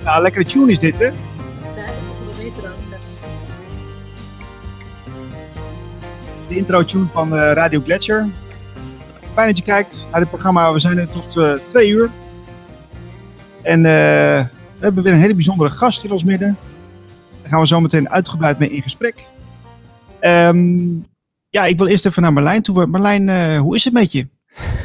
Nou, lekkere tune is dit, hè? Ja, je weet het al. De intro-tune van Radio Gletscher. Fijn dat je kijkt naar dit programma. We zijn er tot 2 uur. En we hebben weer een hele bijzondere gast in ons midden. Daar gaan we zo meteen uitgebreid mee in gesprek. Ja, ik wil eerst even naar Marlijn toe. Marlijn, hoe is het met je?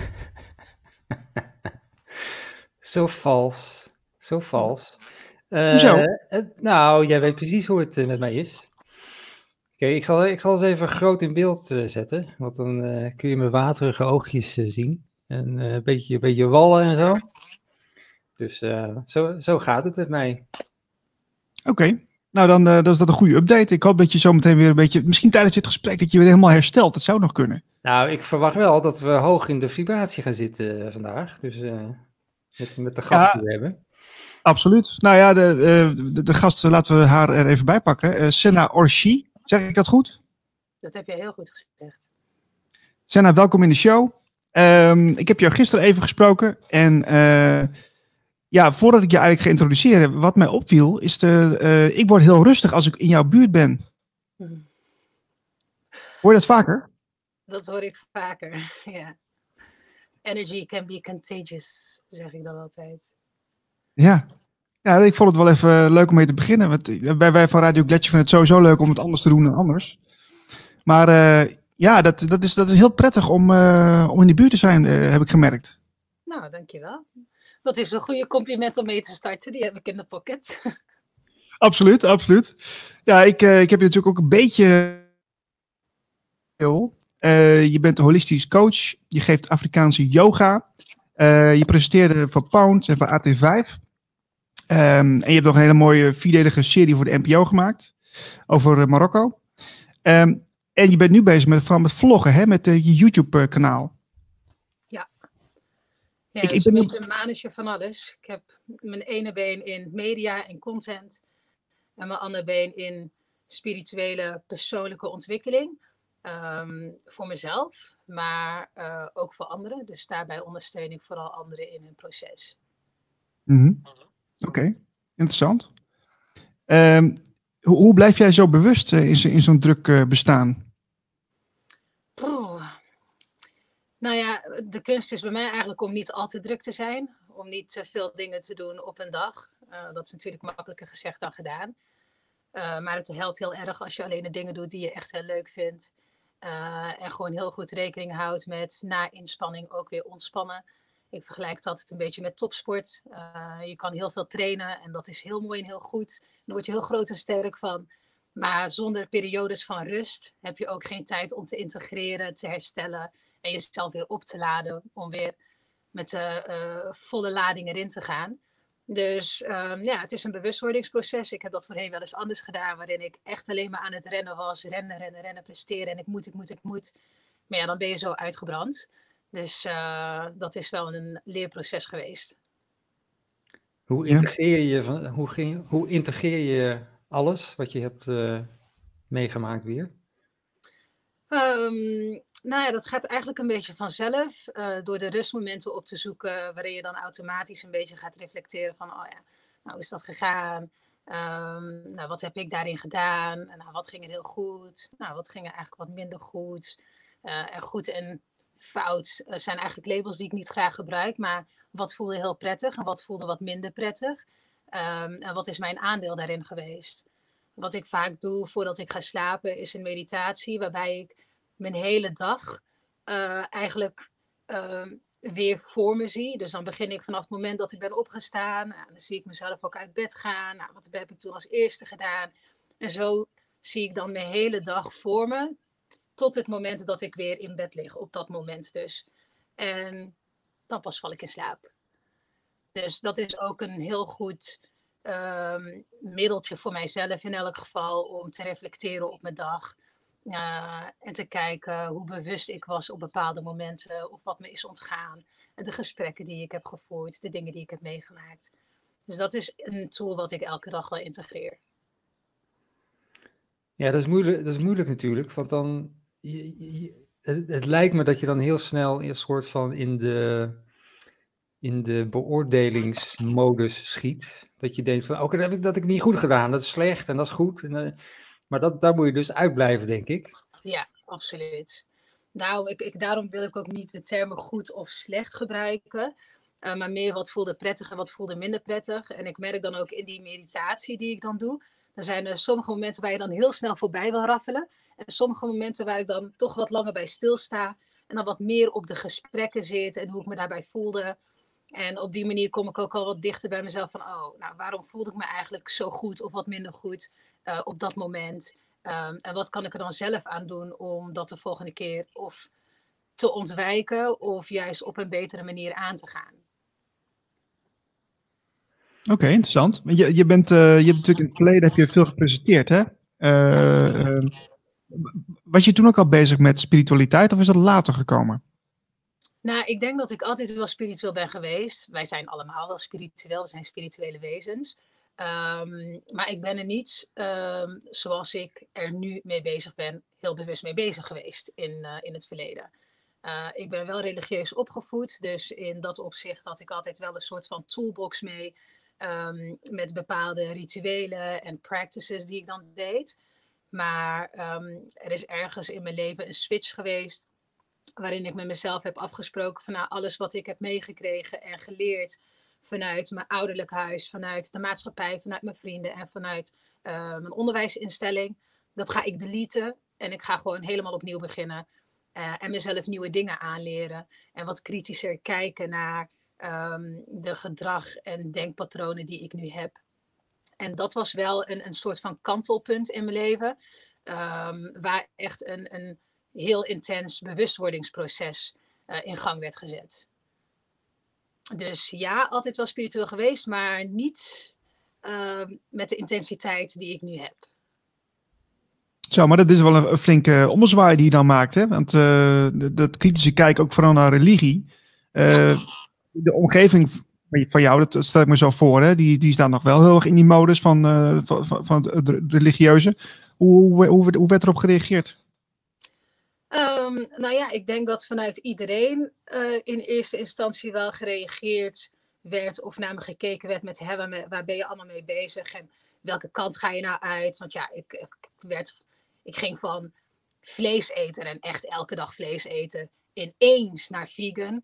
Zo vals. Zo vals. Hoezo? Nou, jij weet precies hoe het met mij is. Oké, ik zal eens even groot in beeld zetten. Want dan kun je mijn waterige oogjes zien. En een beetje wallen en zo. Dus zo gaat het met mij. Oké. Nou, dan is dat een goede update. Ik hoop dat je zo meteen weer een beetje, misschien tijdens dit gesprek, dat je weer helemaal herstelt. Dat zou nog kunnen. Nou, ik verwacht wel dat we hoog in de vibratie gaan zitten vandaag. Dus met de gast die we hebben. Absoluut. Nou ja, de gast, laten we haar er even bij pakken. Senna Orshi. Zeg ik dat goed? Dat heb je heel goed gezegd. Senna, welkom in de show. Ik heb jou gisteren even gesproken. En ja, voordat ik je eigenlijk ga introduceren, wat mij opviel, is ik word heel rustig als ik in jouw buurt ben. Hoor je dat vaker? Dat hoor ik vaker, ja. Energy can be contagious, zeg ik dan altijd. Ja. Ja, ik vond het wel even leuk om mee te beginnen. Want wij van Radio Gletscher vinden het sowieso leuk om het anders te doen dan anders. Maar ja, dat is heel prettig om in de buurt te zijn, heb ik gemerkt. Nou, dankjewel. Dat is een goede compliment om mee te starten. Die heb ik in de pocket. Absoluut, absoluut. Ja, ik heb je natuurlijk ook een beetje... je bent een holistisch coach. Je geeft Afrikaanse yoga. Je presenteerde voor Pound en voor AT5. En je hebt nog een hele mooie 4-delige serie voor de NPO gemaakt. Over Marokko. En je bent nu bezig met vloggen, hè? Met je YouTube-kanaal. Ja. Ja, dat is een beetje een manusje van alles. Ik heb mijn ene been in media en content. En mijn andere been in spirituele, persoonlijke ontwikkeling. Voor mezelf, maar ook voor anderen. Dus daarbij ondersteun ik vooral anderen in hun proces. Oké, interessant. Hoe blijf jij zo bewust in zo'n druk bestaan? Nou ja, de kunst is bij mij eigenlijk om niet al te druk te zijn. Om niet te veel dingen te doen op een dag. Dat is natuurlijk makkelijker gezegd dan gedaan. Maar het helpt heel erg als je alleen de dingen doet die je echt heel leuk vindt. En gewoon heel goed rekening houdt met na inspanning ook weer ontspannen. Ik vergelijk het altijd een beetje met topsport. Je kan heel veel trainen en dat is heel mooi en heel goed. Daar word je heel groot en sterk van. Maar zonder periodes van rust heb je ook geen tijd om te integreren, te herstellen en jezelf weer op te laden om weer met de volle lading erin te gaan. Dus ja, het is een bewustwordingsproces. Ik heb dat voorheen wel eens anders gedaan, waarin ik echt alleen maar aan het rennen was. Rennen, presteren en ik moet. Maar ja, dan ben je zo uitgebrand. Dus dat is wel een leerproces geweest. Hoe integreer je alles wat je hebt meegemaakt weer? Nou ja, dat gaat eigenlijk een beetje vanzelf. Door de rustmomenten op te zoeken, waarin je dan automatisch een beetje gaat reflecteren van, oh ja, nou hoe is dat gegaan? Nou, wat heb ik daarin gedaan? Nou, wat ging er heel goed? Nou, wat ging er eigenlijk wat minder goed? En goed en fout zijn eigenlijk labels die ik niet graag gebruik, maar wat voelde heel prettig en wat voelde wat minder prettig? En wat is mijn aandeel daarin geweest? Wat ik vaak doe voordat ik ga slapen is een meditatie waarbij ik mijn hele dag eigenlijk weer voor me zie. Dus dan begin ik vanaf het moment dat ik ben opgestaan. Nou, dan zie ik mezelf ook uit bed gaan. Nou, wat heb ik toen als eerste gedaan? En zo zie ik dan mijn hele dag voor me. Tot het moment dat ik weer in bed lig. Op dat moment dus. En dan pas val ik in slaap. Dus dat is ook een heel goed middeltje voor mijzelf in elk geval. Om te reflecteren op mijn dag. En te kijken hoe bewust ik was op bepaalde momenten. Of wat me is ontgaan. En de gesprekken die ik heb gevoerd. De dingen die ik heb meegemaakt. Dus dat is een tool wat ik elke dag wel integreer. Ja, dat is moeilijk natuurlijk. Want dan... Het lijkt me dat je dan heel snel een soort van in de in de beoordelingsmodus schiet. Dat je denkt van, oké, dat heb ik niet goed gedaan. Dat is slecht en dat is goed. Maar daar moet je dus uitblijven, denk ik. Ja, absoluut. Daarom wil ik ook niet de termen goed of slecht gebruiken. Maar meer wat voelde prettig en wat voelde minder prettig. En ik merk dan ook in die meditatie die ik dan doe. Er zijn sommige momenten waar je dan heel snel voorbij wil raffelen. En sommige momenten waar ik dan toch wat langer bij stilsta. En dan wat meer op de gesprekken zit en hoe ik me daarbij voelde. En op die manier kom ik ook al wat dichter bij mezelf van, waarom voelde ik me eigenlijk zo goed of wat minder goed op dat moment? En wat kan ik er dan zelf aan doen om dat de volgende keer of te ontwijken of juist op een betere manier aan te gaan? Oké, interessant. Je hebt natuurlijk in het verleden heb je veel gepresenteerd, hè? Was je toen ook al bezig met spiritualiteit of is dat later gekomen? Nou, ik denk dat ik altijd wel spiritueel ben geweest. Wij zijn allemaal wel spiritueel, we zijn spirituele wezens. Maar ik ben er niet, zoals ik er nu mee bezig ben, heel bewust mee bezig geweest in het verleden. Ik ben wel religieus opgevoed, dus in dat opzicht had ik altijd wel een soort van toolbox mee. Met bepaalde rituelen en practices die ik dan deed. Maar er is ergens in mijn leven een switch geweest waarin ik met mezelf heb afgesproken van alles wat ik heb meegekregen en geleerd vanuit mijn ouderlijk huis, vanuit de maatschappij, vanuit mijn vrienden en vanuit mijn onderwijsinstelling. Dat ga ik deleten en ik ga gewoon helemaal opnieuw beginnen. En mezelf nieuwe dingen aanleren en wat kritischer kijken naar de gedrag en denkpatronen die ik nu heb. En dat was wel een soort van kantelpunt in mijn leven, waar echt een heel intens bewustwordingsproces in gang werd gezet. Dus ja, altijd wel spiritueel geweest, maar niet met de intensiteit die ik nu heb. Zo, maar dat is wel een flinke ommezwaai die je dan maakt, hè? Want dat kritische kijken ook vooral naar religie. De omgeving van jou, dat stel ik me zo voor, hè? Die staan nog wel heel erg in die modus van het religieuze. Hoe werd erop gereageerd? Nou ja, ik denk dat vanuit iedereen in eerste instantie wel gereageerd werd of naar me gekeken werd met waar ben je allemaal mee bezig en welke kant ga je nou uit? Want ja, ik ging van vlees eten en echt elke dag vlees eten ineens naar vegan.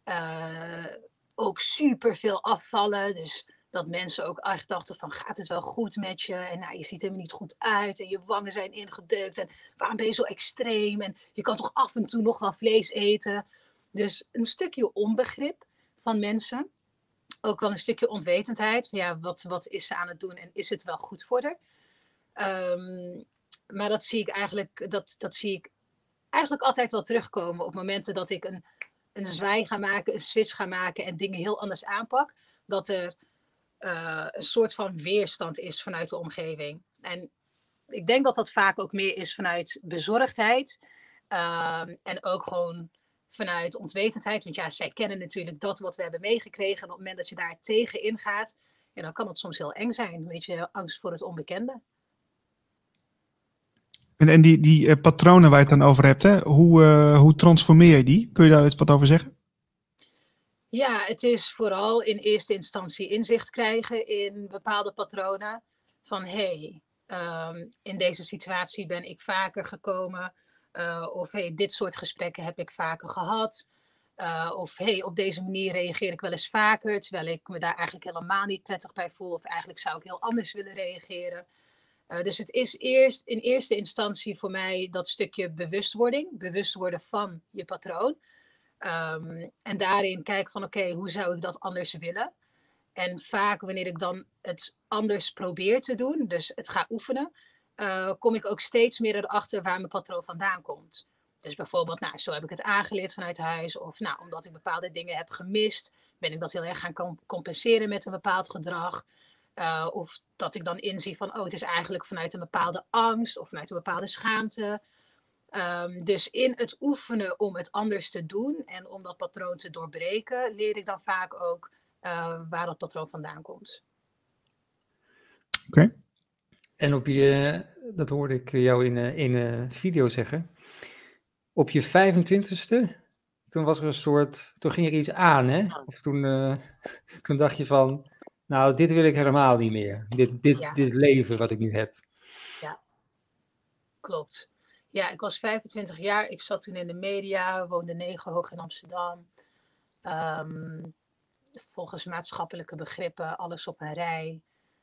Ook super veel afvallen, dus dat mensen ook echt dachten van, gaat het wel goed met je? En nou, je ziet helemaal niet goed uit. En je wangen zijn ingedrukt. En waarom ben je zo extreem? En je kan toch af en toe nog wel vlees eten? Dus een stukje onbegrip van mensen. Ook wel een stukje onwetendheid. Van, ja, wat is ze aan het doen? En is het wel goed voor haar? Maar dat zie ik eigenlijk altijd wel terugkomen. Op momenten dat ik een zwaai ga maken, een switch ga maken. En dingen heel anders aanpak. Dat er een soort van weerstand is vanuit de omgeving. En ik denk dat dat vaak ook meer is vanuit bezorgdheid. En ook gewoon vanuit onwetendheid. Want ja, zij kennen natuurlijk dat wat we hebben meegekregen. En op het moment dat je daar tegen ingaat, ja, dan kan het soms heel eng zijn. Weet je, angst voor het onbekende. En die patronen waar je het dan over hebt, hè? Hoe transformeer je die? Kun je daar iets wat over zeggen? Ja, het is vooral in eerste instantie inzicht krijgen in bepaalde patronen. Van in deze situatie ben ik vaker gekomen. Of dit soort gesprekken heb ik vaker gehad. Of op deze manier reageer ik wel eens vaker. Terwijl ik me daar eigenlijk helemaal niet prettig bij voel. Of eigenlijk zou ik heel anders willen reageren. Dus het is in eerste instantie voor mij dat stukje bewustwording. Bewust worden van je patroon. En daarin kijken van oké, hoe zou ik dat anders willen? En vaak wanneer ik dan het anders probeer te doen, dus het ga oefenen, kom ik ook steeds meer erachter waar mijn patroon vandaan komt. Dus bijvoorbeeld, nou, zo heb ik het aangeleerd vanuit huis. Of nou, omdat ik bepaalde dingen heb gemist, ben ik dat heel erg gaan compenseren met een bepaald gedrag. Of dat ik dan inzie van, het is eigenlijk vanuit een bepaalde angst of vanuit een bepaalde schaamte. Dus in het oefenen om het anders te doen en om dat patroon te doorbreken, leer ik dan vaak ook waar dat patroon vandaan komt. Oké. En dat hoorde ik jou in een video zeggen, op je 25ste toen was er een soort, toen ging er iets aan, hè? Of toen dacht je van, nou, dit wil ik helemaal niet meer. Dit leven wat ik nu heb. Ja, klopt. Ja, ik was 25 jaar. Ik zat toen in de media, woonde 9 hoog in Amsterdam. Volgens maatschappelijke begrippen, alles op een rij.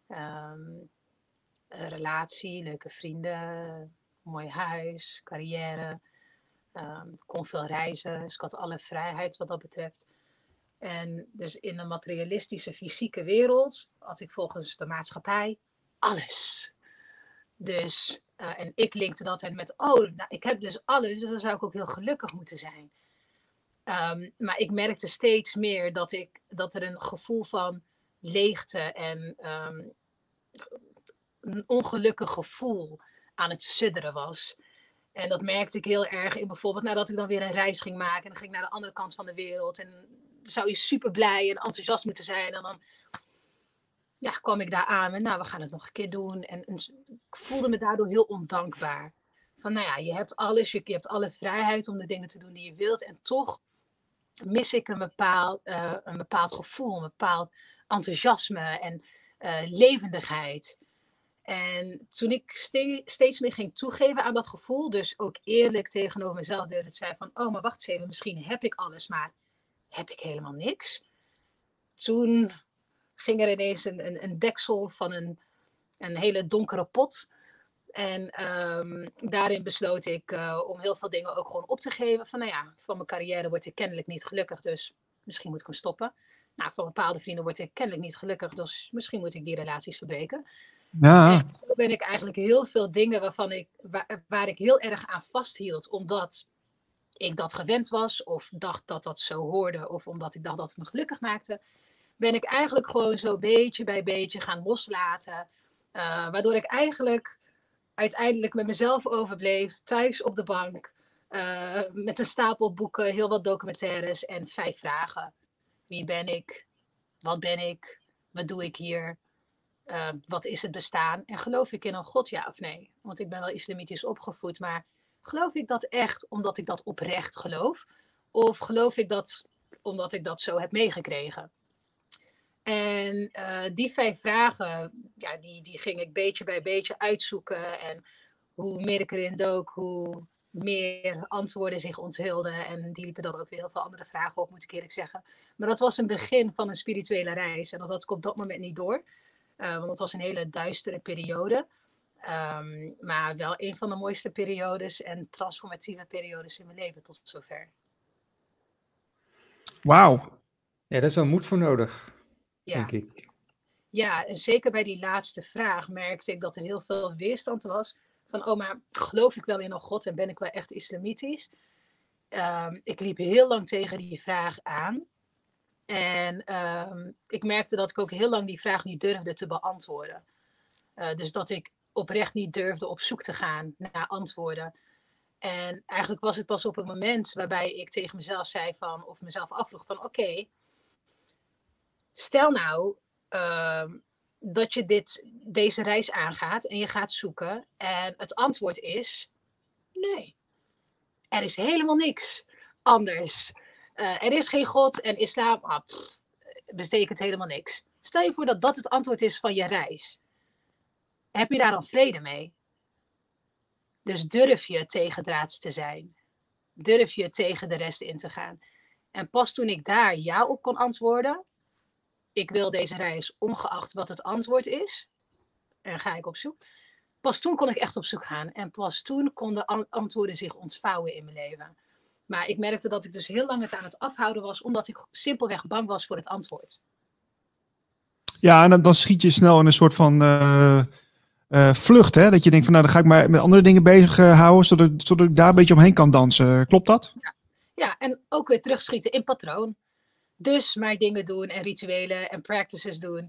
Een relatie, leuke vrienden, mooi huis, carrière. Kon veel reizen, dus ik had alle vrijheid wat dat betreft. En dus in de materialistische, fysieke wereld had ik volgens de maatschappij alles. Dus, en ik linkte dat en met, nou, ik heb dus alles, dus dan zou ik ook heel gelukkig moeten zijn. Maar ik merkte steeds meer dat er een gevoel van leegte en een ongelukkig gevoel aan het sudderen was. En dat merkte ik heel erg in bijvoorbeeld nadat ik dan weer een reis ging maken. En dan ging ik naar de andere kant van de wereld. En dan zou je super blij en enthousiast moeten zijn. En dan kwam ik daar aan en nou, we gaan het nog een keer doen. En ik voelde me daardoor heel ondankbaar. Van nou ja, je hebt alles, je hebt alle vrijheid om de dingen te doen die je wilt. En toch mis ik een bepaald gevoel, een bepaald enthousiasme en levendigheid. En toen ik steeds meer ging toegeven aan dat gevoel, dus ook eerlijk tegenover mezelf durfde te zijn van, oh, maar wacht eens even, misschien heb ik alles, maar heb ik helemaal niks? Toen ging er ineens een deksel van een hele donkere pot. En daarin besloot ik om heel veel dingen ook gewoon op te geven. Van nou ja, van mijn carrière word ik kennelijk niet gelukkig, dus misschien moet ik hem stoppen. Nou, van bepaalde vrienden word ik kennelijk niet gelukkig, dus misschien moet ik die relaties verbreken. Ja. En zo ben ik eigenlijk heel veel dingen waar ik heel erg aan vasthield, omdat ik dat gewend was, of dacht dat dat zo hoorde, of omdat ik dacht dat het me gelukkig maakte, ben ik eigenlijk gewoon zo beetje bij beetje gaan loslaten. Waardoor ik eigenlijk uiteindelijk met mezelf overbleef, thuis op de bank, met een stapel boeken, heel wat documentaires en 5 vragen. Wie ben ik? Wat ben ik? Wat doe ik hier? Wat is het bestaan? En geloof ik in een God, ja of nee? Want ik ben wel islamitisch opgevoed, maar geloof ik dat echt omdat ik dat oprecht geloof? Of geloof ik dat omdat ik dat zo heb meegekregen? En die 5 vragen, ja, die ging ik beetje bij beetje uitzoeken. En hoe meer ik erin dook, hoe meer antwoorden zich onthulden. En die liepen dan ook weer heel veel andere vragen op, moet ik eerlijk zeggen. Maar dat was een begin van een spirituele reis. En dat had ik op dat moment niet door. Want het was een hele duistere periode. Maar wel een van de mooiste periodes en transformatieve periodes in mijn leven tot zover. Wauw. Ja, daar is wel moed voor nodig, Ja. denk ik. Ja, en zeker bij die laatste vraag merkte ik dat er heel veel weerstand was. Van, oh, maar geloof ik wel in een God en ben ik wel echt islamitisch? Ik liep heel lang tegen die vraag aan. En ik merkte dat ik ook heel lang die vraag niet durfde te beantwoorden. Dus dat ik oprecht niet durfde op zoek te gaan naar antwoorden. En eigenlijk was het pas op het moment waarbij ik tegen mezelf zei van, of mezelf afvroeg van, oké, stel nou dat je deze reis aangaat en je gaat zoeken en het antwoord is nee. Er is helemaal niks anders. Er is geen God en islam betekent helemaal niks. Stel je voor dat dat het antwoord is van je reis. Heb je daar dan vrede mee? Dus durf je tegendraads te zijn. Durf je tegen de rest in te gaan. En pas toen ik daar ja op kon antwoorden, ik wil deze reis ongeacht wat het antwoord is, en ga ik op zoek. Pas toen kon ik echt op zoek gaan. En pas toen konden antwoorden zich ontvouwen in mijn leven. Maar ik merkte dat ik dus heel lang het aan het afhouden was, omdat ik simpelweg bang was voor het antwoord. Ja, en dan schiet je snel in een soort van vlucht, hè? Dat je denkt van, nou, dan ga ik maar met andere dingen bezig houden, zodat ik daar een beetje omheen kan dansen. Klopt dat? Ja, en ook weer terugschieten in patroon. Dus maar dingen doen en rituelen en practices doen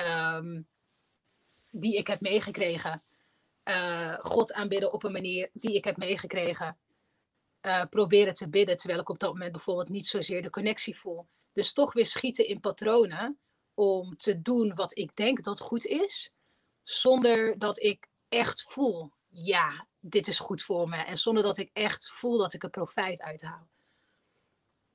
die ik heb meegekregen. God aanbidden op een manier die ik heb meegekregen. Proberen te bidden, terwijl ik op dat moment bijvoorbeeld niet zozeer de connectie voel. Dus toch weer schieten in patronen om te doen wat ik denk dat goed is, zonder dat ik echt voel, ja, dit is goed voor me. En zonder dat ik echt voel dat ik er profijt uit haal.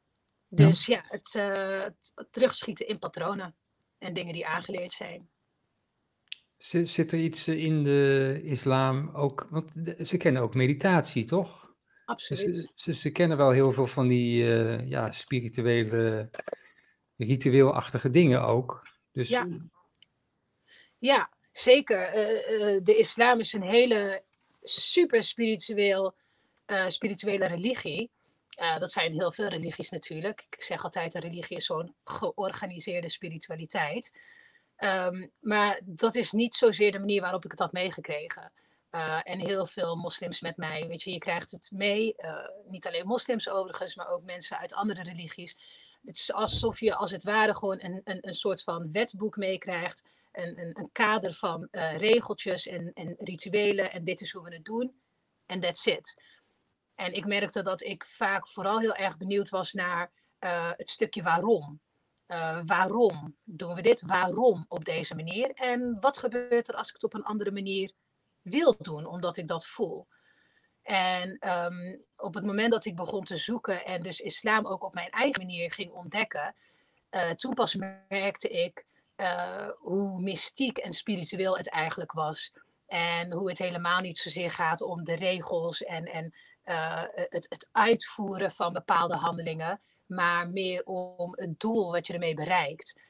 Dus ja, het terugschieten in patronen en dingen die aangeleerd zijn. Zit er iets in de islam ook, want ze kennen ook meditatie, toch? Absoluut. Ze kennen wel heel veel van die spirituele, ritueelachtige dingen ook. Dus Ja, zeker. De islam is een hele super spirituele religie. Dat zijn heel veel religies natuurlijk. Ik zeg altijd, een religie is zo'n georganiseerde spiritualiteit. Maar dat is niet zozeer de manier waarop ik het had meegekregen. En heel veel moslims met mij, weet je krijgt het mee. Niet alleen moslims overigens, maar ook mensen uit andere religies. Het is alsof je als het ware gewoon een soort van wetboek meekrijgt. Een kader van regeltjes en rituelen. En dit is hoe we het doen. En that's it. En ik merkte dat ik vaak vooral heel erg benieuwd was naar het stukje waarom. Waarom doen we dit? Waarom op deze manier? En wat gebeurt er als ik het op een andere manier wil doen, omdat ik dat voel? En op het moment dat ik begon te zoeken en dus islam ook op mijn eigen manier ging ontdekken, toen pas merkte ik hoe mystiek en spiritueel het eigenlijk was. En hoe het helemaal niet zozeer gaat om de regels en het uitvoeren van bepaalde handelingen, maar meer om het doel wat je ermee bereikt.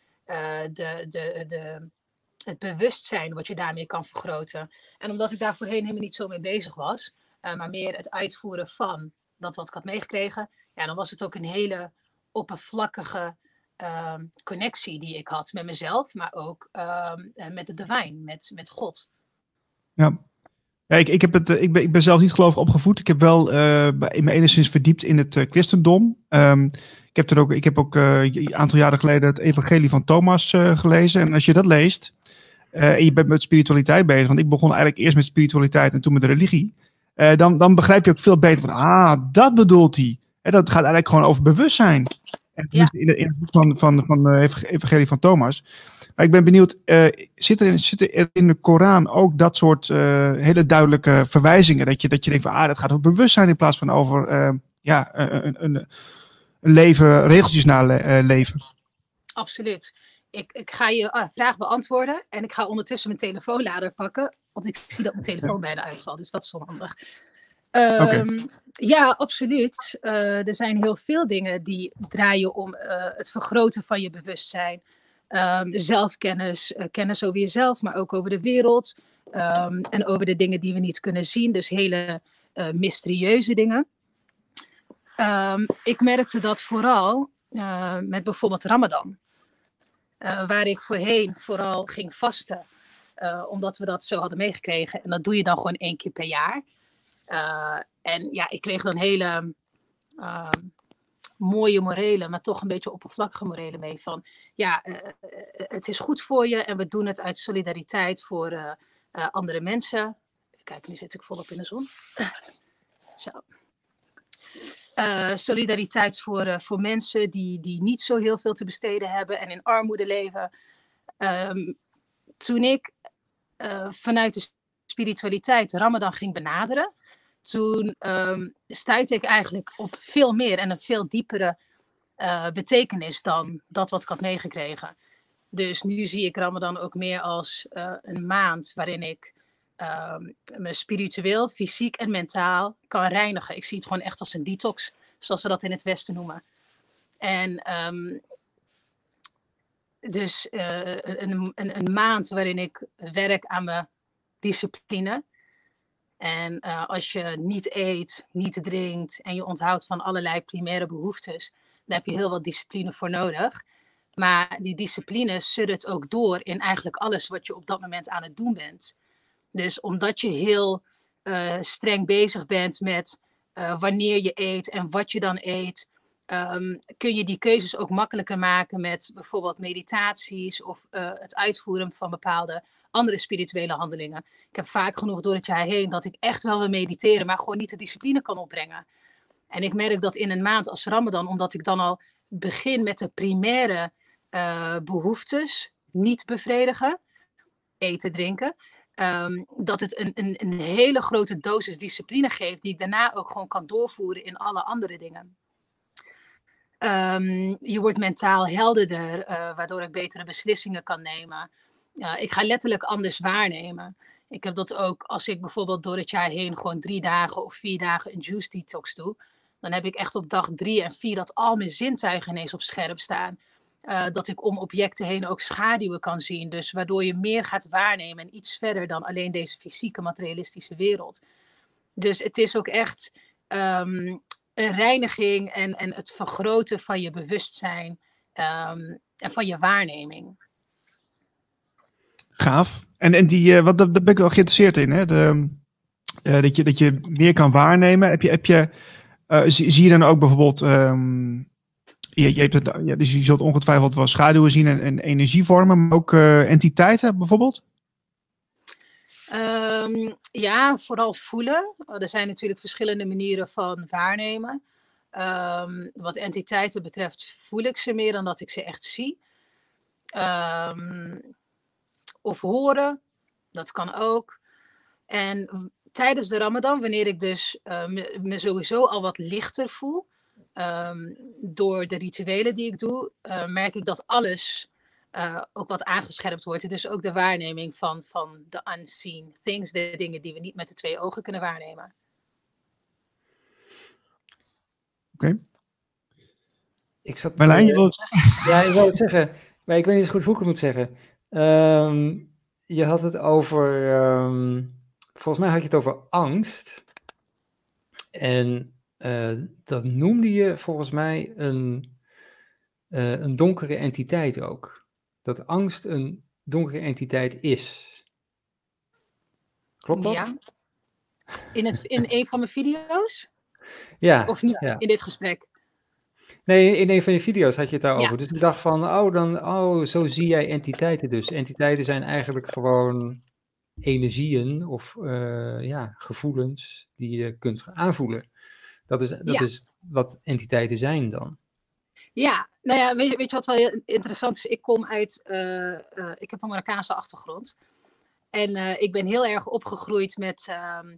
Het bewustzijn wat je daarmee kan vergroten. En omdat ik daar voorheen helemaal niet zo mee bezig was, maar meer het uitvoeren van dat wat ik had meegekregen, ja, dan was het ook een hele oppervlakkige connectie die ik had met mezelf, maar ook met de divine, met God. Ja. Ja, ik ben zelf niet gelovig opgevoed. Ik heb wel in me enigszins verdiept in het christendom. Ik heb ook een aantal jaren geleden het Evangelie van Thomas gelezen. En als je dat leest en je bent met spiritualiteit bezig, want ik begon eigenlijk eerst met spiritualiteit en toen met de religie, dan begrijp je ook veel beter van, dat bedoelt hij. Dat gaat eigenlijk gewoon over bewustzijn. En in het boek van Evangelie van Thomas. Maar ik ben benieuwd, zit er in de Koran ook dat soort hele duidelijke verwijzingen? Dat je denkt van, dat gaat over bewustzijn in plaats van over een leven, regeltjes naleven. Absoluut. Ik ga je vraag beantwoorden en ik ga ondertussen mijn telefoonlader pakken, want ik zie dat mijn telefoon bijna uitvalt, dus dat is onhandig. Ja, absoluut. Er zijn heel veel dingen die draaien om het vergroten van je bewustzijn. Zelfkennis, kennis over jezelf, maar ook over de wereld. En over de dingen die we niet kunnen zien. Dus hele mysterieuze dingen. Ik merkte dat vooral met bijvoorbeeld Ramadan. Waar ik voorheen vooral ging vasten. Omdat we dat zo hadden meegekregen. En dat doe je dan gewoon 1 keer per jaar. En ja, ik kreeg dan hele mooie morelen, maar toch een beetje oppervlakkige morelen mee. Van ja, het is goed voor je en we doen het uit solidariteit voor andere mensen. Kijk, nu zit ik volop in de zon. Zo. Solidariteit voor mensen die niet zo heel veel te besteden hebben en in armoede leven. Toen ik vanuit de spiritualiteit Ramadan ging benaderen, toen stuitte ik eigenlijk op veel meer en een veel diepere betekenis dan dat wat ik had meegekregen. Dus nu zie ik Ramadan ook meer als een maand waarin ik me spiritueel, fysiek en mentaal kan reinigen. Ik zie het gewoon echt als een detox, zoals we dat in het Westen noemen. En dus een maand waarin ik werk aan mijn discipline. En als je niet eet, niet drinkt en je onthoudt van allerlei primaire behoeftes, daar heb je heel wat discipline voor nodig. Maar die discipline suddert ook door in eigenlijk alles wat je op dat moment aan het doen bent. Dus omdat je heel streng bezig bent met wanneer je eet en wat je dan eet, kun je die keuzes ook makkelijker maken met bijvoorbeeld meditaties of het uitvoeren van bepaalde andere spirituele handelingen. Ik heb vaak genoeg door het jaar heen dat ik echt wel wil mediteren, maar gewoon niet de discipline kan opbrengen. En ik merk dat in een maand als Ramadan, omdat ik dan al begin met de primaire behoeftes niet bevredigen, eten, drinken, dat het een hele grote dosis discipline geeft die ik daarna ook gewoon kan doorvoeren in alle andere dingen. Je wordt mentaal helderder, waardoor ik betere beslissingen kan nemen. Ik ga letterlijk anders waarnemen. Ik heb dat ook als ik bijvoorbeeld door het jaar heen gewoon 3 dagen of 4 dagen een juice detox doe. Dan heb ik echt op dag 3 en 4 dat al mijn zintuigen ineens op scherp staan. Dat ik om objecten heen ook schaduwen kan zien. Dus waardoor je meer gaat waarnemen en iets verder dan alleen deze fysieke materialistische wereld. Dus het is ook echt een reiniging en het vergroten van je bewustzijn en van je waarneming. Gaaf. En die, daar ben ik wel geïnteresseerd in. Hè? Dat je meer kan waarnemen. Zie je dan ook bijvoorbeeld... dus je zult ongetwijfeld wel schaduwen zien en energievormen, maar ook entiteiten bijvoorbeeld? Ja, vooral voelen. Er zijn natuurlijk verschillende manieren van waarnemen. Wat entiteiten betreft voel ik ze meer dan dat ik ze echt zie. Of horen, dat kan ook. En tijdens de Ramadan, wanneer ik dus me sowieso al wat lichter voel, door de rituelen die ik doe, merk ik dat alles ook wat aangescherpt wordt. Dus ook de waarneming van de unseen things, de dingen die we niet met de 2 ogen kunnen waarnemen. Oké. Marlijn, je wil het zeggen? Ja, ik wil het zeggen, maar ik weet niet zo goed hoe ik het moet zeggen. Je had het over, volgens mij had je het over angst. En dat noemde je volgens mij een donkere entiteit ook. Dat angst een donkere entiteit is. Klopt dat? Ja. In een van mijn video's? Ja. Of niet ja. in dit gesprek? Nee, in een van je video's had je het daarover. Ja. Dus ik dacht van, zo zie jij entiteiten dus. Entiteiten zijn eigenlijk gewoon energieën of gevoelens die je kunt aanvoelen. Dat is wat entiteiten zijn dan. Ja, nou ja, weet je wat wel heel interessant is? Ik kom uit, ik heb een Marokkaanse achtergrond. En ik ben heel erg opgegroeid met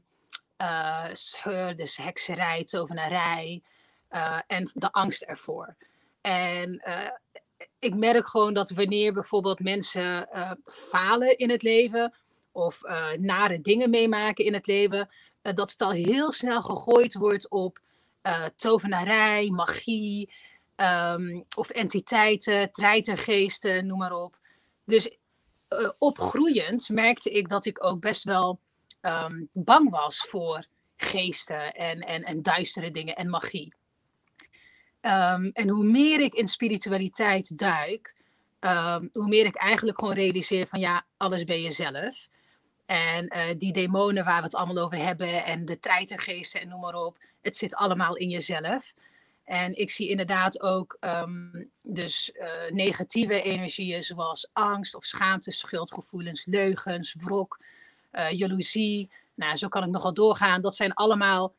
scheur, dus hekserij, tovenarij en de angst ervoor. En ik merk gewoon dat wanneer bijvoorbeeld mensen falen in het leven of nare dingen meemaken in het leven, dat het al heel snel gegooid wordt op tovenarij, magie, of entiteiten, treitergeesten, noem maar op. Dus opgroeiend merkte ik dat ik ook best wel bang was voor geesten en duistere dingen en magie. En hoe meer ik in spiritualiteit duik, hoe meer ik eigenlijk gewoon realiseer van ja, alles ben je zelf. En die demonen waar we het allemaal over hebben en de treitergeesten en noem maar op, het zit allemaal in jezelf. En ik zie inderdaad ook negatieve energieën zoals angst of schaamte, schuldgevoelens, leugens, wrok, jaloezie. Nou, zo kan ik nogal doorgaan. Dat zijn allemaal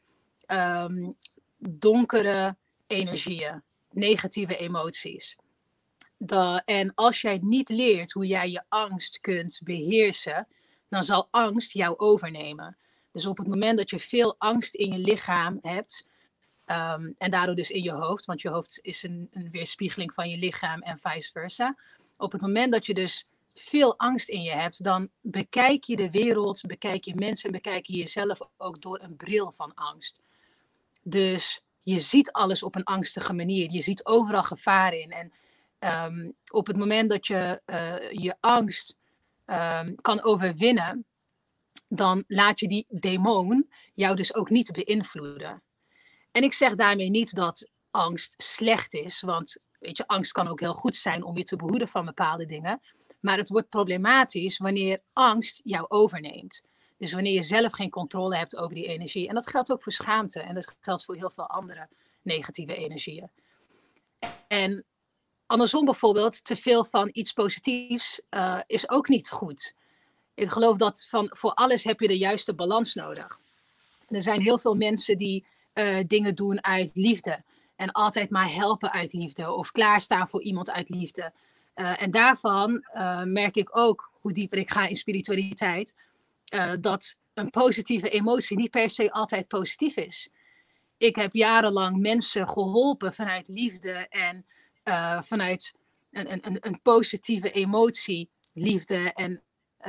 donkere energieën, negatieve emoties. En als jij niet leert hoe jij je angst kunt beheersen, dan zal angst jou overnemen. Dus op het moment dat je veel angst in je lichaam hebt, en daardoor dus in je hoofd, want je hoofd is een weerspiegeling van je lichaam en vice versa. Op het moment dat je dus veel angst in je hebt, dan bekijk je de wereld, bekijk je mensen, bekijk je jezelf ook door een bril van angst. Dus je ziet alles op een angstige manier. Je ziet overal gevaar in. En op het moment dat je je angst kan overwinnen, dan laat je die demon jou dus ook niet beïnvloeden. En ik zeg daarmee niet dat angst slecht is, want weet je, angst kan ook heel goed zijn om je te behoeden van bepaalde dingen. Maar het wordt problematisch wanneer angst jou overneemt. Dus wanneer je zelf geen controle hebt over die energie. En dat geldt ook voor schaamte en dat geldt voor heel veel andere negatieve energieën. En andersom bijvoorbeeld, te veel van iets positiefs is ook niet goed. Ik geloof dat voor alles heb je de juiste balans nodig. Er zijn heel veel mensen die dingen doen uit liefde. En altijd maar helpen uit liefde. Of klaarstaan voor iemand uit liefde. En daarvan merk ik ook, hoe dieper ik ga in spiritualiteit, dat een positieve emotie niet per se altijd positief is. Ik heb jarenlang mensen geholpen vanuit liefde en vanuit een positieve emotie, liefde en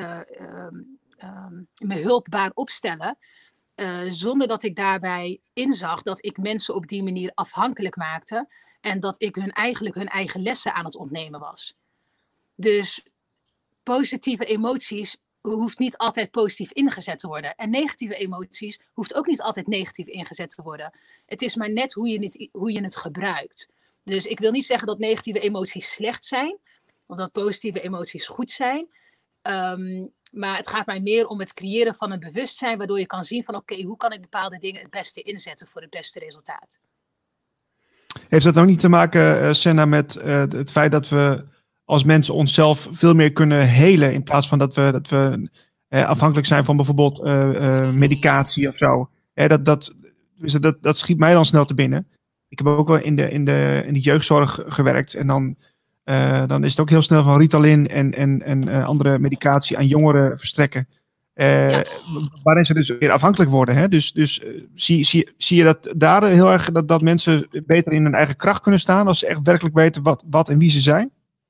me hulpbaar opstellen. Zonder dat ik daarbij inzag dat ik mensen op die manier afhankelijk maakte. En dat ik hun eigen lessen aan het ontnemen was. Dus positieve emoties hoeft niet altijd positief ingezet te worden. En negatieve emoties hoeft ook niet altijd negatief ingezet te worden. Het is maar net hoe je het gebruikt. Dus ik wil niet zeggen dat negatieve emoties slecht zijn. Of dat positieve emoties goed zijn. Maar het gaat mij meer om het creëren van een bewustzijn. Waardoor je kan zien van oké, hoe kan ik bepaalde dingen het beste inzetten voor het beste resultaat. Heeft dat ook niet te maken, Senna, met het feit dat we als mensen onszelf veel meer kunnen helen in plaats van dat we afhankelijk zijn van bijvoorbeeld medicatie of zo. Dat schiet mij dan snel te binnen. Ik heb ook wel in de jeugdzorg gewerkt en dan is het ook heel snel van Ritalin en andere medicatie aan jongeren verstrekken. Waarin ze dus weer afhankelijk worden. Hè? Dus zie je dat daar heel erg dat mensen beter in hun eigen kracht kunnen staan als ze echt werkelijk weten wat en wie ze zijn?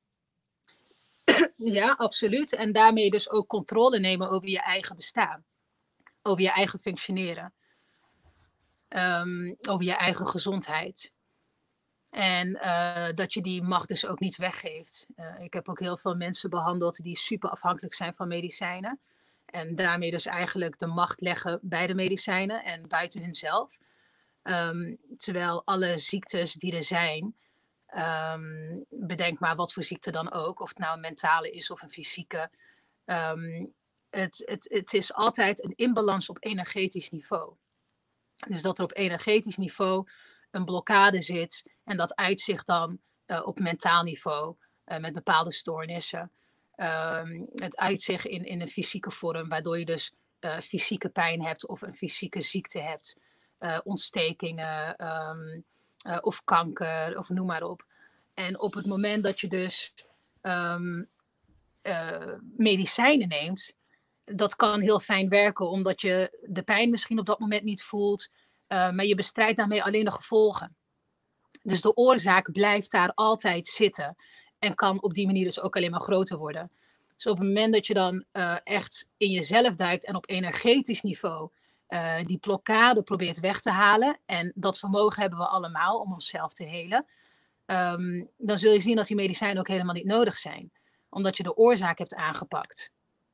Ja, absoluut. En daarmee dus ook controle nemen over je eigen bestaan. Over je eigen functioneren. Over je eigen gezondheid. En dat je die macht dus ook niet weggeeft. Ik heb ook heel veel mensen behandeld die super afhankelijk zijn van medicijnen. En daarmee dus eigenlijk de macht leggen bij de medicijnen en buiten hunzelf. Terwijl alle ziektes die er zijn, bedenk maar wat voor ziekte dan ook. Of het nou een mentale is of een fysieke. Het is altijd een inbalans op energetisch niveau. Dus dat er op energetisch niveau een blokkade zit. En dat uitzicht dan op mentaal niveau met bepaalde stoornissen. Het uitzicht in een fysieke vorm, waardoor je dus fysieke pijn hebt of een fysieke ziekte hebt. Ontstekingen of kanker of noem maar op. En op het moment dat je dus medicijnen neemt, dat kan heel fijn werken, omdat je de pijn misschien op dat moment niet voelt, maar je bestrijdt daarmee alleen de gevolgen. Dus de oorzaak blijft daar altijd zitten en kan op die manier dus ook alleen maar groter worden. Dus op het moment dat je dan echt in jezelf duikt en op energetisch niveau die blokkade probeert weg te halen, en dat vermogen hebben we allemaal om onszelf te helen, dan zul je zien dat die medicijnen ook helemaal niet nodig zijn, omdat je de oorzaak hebt aangepakt.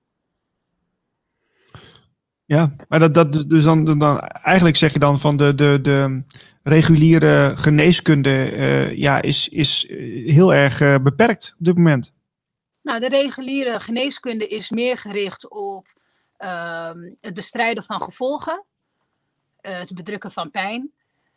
Ja, maar dus dan eigenlijk zeg je dan van de reguliere geneeskunde is heel erg beperkt op dit moment. Nou, de reguliere geneeskunde is meer gericht op het bestrijden van gevolgen, het bedrukken van pijn.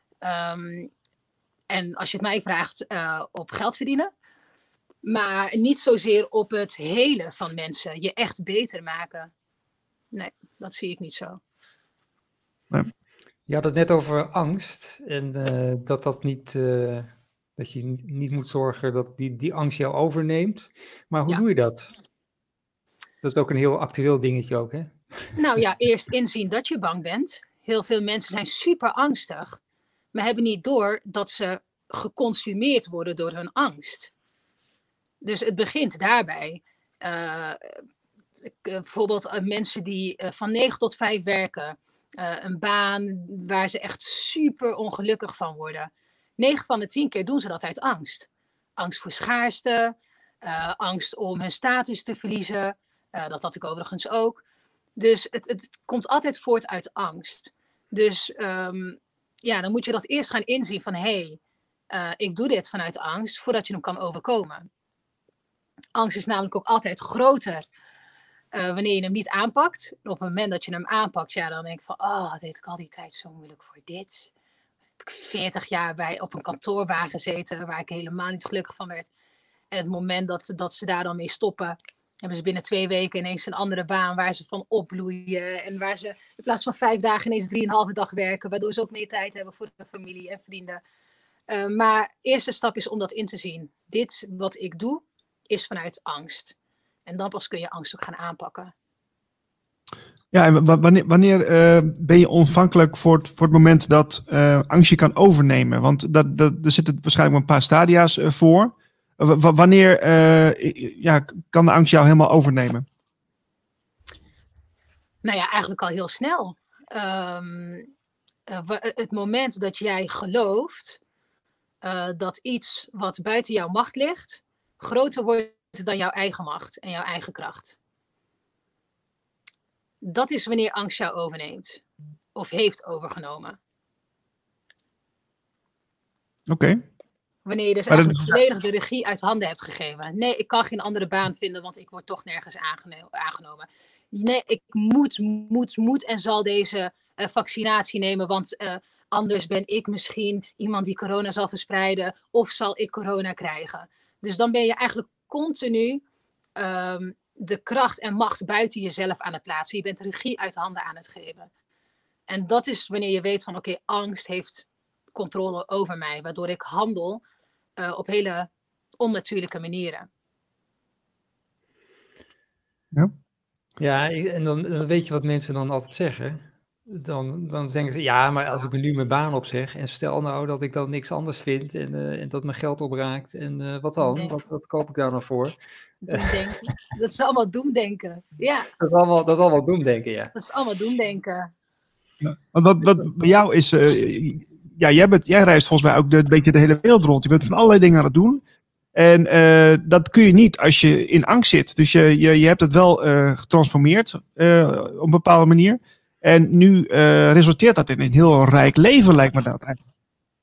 En als je het mij vraagt, op geld verdienen. Maar niet zozeer op het helen van mensen, je echt beter maken. Nee, dat zie ik niet zo. Nee. Je had het net over angst en dat niet... dat je niet moet zorgen dat die angst jou overneemt. Maar hoe doe je dat? Dat is ook een heel actueel dingetje ook, hè? Nou ja, eerst inzien dat je bang bent. Heel veel mensen zijn super angstig, maar hebben niet door dat ze geconsumeerd worden door hun angst. Dus het begint daarbij. Bijvoorbeeld mensen die van 9 tot 5 werken. Een baan waar ze echt super ongelukkig van worden. 9 van de 10 keer doen ze dat uit angst. Angst voor schaarste. Angst om hun status te verliezen. Dat had ik overigens ook. Dus het komt altijd voort uit angst. Dus dan moet je dat eerst gaan inzien van ik doe dit vanuit angst voordat je hem kan overkomen. Angst is namelijk ook altijd groter wanneer je hem niet aanpakt. Op het moment dat je hem aanpakt, dan denk ik van, deed ik al die tijd zo moeilijk voor dit. Heb ik 40 jaar op een kantoor gezeten waar ik helemaal niet gelukkig van werd. En het moment dat ze daar dan mee stoppen, hebben ze binnen 2 weken ineens een andere baan waar ze van opbloeien. En waar ze in plaats van 5 dagen ineens 3,5 dag werken. Waardoor ze ook meer tijd hebben voor de familie en vrienden. Maar de eerste stap is om dat in te zien. Dit wat ik doe is vanuit angst. En dan pas kun je angst ook gaan aanpakken. Ja, en wanneer ben je ontvankelijk voor het moment dat angst je kan overnemen? Want er zitten waarschijnlijk een paar stadia's voor. Wanneer kan de angst jou helemaal overnemen? Nou ja, eigenlijk al heel snel. Het moment dat jij gelooft dat iets wat buiten jouw macht ligt, groter wordt dan jouw eigen macht en jouw eigen kracht. Dat is wanneer angst jou overneemt. Of heeft overgenomen. Oké. Wanneer je dus eigenlijk volledig de regie uit handen hebt gegeven. Nee, ik kan geen andere baan vinden, want ik word toch nergens aangenomen. Nee, ik moet en zal deze vaccinatie nemen, want anders ben ik misschien iemand die corona zal verspreiden, of zal ik corona krijgen. Dus dan ben je eigenlijk continu de kracht en macht buiten jezelf aan het plaatsen. Je bent de regie uit handen aan het geven. En dat is wanneer je weet van oké, angst heeft controle over mij, waardoor ik handel op hele onnatuurlijke manieren. Ja, en dan weet je wat mensen dan altijd zeggen. Dan denken ze, ja, maar als ik me nu mijn baan opzeg en stel nou dat ik dan niks anders vind en dat mijn geld opraakt en wat dan? Nee. Wat koop ik daar dan voor? Doemdenken. Dat is allemaal doemdenken. Ja. Dat is allemaal doemdenken, ja. Dat is allemaal doemdenken. Ja. Wat bij jou is, jij reist volgens mij ook een beetje de hele wereld rond. Je bent van allerlei dingen aan het doen. En dat kun je niet als je in angst zit. Dus je hebt het wel getransformeerd op een bepaalde manier. En nu resulteert dat in een heel rijk leven, lijkt me dat eigenlijk.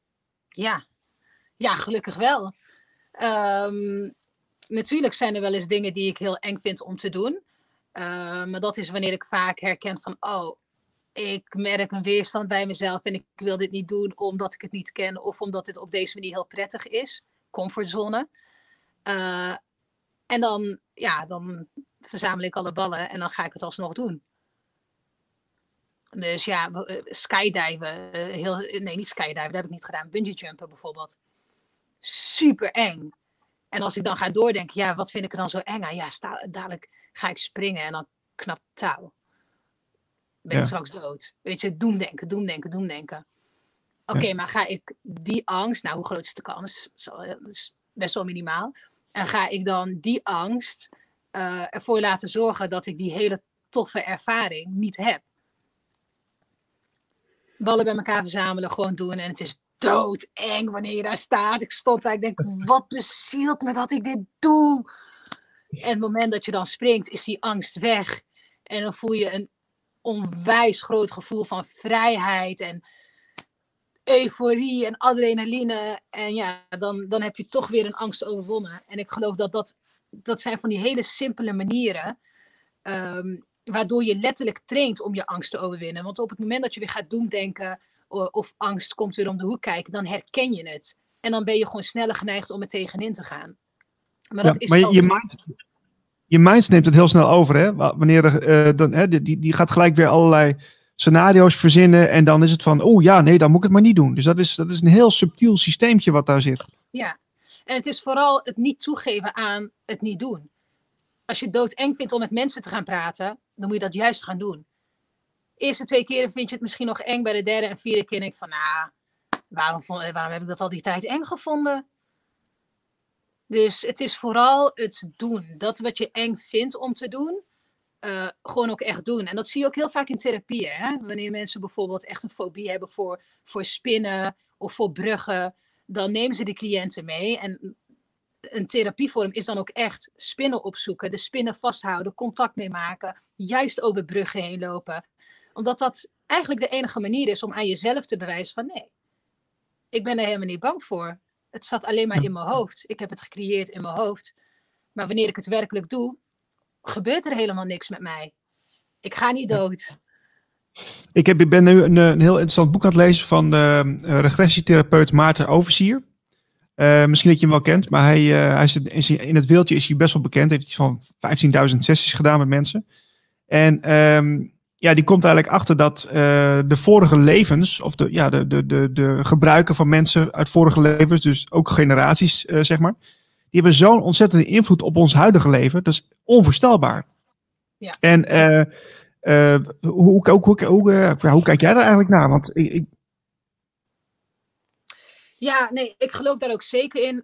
Ja, gelukkig wel. Natuurlijk zijn er wel eens dingen die ik heel eng vind om te doen. Maar dat is wanneer ik vaak herken van, ik merk een weerstand bij mezelf en ik wil dit niet doen omdat ik het niet ken of omdat het op deze manier heel prettig is. Comfortzone. En dan verzamel ik alle ballen en dan ga ik het alsnog doen. Dus ja, skydiven. Niet skydiven, dat heb ik niet gedaan. Bungee jumpen bijvoorbeeld. Super eng. En als ik dan ga doordenken, wat vind ik er dan zo eng aan? Ja, dadelijk ga ik springen en dan knapt touw. Ben ik straks dood. Weet je, doemdenken. Oké, maar ga ik die angst, hoe groot is de kans? Dat is best wel minimaal. En ga ik dan die angst ervoor laten zorgen dat ik die hele toffe ervaring niet heb? Ballen bij elkaar verzamelen, gewoon doen. En het is doodeng wanneer je daar staat. Ik stond daar, ik denk, wat bezielt me dat ik dit doe? En het moment dat je dan springt, is die angst weg. En dan voel je een onwijs groot gevoel van vrijheid en euforie en adrenaline. En dan heb je toch weer een angst overwonnen. En ik geloof dat zijn van die hele simpele manieren waardoor je letterlijk traint om je angst te overwinnen. Want op het moment dat je weer gaat doemdenken of angst komt weer om de hoek kijken, dan herken je het. En dan ben je gewoon sneller geneigd om er tegenin te gaan. Maar dat is je mind neemt het heel snel over, hè? Wanneer die gaat gelijk weer allerlei scenario's verzinnen en dan is het van, dan moet ik het maar niet doen. Dus dat is een heel subtiel systeempje wat daar zit. Ja, en het is vooral het niet toegeven aan het niet doen. Als je het doodeng vindt om met mensen te gaan praten, dan moet je dat juist gaan doen. De eerste 2 keren vind je het misschien nog eng, bij de 3e en 4e keer denk ik van, waarom heb ik dat al die tijd eng gevonden? Dus het is vooral het doen. Dat wat je eng vindt om te doen, gewoon ook echt doen. En dat zie je ook heel vaak in therapieën. Hè? Wanneer mensen bijvoorbeeld echt een fobie hebben voor spinnen of voor bruggen, dan nemen ze de cliënten mee. En een therapievorm is dan ook echt spinnen opzoeken, de spinnen vasthouden, contact mee maken, juist over bruggen heen lopen. Omdat dat eigenlijk de enige manier is om aan jezelf te bewijzen van nee, ik ben er helemaal niet bang voor. Het zat alleen maar in mijn hoofd. Ik heb het gecreëerd in mijn hoofd. Maar wanneer ik het werkelijk doe, gebeurt er helemaal niks met mij. Ik ga niet dood. Ik ben nu een heel interessant boek aan het lezen van regressietherapeut Maarten Overzier. Misschien dat je hem wel kent, maar hij is in het wereldje is hij best wel bekend. Hij heeft iets van 15.000 sessies gedaan met mensen. En die komt eigenlijk achter dat de vorige levens, of de gebruiken van mensen uit vorige levens, dus ook generaties, zeg maar, die hebben zo'n ontzettende invloed op ons huidige leven. Dat is onvoorstelbaar. Ja. En Hoe kijk jij daar eigenlijk naar? Want Ja, nee, ik geloof daar ook zeker in.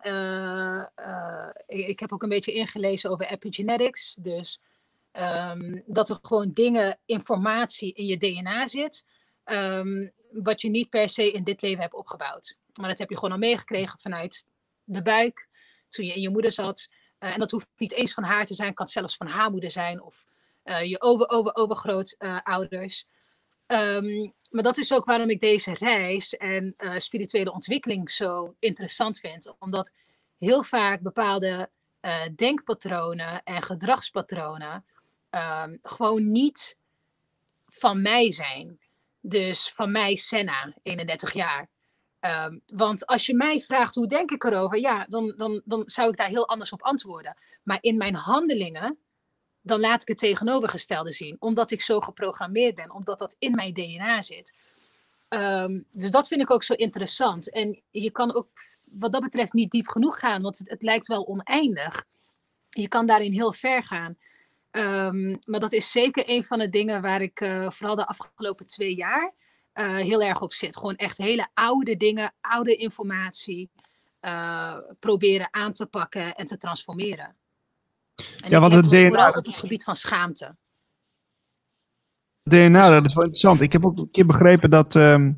Ik heb ook een beetje ingelezen over epigenetics. Dus dat er gewoon informatie in je DNA zit. Wat je niet per se in dit leven hebt opgebouwd. Maar dat heb je gewoon al meegekregen vanuit de buik. Toen je in je moeder zat. En dat hoeft niet eens van haar te zijn. Kan zelfs van haar moeder zijn. Of je overgrootouders. Maar dat is ook waarom ik deze reis en spirituele ontwikkeling zo interessant vind. Omdat heel vaak bepaalde denkpatronen en gedragspatronen gewoon niet van mij zijn. Dus van mij, Senna, 31 jaar. Want als je mij vraagt hoe denk ik erover, ja, dan zou ik daar heel anders op antwoorden. Maar in mijn handelingen, dan laat ik het tegenovergestelde zien. Omdat ik zo geprogrammeerd ben, omdat dat in mijn DNA zit. Dus dat vind ik ook zo interessant. En je kan ook wat dat betreft niet diep genoeg gaan, want het lijkt wel oneindig. Je kan daarin heel ver gaan. Maar dat is zeker een van de dingen waar ik vooral de afgelopen 2 jaar heel erg op zit. Gewoon echt hele oude dingen, oude informatie proberen aan te pakken en te transformeren. En ja, want het DNA... Vooral op het gebied van schaamte. DNA, dat is wel interessant. Ik heb ook een keer begrepen dat een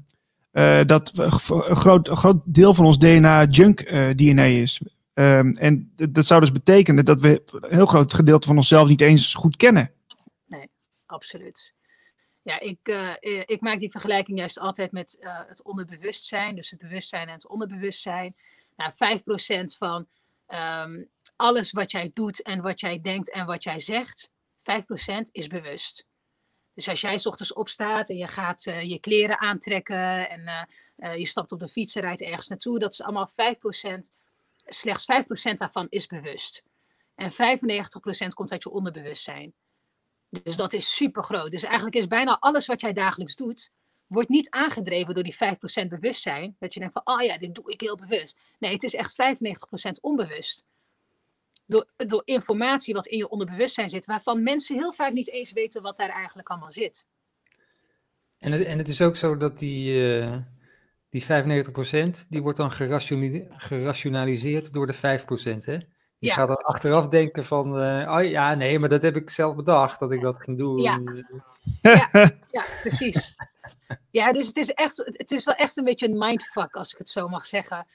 groot deel van ons DNA junk DNA is. En dat zou dus betekenen dat we een heel groot gedeelte van onszelf niet eens goed kennen. Nee, absoluut. Ja, ik maak die vergelijking juist altijd met het onderbewustzijn. Dus het bewustzijn en het onderbewustzijn. Nou, 5% van alles wat jij doet en wat jij denkt en wat jij zegt, 5% is bewust. Dus als jij 's ochtends opstaat en je gaat je kleren aantrekken en je stapt op de fiets en rijdt ergens naartoe, dat is allemaal 5%. Slechts 5% daarvan is bewust. En 95% komt uit je onderbewustzijn. Dus dat is super groot. Dus eigenlijk is bijna alles wat jij dagelijks doet, wordt niet aangedreven door die 5% bewustzijn. Dat je denkt van, oh ja, dit doe ik heel bewust. Nee, het is echt 95% onbewust. Door informatie wat in je onderbewustzijn zit, waarvan mensen heel vaak niet eens weten wat daar eigenlijk allemaal zit. En het is ook zo dat die 95%, die wordt dan gerationaliseerd door de 5%, hè? Je gaat dan achteraf denken van, oh ja, nee, maar dat heb ik zelf bedacht, dat ik dat ging doen. Ja, precies. Ja, dus het is wel echt een beetje een mindfuck, als ik het zo mag zeggen.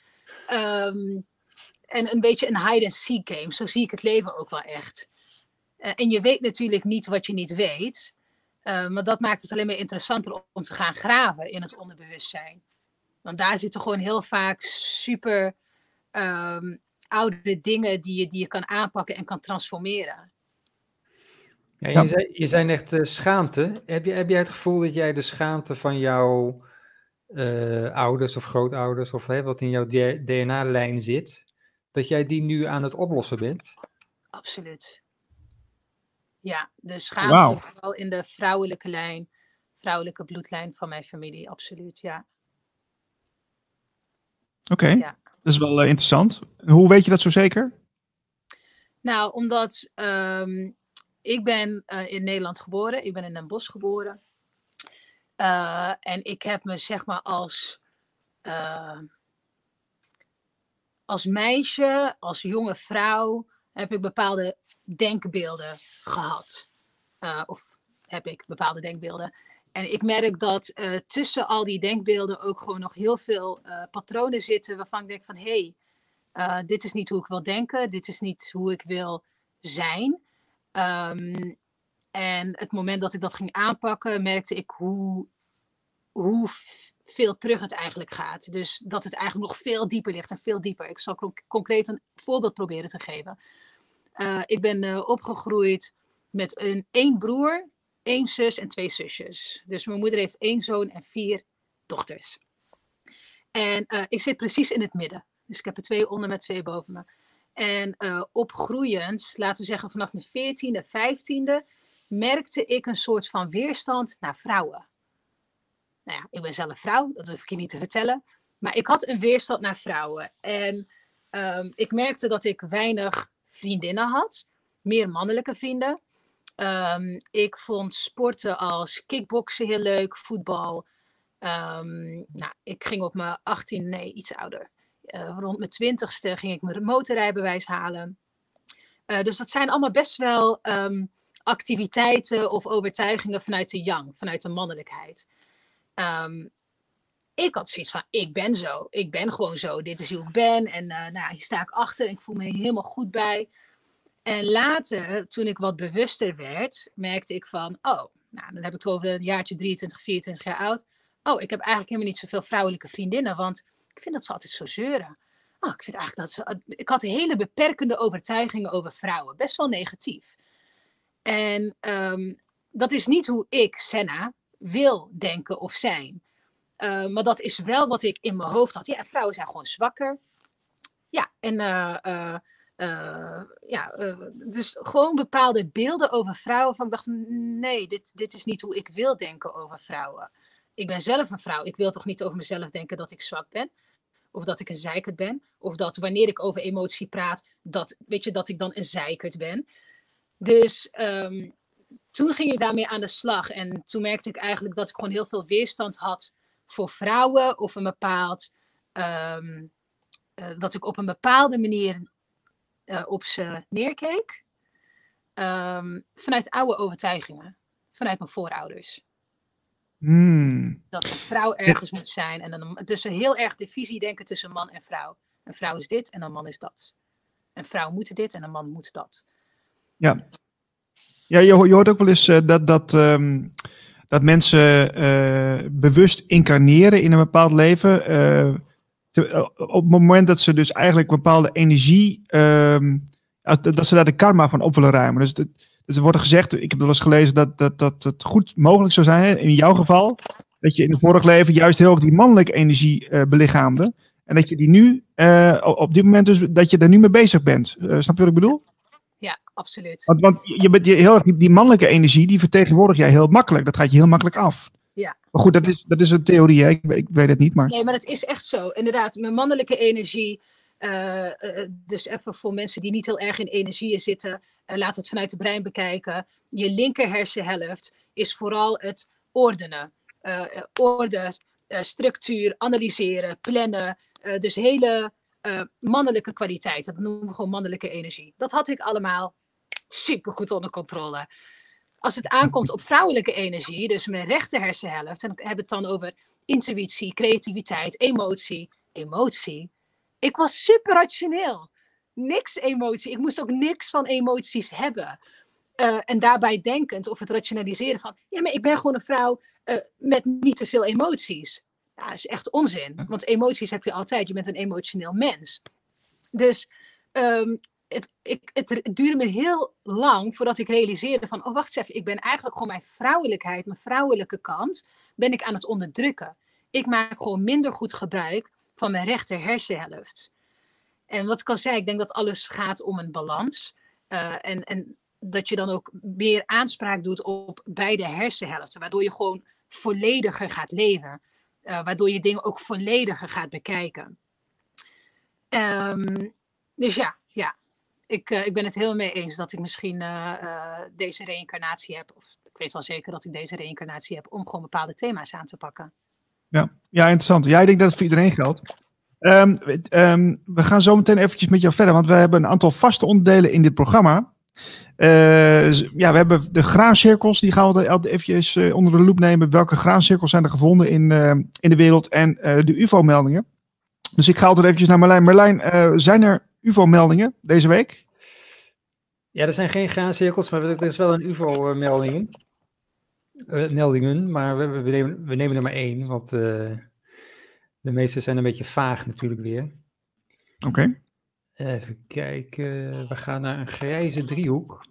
En een beetje een hide-and-seek game. Zo zie ik het leven ook wel echt. En je weet natuurlijk niet wat je niet weet. Maar dat maakt het alleen maar interessanter om te gaan graven in het onderbewustzijn. Want daar zitten gewoon heel vaak super oude dingen die je kan aanpakken en kan transformeren. Ja, je zei echt schaamte. Heb jij het gevoel dat jij de schaamte van jouw ouders of grootouders, of wat in jouw DNA-lijn zit, dat jij die nu aan het oplossen bent? Absoluut. Ja, de schaamte vooral in de vrouwelijke bloedlijn van mijn familie, absoluut, ja. Oké, ja. Dat is wel interessant. Hoe weet je dat zo zeker? Nou, omdat ik ben in Nederland geboren, ik ben in Den Bosch geboren. En ik heb me zeg maar als meisje, als jonge vrouw, heb ik bepaalde denkbeelden gehad. Of heb ik bepaalde denkbeelden. En ik merk dat tussen al die denkbeelden ook gewoon nog heel veel patronen zitten waarvan ik denk van hé, dit is niet hoe ik wil denken, dit is niet hoe ik wil zijn. En het moment dat ik dat ging aanpakken, merkte ik hoe veel terug het eigenlijk gaat. Dus dat het eigenlijk nog veel dieper ligt en veel dieper. Ik zal concreet een voorbeeld proberen te geven. Ik ben opgegroeid met 1 broer, 1 zus en 2 zusjes. Dus mijn moeder heeft 1 zoon en 4 dochters. En ik zit precies in het midden. Dus ik heb er 2 onder me, 2 boven me. En opgroeiend, laten we zeggen vanaf mijn 14e, 15e, merkte ik een soort van weerstand naar vrouwen. Nou ja, ik ben zelf vrouw, dat hoef ik je niet te vertellen. Maar ik had een weerstand naar vrouwen. En ik merkte dat ik weinig vriendinnen had. Meer mannelijke vrienden. Ik vond sporten als kickboksen heel leuk, voetbal. Nou, ik ging op mijn 18, nee, iets ouder. Rond mijn 20ste ging ik mijn motorrijbewijs halen. Dus dat zijn allemaal best wel activiteiten of overtuigingen vanuit de yang, vanuit de mannelijkheid. Ik had zoiets van, ik ben zo. Ik ben gewoon zo. Dit is hoe ik ben. En nou, hier sta ik achter en ik voel me helemaal goed bij. En later, toen ik wat bewuster werd, merkte ik van, oh, nou, dan heb ik het over een jaartje 23, 24 jaar oud. Oh, ik heb eigenlijk helemaal niet zoveel vrouwelijke vriendinnen, want ik vind dat ze altijd zo zeuren. Oh, ik vind eigenlijk dat ik had hele beperkende overtuigingen over vrouwen, best wel negatief. En dat is niet hoe ik, Senna, wil denken of zijn. Maar dat is wel wat ik in mijn hoofd had. Ja, vrouwen zijn gewoon zwakker. Ja, en dus gewoon bepaalde beelden over vrouwen. Van ik dacht, nee, dit is niet hoe ik wil denken over vrouwen. Ik ben zelf een vrouw. Ik wil toch niet over mezelf denken dat ik zwak ben. Of dat ik een zeikert ben. Of dat wanneer ik over emotie praat, dat ik dan een zeikert ben. Dus toen ging ik daarmee aan de slag. En toen merkte ik eigenlijk dat ik gewoon heel veel weerstand had voor vrouwen. Of een bepaald... dat ik op een bepaalde manier op ze neerkeek. Vanuit oude overtuigingen. Vanuit mijn voorouders. Dat een vrouw ergens moet zijn. En dan, dus een heel erg divisie denken tussen man en vrouw. Een vrouw is dit en een man is dat. Een vrouw moet dit en een man moet dat. Ja, je hoort ook wel eens dat mensen bewust incarneren in een bepaald leven. Op het moment dat ze dus eigenlijk een bepaalde energie, dat ze daar de karma van op willen ruimen. Dus er wordt gezegd, ik heb wel eens gelezen dat het goed mogelijk zou zijn, in jouw geval, dat je in het vorige leven juist heel erg die mannelijke energie belichaamde. En dat je die nu, op dit moment dus, dat je daar nu mee bezig bent. Snap je wat ik bedoel? Ja, absoluut. Want je bent heel erg die mannelijke energie, die vertegenwoordig jij heel makkelijk. Dat gaat je heel makkelijk af. Ja. Maar goed, dat is een theorie, hè? Ik weet het niet, maar... Nee, maar het is echt zo. Inderdaad, mijn mannelijke energie... dus even voor mensen die niet heel erg in energieën zitten... laten we het vanuit het brein bekijken. Je linker hersenhelft is vooral het ordenen. Orde, structuur, analyseren, plannen. Dus hele mannelijke kwaliteit. Dat noemen we gewoon mannelijke energie. Dat had ik allemaal supergoed onder controle. Als het aankomt op vrouwelijke energie, dus mijn rechter hersenhelft, en dan hebben we het dan over intuïtie, creativiteit, emotie. Emotie? Ik was super rationeel. Niks emotie. Ik moest ook niks van emoties hebben. En daarbij denkend of het rationaliseren van, ja, maar ik ben gewoon een vrouw met niet te veel emoties. Ja, dat is echt onzin. Want emoties heb je altijd. Je bent een emotioneel mens. Dus het duurde me heel lang voordat ik realiseerde van, oh wacht eens even, ik ben eigenlijk gewoon mijn vrouwelijkheid, mijn vrouwelijke kant, ben ik aan het onderdrukken. Ik maak gewoon minder goed gebruik van mijn rechter hersenhelft. En wat ik al zei, ik denk dat alles gaat om een balans. En dat je dan ook meer aanspraak doet op beide hersenhelften, waardoor je gewoon vollediger gaat leven. Waardoor je dingen ook vollediger gaat bekijken. Dus ja. Ik ben het heel mee eens dat ik misschien deze reïncarnatie heb. Of ik weet wel zeker dat ik deze reïncarnatie heb om gewoon bepaalde thema's aan te pakken. Ja, interessant. Ja, ik denk dat het voor iedereen geldt. We gaan zo meteen eventjes met jou verder, want we hebben een aantal vaste onderdelen in dit programma. We hebben de graancirkels, die gaan we eventjes onder de loep nemen. Welke graancirkels zijn er gevonden in de wereld en de UFO-meldingen. Dus ik ga altijd eventjes naar Merlijn. Merlijn, zijn er UFO-meldingen deze week? Ja, er zijn geen graancirkels, maar er is wel een UFO-meldingen. Maar we nemen er maar één, want de meeste zijn een beetje vaag natuurlijk weer. Oké. Even kijken, we gaan naar een grijze driehoek.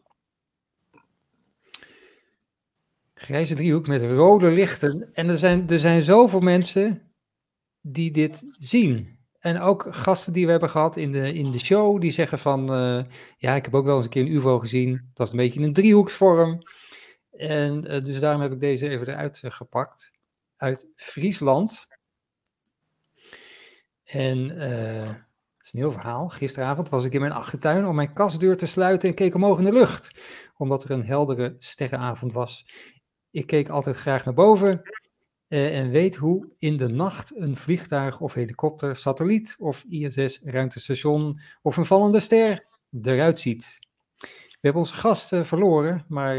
Grijze driehoek met rode lichten. En er zijn zoveel mensen die dit zien. En ook gasten die we hebben gehad in de show, die zeggen van, ja, ik heb ook wel eens een keer een UFO gezien. Dat was een beetje in een driehoeksvorm. En dus daarom heb ik deze even eruit gepakt. Uit Friesland. En is een heel verhaal. Gisteravond was ik in mijn achtertuin om mijn kastdeur te sluiten en keek omhoog in de lucht, omdat er een heldere sterrenavond was. Ik keek altijd graag naar boven en weet hoe in de nacht een vliegtuig of helikopter, satelliet of ISS-ruimtestation of een vallende ster eruit ziet. We hebben onze gast verloren, maar...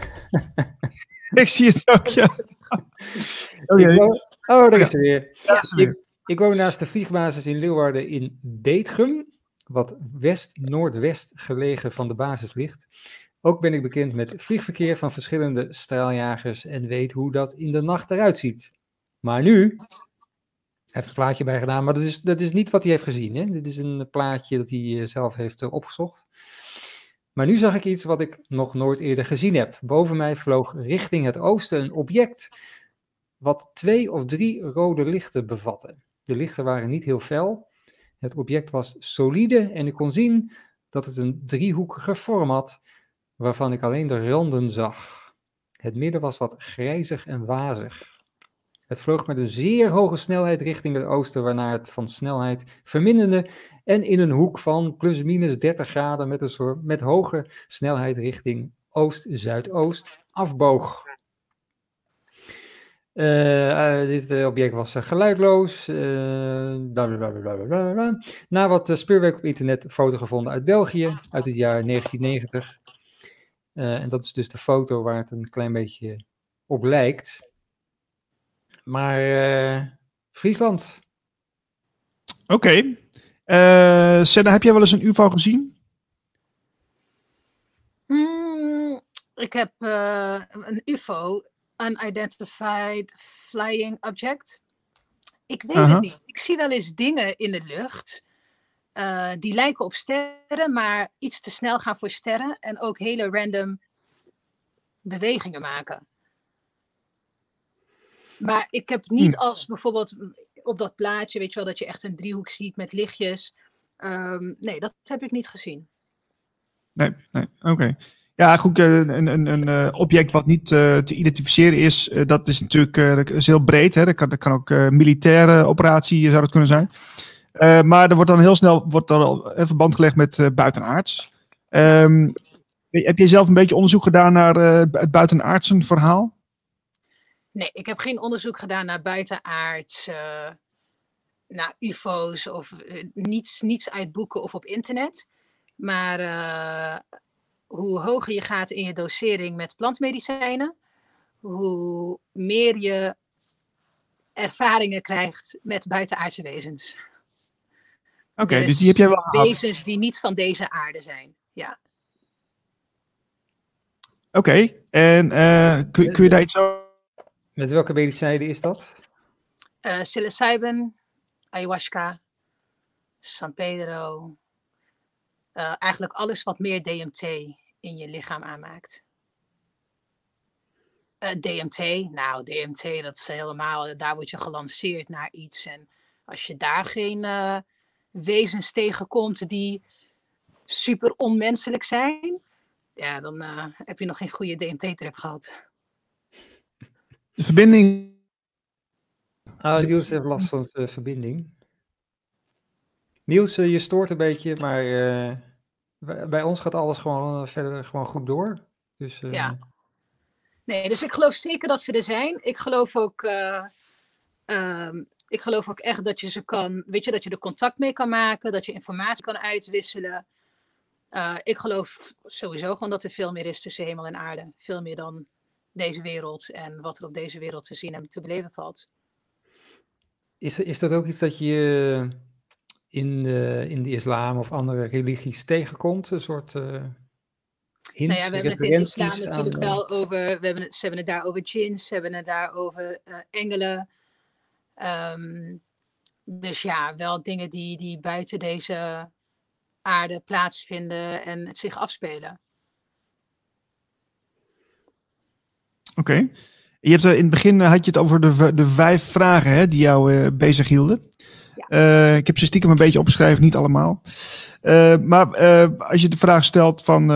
Ik zie het ook, ja. Daar is ze weer. Ja, is er weer. Ik woon naast de vliegbasis in Leeuwarden in Deetgum, wat west-noordwest gelegen van de basis ligt. Ook ben ik bekend met vliegverkeer van verschillende straaljagers en weet hoe dat in de nacht eruit ziet. Maar nu, hij heeft een plaatje bij gedaan, maar dat is niet wat hij heeft gezien. Hè? Dit is een plaatje dat hij zelf heeft opgezocht. Maar nu zag ik iets wat ik nog nooit eerder gezien heb. Boven mij vloog richting het oosten een object wat 2 of 3 rode lichten bevatte. De lichten waren niet heel fel. Het object was solide en ik kon zien dat het een driehoekige vorm had, waarvan ik alleen de randen zag. Het midden was wat grijzig en wazig. Het vloog met een zeer hoge snelheid richting het oosten, waarna het van snelheid verminderde en in een hoek van plus minus 30 graden met hoge snelheid richting oost-zuidoost afboog. Dit object was geluidloos. Na wat speurwerk op internet een foto gevonden uit België uit het jaar 1990. En dat is dus de foto waar het een klein beetje op lijkt. Maar Friesland. Oké. Senna, heb jij wel eens een UFO gezien? Ik heb een UFO, Unidentified Flying Object. Ik weet het niet. Ik zie wel eens dingen in de lucht. Die lijken op sterren, maar iets te snel gaan voor sterren. En ook hele random bewegingen maken. Maar ik heb niet als bijvoorbeeld op dat plaatje, weet je wel, dat je echt een driehoek ziet met lichtjes. Nee, dat heb ik niet gezien. Nee, oké. Ja, goed, een object wat niet te identificeren is, dat is natuurlijk dat is heel breed. Hè? Dat kan ook militaire operatie zou dat kunnen zijn. Maar er wordt dan heel snel een verband gelegd met buitenaards. Heb je zelf een beetje onderzoek gedaan naar het buitenaardse verhaal? Nee, ik heb geen onderzoek gedaan naar buitenaards, naar UFO's of niets uit boeken of op internet. Maar hoe hoger je gaat in je dosering met plantmedicijnen, hoe meer je ervaringen krijgt met buitenaardse wezens. Oké, dus die heb jij wel gehad. Wezens die niet van deze aarde zijn, ja. Oké, en kun je daar iets over... Met welke medicijnen is dat? Psilocybin, ayahuasca, San Pedro. Eigenlijk alles wat meer DMT in je lichaam aanmaakt. DMT, dat is helemaal, daar word je gelanceerd naar iets. En als je daar geen wezens tegenkomt die super onmenselijk zijn, ja, dan heb je nog geen goede DMT-trip gehad. De verbinding... Niels heeft last van de verbinding. Niels, je stoort een beetje, maar bij ons gaat alles gewoon verder gewoon goed door. Dus, ja. Nee, dus ik geloof zeker dat ze er zijn. Ik geloof ook echt dat je ze kan, weet je, dat je er contact mee kan maken, dat je informatie kan uitwisselen. Ik geloof sowieso gewoon dat er veel meer is tussen hemel en aarde. Veel meer dan deze wereld en wat er op deze wereld te zien en te beleven valt. Is dat ook iets dat je in de islam of andere religies tegenkomt? Een soort hints, nou ja, we hebben het in de islam natuurlijk wel over, ze hebben het daar over djinns, ze hebben het daar over engelen. Dus ja, wel dingen die buiten deze aarde plaatsvinden en zich afspelen. Oké. Je hebt in het begin had je het over de 5 vragen, hè, die jou bezig hielden. Ja. Ik heb ze stiekem een beetje opgeschreven, niet allemaal. Maar als je de vraag stelt van,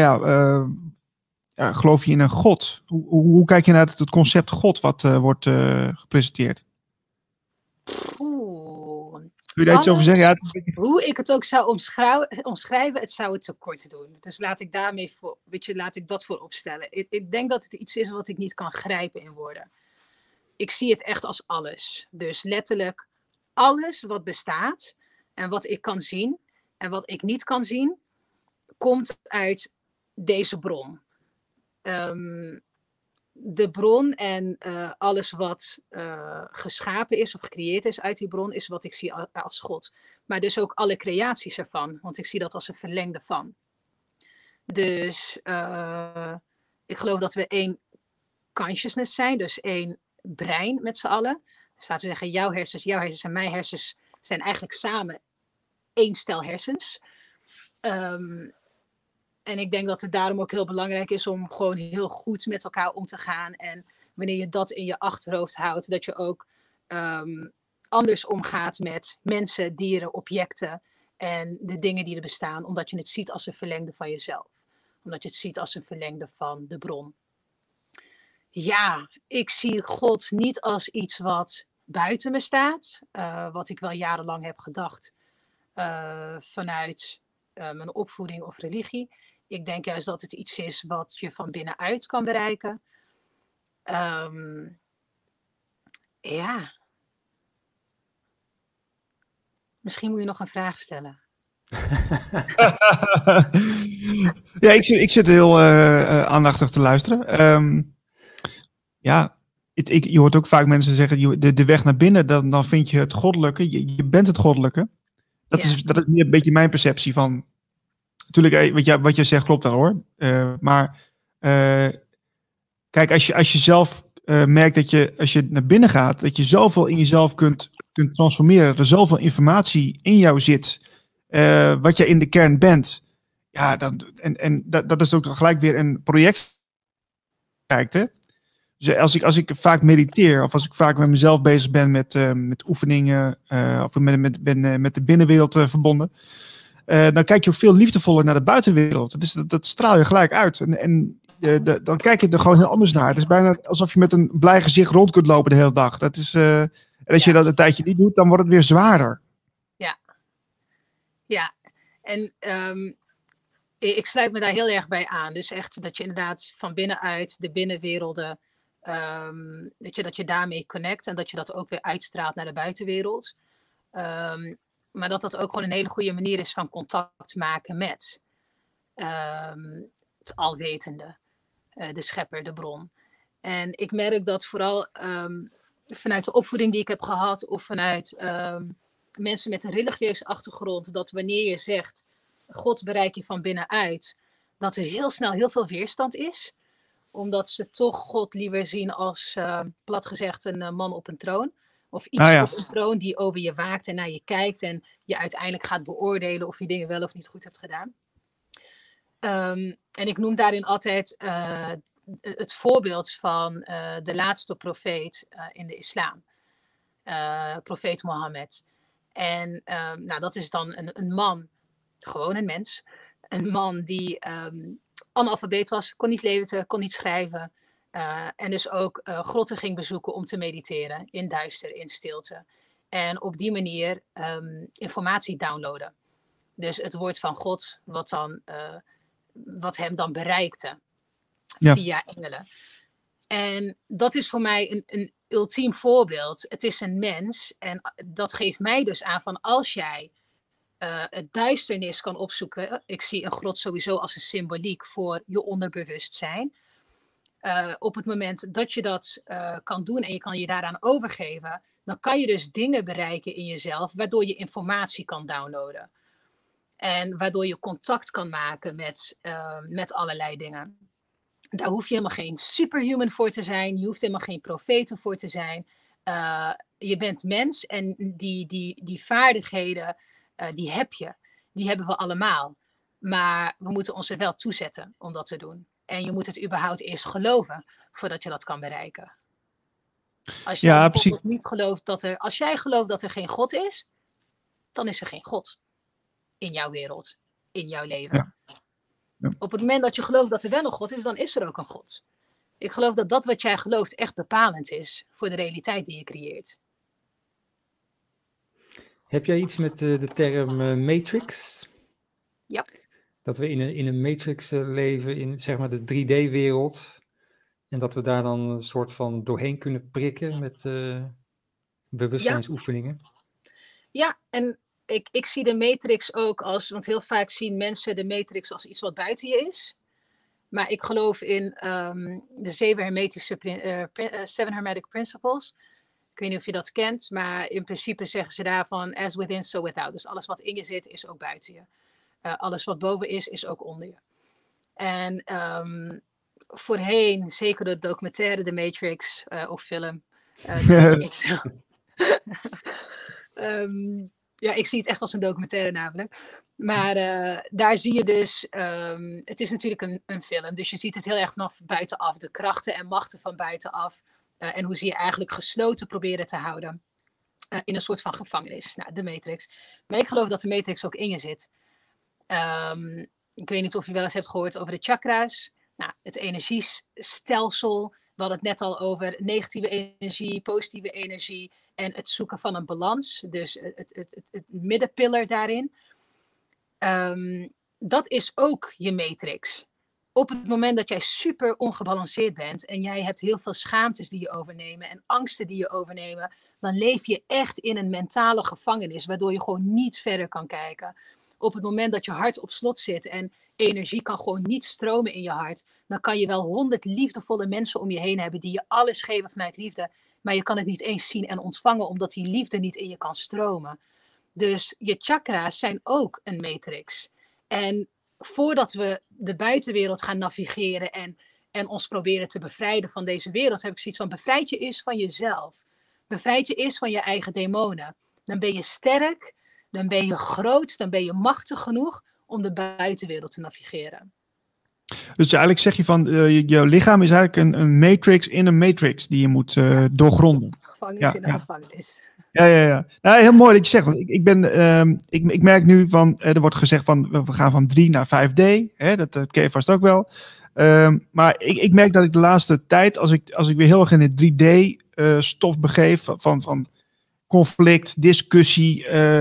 geloof je in een God? Hoe kijk je naar het concept God wat wordt gepresenteerd? Kun je daar iets over zeggen? Ja, hoe ik het ook zou omschrijven, het zou het tekort doen. Dus laat ik daarmee laat ik dat voor opstellen. Ik denk dat het iets is wat ik niet kan grijpen in woorden. Ik zie het echt als alles. Dus letterlijk alles wat bestaat en wat ik kan zien en wat ik niet kan zien, komt uit deze bron. De bron en alles wat geschapen is of gecreëerd is uit die bron, is wat ik zie als God. Maar dus ook alle creaties ervan, want ik zie dat als een verlengde van. Dus ik geloof dat we één consciousness zijn, dus één brein met z'n allen. Dus laten we zeggen, jouw hersens en mijn hersens zijn eigenlijk samen één stel hersens. En ik denk dat het daarom ook heel belangrijk is om gewoon heel goed met elkaar om te gaan. En wanneer je dat in je achterhoofd houdt, dat je ook anders omgaat met mensen, dieren, objecten en de dingen die er bestaan. Omdat je het ziet als een verlengde van jezelf. Omdat je het ziet als een verlengde van de bron. Ja, ik zie God niet als iets wat buiten me staat. Wat ik wel jarenlang heb gedacht vanuit mijn opvoeding of religie. Ik denk juist dat het iets is wat je van binnenuit kan bereiken. Ja. Misschien moet je nog een vraag stellen. Ja, ik zit heel aandachtig te luisteren. Ja, je hoort ook vaak mensen zeggen, de weg naar binnen, dan vind je het goddelijke. Je bent het goddelijke. Dat is meer een beetje mijn perceptie van. Natuurlijk, wat je zegt klopt wel hoor. Maar kijk, als je zelf merkt dat als je naar binnen gaat, dat je zoveel in jezelf kunt transformeren. Er zoveel informatie in jou zit. Wat je in de kern bent. Ja, dat is ook gelijk weer een project. Kijkt, hè? Dus als ik vaak mediteer, of als ik vaak met mezelf bezig ben met oefeningen, of met de binnenwereld verbonden, dan kijk je ook veel liefdevoller naar de buitenwereld. Dat straal je gelijk uit. Dan kijk je er gewoon heel anders naar. Het is bijna alsof je met een blij gezicht rond kunt lopen de hele dag. En als je dat een tijdje niet doet, dan wordt het weer zwaarder. Ja. En ik sluit me daar heel erg bij aan. Dus echt dat je inderdaad van binnenuit de binnenwerelden, dat je daarmee connect en dat je dat ook weer uitstraalt naar de buitenwereld. Maar dat ook gewoon een hele goede manier is van contact maken met het alwetende, de schepper, de bron. En ik merk dat vooral vanuit de opvoeding die ik heb gehad of vanuit mensen met een religieuze achtergrond, dat wanneer je zegt God bereik je van binnenuit, dat er heel snel heel veel weerstand is. Omdat ze toch God liever zien als, plat gezegd, een man op een troon. Of iets op een troon die over je waakt en naar je kijkt en je uiteindelijk gaat beoordelen of je dingen wel of niet goed hebt gedaan. En ik noem daarin altijd het voorbeeld van de laatste profeet in de islam. Profeet Mohammed. En dat is dan een man, gewoon een mens. Een man die analfabeet was, kon niet lezen, kon niet schrijven. En dus ook grotten ging bezoeken om te mediteren. In duister, in stilte. En op die manier informatie downloaden. Dus het woord van God, wat hem dan bereikte. Via engelen. En dat is voor mij een ultiem voorbeeld. Het is een mens. En dat geeft mij dus aan van als jij het duisternis kan opzoeken. Ik zie een grot sowieso als een symboliek voor je onderbewustzijn. Op het moment dat je dat kan doen en je kan je daaraan overgeven, dan kan je dus dingen bereiken in jezelf, waardoor je informatie kan downloaden. En waardoor je contact kan maken met allerlei dingen. Daar hoef je helemaal geen superhuman voor te zijn. Je hoeft helemaal geen profeten voor te zijn. Je bent mens en die vaardigheden, die heb je. Die hebben we allemaal. Maar we moeten ons er wel toe zetten om dat te doen. En je moet het überhaupt eerst geloven voordat je dat kan bereiken. Als je bijvoorbeeld niet gelooft als jij gelooft dat er geen God is, dan is er geen God in jouw wereld, in jouw leven. Ja. Op het moment dat je gelooft dat er wel een God is, dan is er ook een God. Ik geloof dat wat jij gelooft echt bepalend is voor de realiteit die je creëert. Heb jij iets met de term matrix? Ja. Dat we in een matrix leven, in zeg maar de 3D-wereld. En dat we daar dan een soort van doorheen kunnen prikken met bewustzijnsoefeningen. Ja, en ik zie de matrix ook als, want heel vaak zien mensen de matrix als iets wat buiten je is. Maar ik geloof in de 7 hermetische, 7 hermetic principles. Ik weet niet of je dat kent, maar in principe zeggen ze daarvan as within, so without. Dus alles wat in je zit, is ook buiten je. Alles wat boven is ook onder je. En voorheen, zeker de documentaire The Matrix of film. Ja, ik zie het echt als een documentaire namelijk. Maar daar zie je dus, het is natuurlijk een film, dus je ziet het heel erg vanaf buitenaf. De krachten en machten van buitenaf. En hoe ze je eigenlijk gesloten proberen te houden. In een soort van gevangenis. Nou, de Matrix. Maar ik geloof dat de Matrix ook in je zit. Ik weet niet of je wel eens hebt gehoord over de chakra's. Nou, het energiestelsel. We hadden het net al over negatieve energie, positieve energie. En het zoeken van een balans. Dus het middenpillar daarin. Dat is ook je matrix. Op het moment dat jij super ongebalanceerd bent en jij hebt heel veel schaamtes die je overnemen en angsten die je overnemen, dan leef je echt in een mentale gevangenis, waardoor je gewoon niet verder kan kijken. Op het moment dat je hart op slot zit en energie kan gewoon niet stromen in je hart, dan kan je wel 100 liefdevolle mensen om je heen hebben die je alles geven vanuit liefde, maar je kan het niet eens zien en ontvangen omdat die liefde niet in je kan stromen. Dus je chakra's zijn ook een matrix. En voordat we de buitenwereld gaan navigeren en ons proberen te bevrijden van deze wereld, heb ik zoiets van: bevrijd je eerst van jezelf. Bevrijd je eerst van je eigen demonen. Dan ben je sterk, dan ben je groot, dan ben je machtig genoeg om de buitenwereld te navigeren. Dus eigenlijk zeg je van, jouw lichaam is eigenlijk een matrix in een matrix die je moet doorgronden. Gevangenis in een gevangenis. Ja. Nou, heel mooi dat je zegt. Want ik merk nu van, er wordt gezegd van, we gaan van 3 naar 5D. Hè, dat ken je vast ook wel. Maar ik merk dat ik de laatste tijd, als ik weer heel erg in de 3D stof begeef, van conflict, discussie,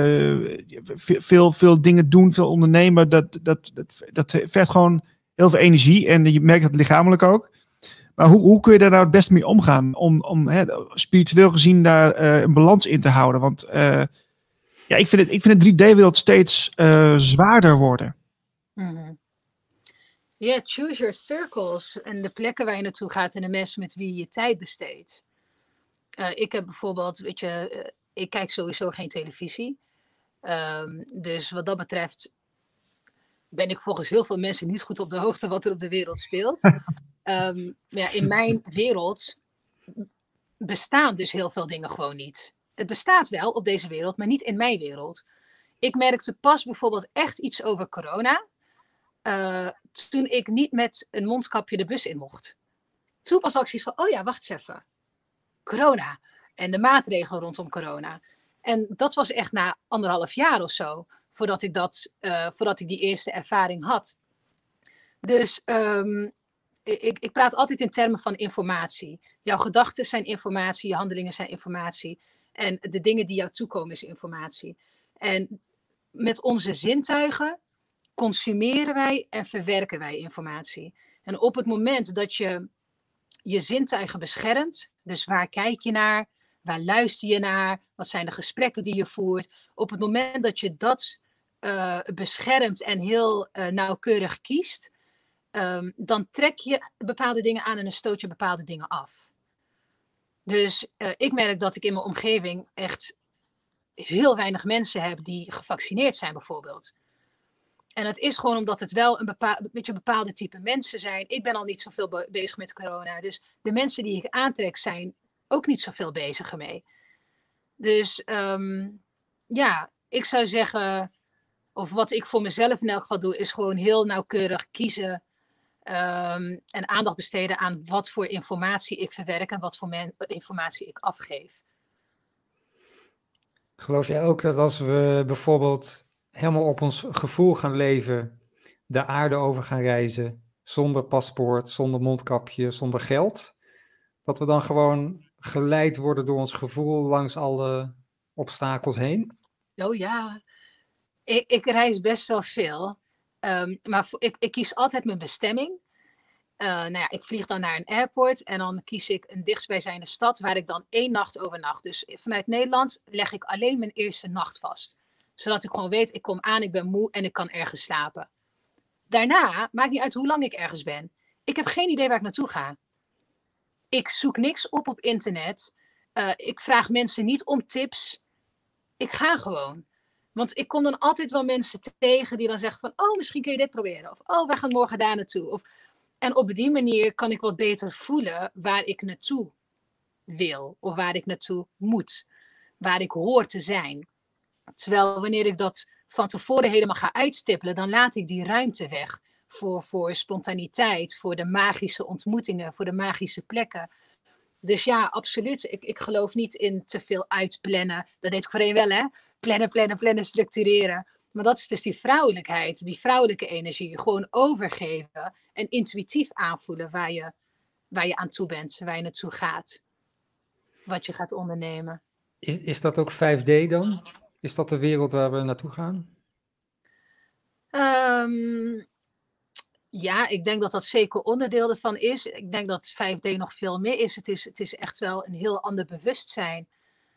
veel dingen doen, veel ondernemen, dat vergt gewoon heel veel energie. En je merkt het lichamelijk ook. Maar hoe kun je daar nou het beste mee omgaan? Om spiritueel gezien daar een balans in te houden. Want ik vind de 3D-wereld steeds zwaarder worden. Mm-hmm. Ja, choose your circles. En de plekken waar je naartoe gaat en de mensen met wie je tijd besteedt. Ik heb bijvoorbeeld, ik kijk sowieso geen televisie. Dus wat dat betreft ben ik volgens heel veel mensen niet goed op de hoogte wat er op de wereld speelt. In mijn wereld bestaan dus heel veel dingen gewoon niet. Het bestaat wel op deze wereld, maar niet in mijn wereld. Ik merkte pas bijvoorbeeld echt iets over corona toen ik niet met een mondkapje de bus in mocht. Toen pas had ik zoiets van, oh ja, wacht eens even. Corona en de maatregelen rondom corona. En dat was echt na 1,5 jaar of zo, voordat ik die eerste ervaring had. Dus ik praat altijd in termen van informatie. Jouw gedachten zijn informatie, je handelingen zijn informatie. En de dingen die jou toekomen is informatie. En met onze zintuigen consumeren wij en verwerken wij informatie. En op het moment dat je je zintuigen beschermt, dus waar kijk je naar, waar luister je naar, wat zijn de gesprekken die je voert. Op het moment dat je dat beschermt en heel nauwkeurig kiest, dan trek je bepaalde dingen aan en dan stoot je bepaalde dingen af. Dus ik merk dat ik in mijn omgeving echt heel weinig mensen heb die gevaccineerd zijn bijvoorbeeld. En dat is gewoon omdat het wel een bepaalde type mensen zijn. Ik ben al niet zoveel bezig met corona. Dus de mensen die ik aantrek zijn ook niet zoveel bezig ermee. Dus ik zou zeggen, of wat ik voor mezelf in elk geval doe, is gewoon heel nauwkeurig kiezen en aandacht besteden aan wat voor informatie ik verwerk en wat voor informatie ik afgeef. Geloof jij ook dat als we bijvoorbeeld helemaal op ons gevoel gaan leven, de aarde over gaan reizen, zonder paspoort, zonder mondkapje, zonder geld, dat we dan gewoon geleid worden door ons gevoel langs alle obstakels heen? Oh ja, ik reis best wel veel. Maar ik kies altijd mijn bestemming. Nou ja, ik vlieg dan naar een airport en dan kies ik een dichtstbijzijnde stad waar ik dan 1 nacht overnacht. Dus vanuit Nederland leg ik alleen mijn eerste nacht vast. Zodat ik gewoon weet, ik kom aan, ik ben moe en ik kan ergens slapen. Daarna, maakt niet uit hoe lang ik ergens ben. Ik heb geen idee waar ik naartoe ga. Ik zoek niks op internet. Ik vraag mensen niet om tips. Ik ga gewoon. Want ik kom dan altijd wel mensen tegen die dan zeggen van, oh, misschien kun je dit proberen. Of, oh, wij gaan morgen daar naartoe. En op die manier kan ik wat beter voelen waar ik naartoe wil. Of waar ik naartoe moet. Waar ik hoor te zijn. Terwijl wanneer ik dat van tevoren helemaal ga uitstippelen, dan laat ik die ruimte weg. Voor spontaniteit, voor de magische ontmoetingen, voor de magische plekken. Dus ja, absoluut. Ik geloof niet in te veel uitplannen. Dat deed ik voorheen wel, hè? Plannen, structureren. Maar dat is dus die vrouwelijkheid, die vrouwelijke energie. Gewoon overgeven en intuïtief aanvoelen waar je aan toe bent, waar je naartoe gaat. Wat je gaat ondernemen. Is dat ook 5D dan? Is dat de wereld waar we naartoe gaan? Ja, ik denk dat dat zeker onderdeel ervan is. Ik denk dat 5D nog veel meer is. Het is echt wel een heel ander bewustzijn.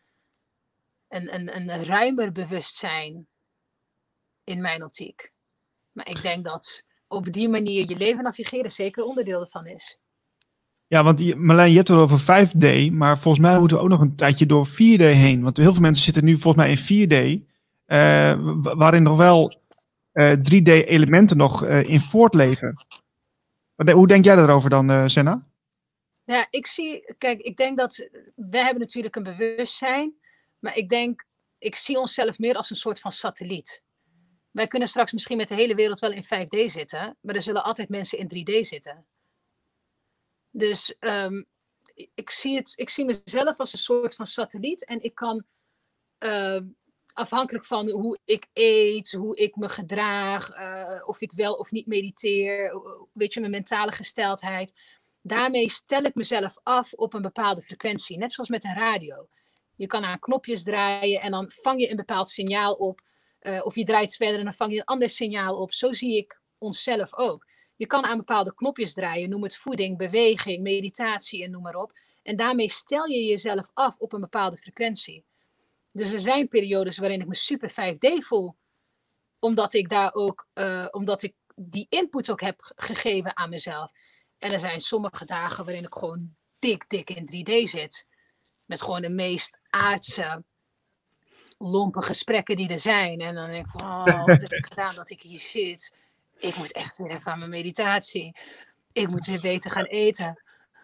Een ruimer bewustzijn in mijn optiek. Maar ik denk dat op die manier je leven navigeren zeker onderdeel ervan is. Ja, want Marlijn, je hebt het over 5D, maar volgens mij moeten we ook nog een tijdje door 4D heen. Want heel veel mensen zitten nu volgens mij in 4D, waarin nog wel 3D-elementen nog in voortleven. Hoe denk jij daarover dan, Senna? Ja, ik denk dat we hebben natuurlijk een bewustzijn, maar ik zie onszelf meer als een soort van satelliet. Wij kunnen straks misschien met de hele wereld wel in 5D zitten, maar er zullen altijd mensen in 3D zitten. Dus ik zie mezelf als een soort van satelliet en ik kan afhankelijk van hoe ik eet, hoe ik me gedraag, of ik wel of niet mediteer, weet je, mijn mentale gesteldheid. Daarmee stel ik mezelf af op een bepaalde frequentie, net zoals met een radio. Je kan aan knopjes draaien en dan vang je een bepaald signaal op. Of je draait verder en dan vang je een ander signaal op. Zo zie ik onszelf ook. Je kan aan bepaalde knopjes draaien, noem het voeding, beweging, meditatie en noem maar op. En daarmee stel je jezelf af op een bepaalde frequentie. Dus er zijn periodes waarin ik me super 5D voel. Omdat ik die input ook heb gegeven aan mezelf. En er zijn sommige dagen waarin ik gewoon dik in 3D zit. Met gewoon de meest aardse, lompe gesprekken die er zijn. En dan denk ik van, oh, wat heb ik gedaan dat ik hier zit? Ik moet echt weer even aan mijn meditatie. Ik moet weer beter gaan eten.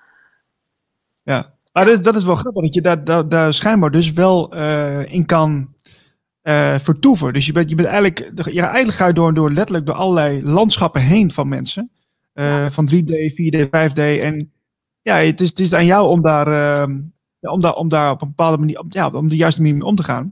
Ja, maar dat is wel grappig dat je daar schijnbaar dus wel in kan vertoeven. Dus je bent eigenlijk ga je door letterlijk door allerlei landschappen heen van mensen. Van 3D, 4D, 5D. En ja, het is aan jou om daar op een bepaalde manier, om de juiste manier mee om te gaan.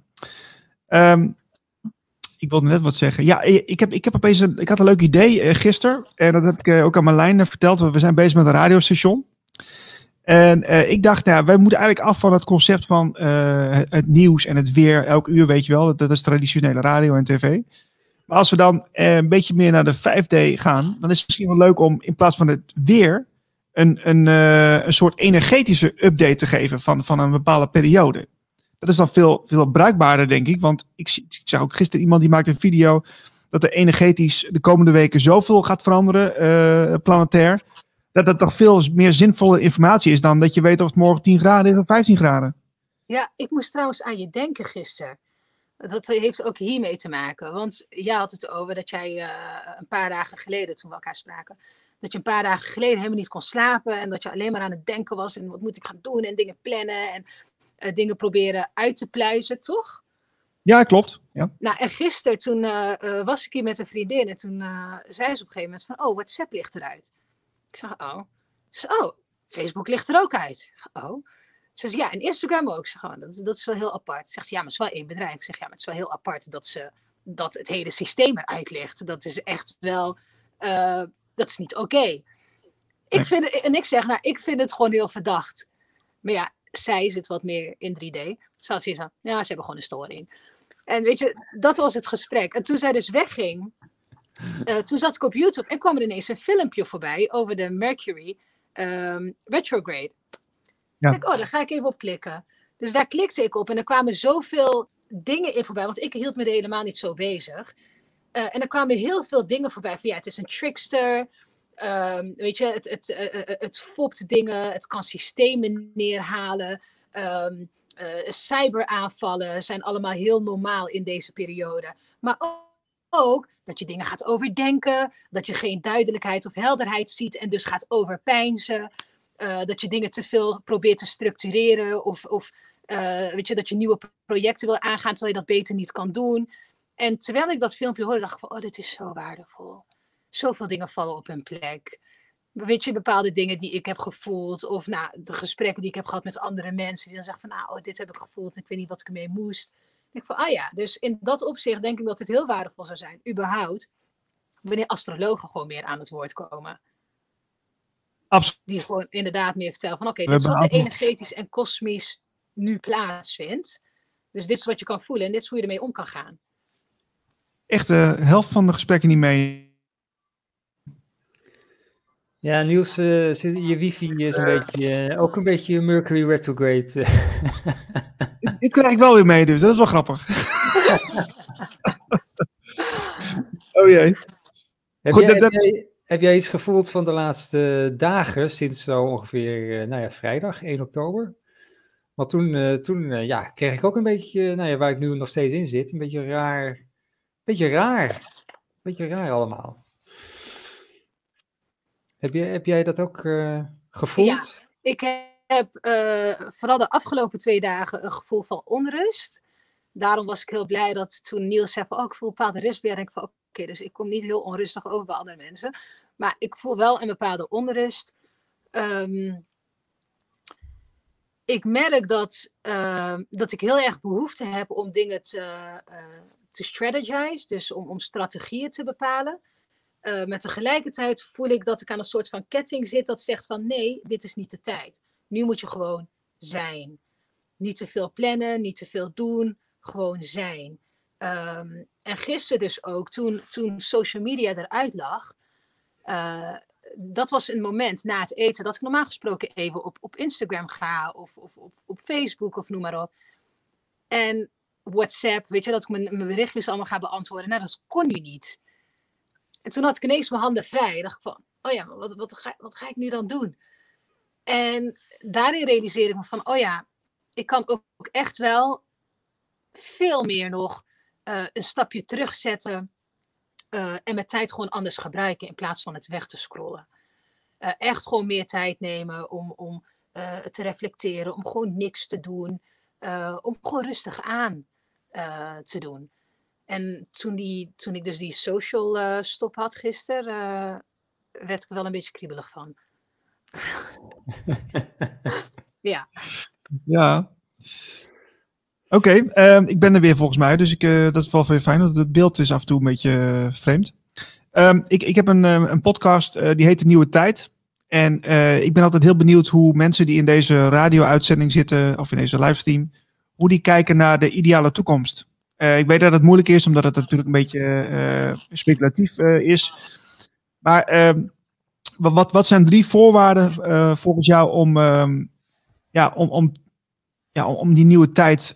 Ik wilde net wat zeggen. Ja, ik had een leuk idee gisteren. En dat heb ik ook aan Marlijn verteld. We zijn bezig met een radiostation. En ik dacht, nou, wij moeten eigenlijk af van het concept van het nieuws en het weer elk uur, weet je wel. Dat is traditionele radio en tv. Maar als we dan een beetje meer naar de 5D gaan, dan is het misschien wel leuk om in plaats van het weer een soort energetische update te geven van een bepaalde periode. Dat is dan veel bruikbaarder, denk ik. Want ik zag ook gisteren iemand die maakte een video dat er energetisch de komende weken zoveel gaat veranderen, planetair. Dat het toch veel meer zinvolle informatie is dan dat je weet of het morgen 10 graden is of 15 graden. Ja, ik moest trouwens aan je denken gisteren. Dat heeft ook hiermee te maken. Want jij had het over dat jij een paar dagen geleden, toen we elkaar spraken, dat je een paar dagen geleden helemaal niet kon slapen en dat je alleen maar aan het denken was en wat moet ik gaan doen en dingen plannen en dingen proberen uit te pluizen, toch? Ja, klopt. Ja. Nou, en gisteren toen was ik hier met een vriendin en toen zei ze op een gegeven moment van, oh, WhatsApp ligt eruit. Ik zeg, Facebook ligt er ook uit. Oh. Ze zegt, ja, en Instagram ook. Ik zeg, dat is wel heel apart. Zegt ze, ja, maar het is wel één bedrijf. Ik zeg, ja, maar het is wel heel apart dat het hele systeem eruit ligt. Dat is echt wel, dat is niet oké. Ik vind het gewoon heel verdacht. Maar ja, zij zit wat meer in 3D. Ze had zoiets van, ja, ze hebben gewoon een storing. En weet je, dat was het gesprek. En toen zij dus wegging, toen zat ik op YouTube en kwam er ineens een filmpje voorbij over de Mercury retrograde. Ja. Ik dacht, daar ga ik even op klikken. Dus daar klikte ik op en er kwamen zoveel dingen in voorbij, want ik hield me er helemaal niet zo bezig. En er kwamen heel veel dingen voorbij van het is een trickster. Weet je, het fopt dingen, het kan systemen neerhalen. Cyberaanvallen zijn allemaal heel normaal in deze periode. Maar ook dat je dingen gaat overdenken, dat je geen duidelijkheid of helderheid ziet en dus gaat overpeinzen. Dat je dingen te veel probeert te structureren of weet je, dat je nieuwe projecten wil aangaan terwijl je dat beter niet kan doen. En terwijl ik dat filmpje hoorde, dacht ik van, dit is zo waardevol. Zoveel dingen vallen op hun plek. Weet je, bepaalde dingen die ik heb gevoeld, of de gesprekken die ik heb gehad met andere mensen, die dan zeggen van, dit heb ik gevoeld en ik weet niet wat ik ermee moest. En ik van, dus in dat opzicht denk ik dat het heel waardevol zou zijn, überhaupt, wanneer astrologen gewoon meer aan het woord komen. Absoluut. Die gewoon inderdaad meer vertellen van, dit is wat er energetisch en kosmisch nu plaatsvindt. Dus dit is wat je kan voelen en dit is hoe je ermee om kan gaan. Echt de helft van de gesprekken niet mee. Ja, Niels, je wifi is ook een beetje Mercury retrograde. Dit krijg ik wel weer mee, dus dat is wel grappig. Oh jee. Heb jij iets gevoeld van de laatste dagen, sinds zo ongeveer vrijdag, 1 oktober? Want toen kreeg ik ook een beetje, waar ik nu nog steeds in zit, een beetje raar. Beetje raar allemaal. Heb jij dat ook gevoeld? Ja, ik heb vooral de afgelopen 2 dagen een gevoel van onrust. Daarom was ik heel blij dat toen Niels zei van, ik voel een bepaalde rust. Denk ik van, oké, dus ik kom niet heel onrustig over bij andere mensen. Maar ik voel wel een bepaalde onrust. Ik merk dat ik heel erg behoefte heb om dingen te strategize. Dus om strategieën te bepalen. Maar tegelijkertijd voel ik dat ik aan een soort van ketting zit dat zegt van nee, dit is niet de tijd. Nu moet je gewoon zijn. Niet te veel plannen, niet te veel doen, gewoon zijn. En gisteren dus ook, toen social media eruit lag, dat was een moment na het eten dat ik normaal gesproken even op Instagram ga of op Facebook of noem maar op. En WhatsApp, weet je, dat ik mijn berichtjes allemaal ga beantwoorden. Nou, dat kon nu niet. En toen had ik ineens mijn handen vrij. Dacht ik van, wat ga ik nu dan doen? En daarin realiseerde ik me van, ik kan ook echt wel veel meer nog een stapje terugzetten en mijn tijd gewoon anders gebruiken in plaats van het weg te scrollen. Echt gewoon meer tijd nemen om te reflecteren, om gewoon niks te doen, om gewoon rustig aan te doen. En toen ik dus die social stop had gisteren, werd ik er wel een beetje kriebelig van. Ja. Ja. Oké, ik ben er weer volgens mij, dus dat is wel veel fijn, want het beeld is af en toe een beetje vreemd. Ik heb een podcast, die heet De Nieuwe Tijd. En ik ben altijd heel benieuwd hoe mensen die in deze radio-uitzending zitten, of in deze livestream, hoe die kijken naar de ideale toekomst. Ik weet dat het moeilijk is, omdat het natuurlijk een beetje speculatief is. Maar wat zijn 3 voorwaarden volgens jou om die nieuwe tijd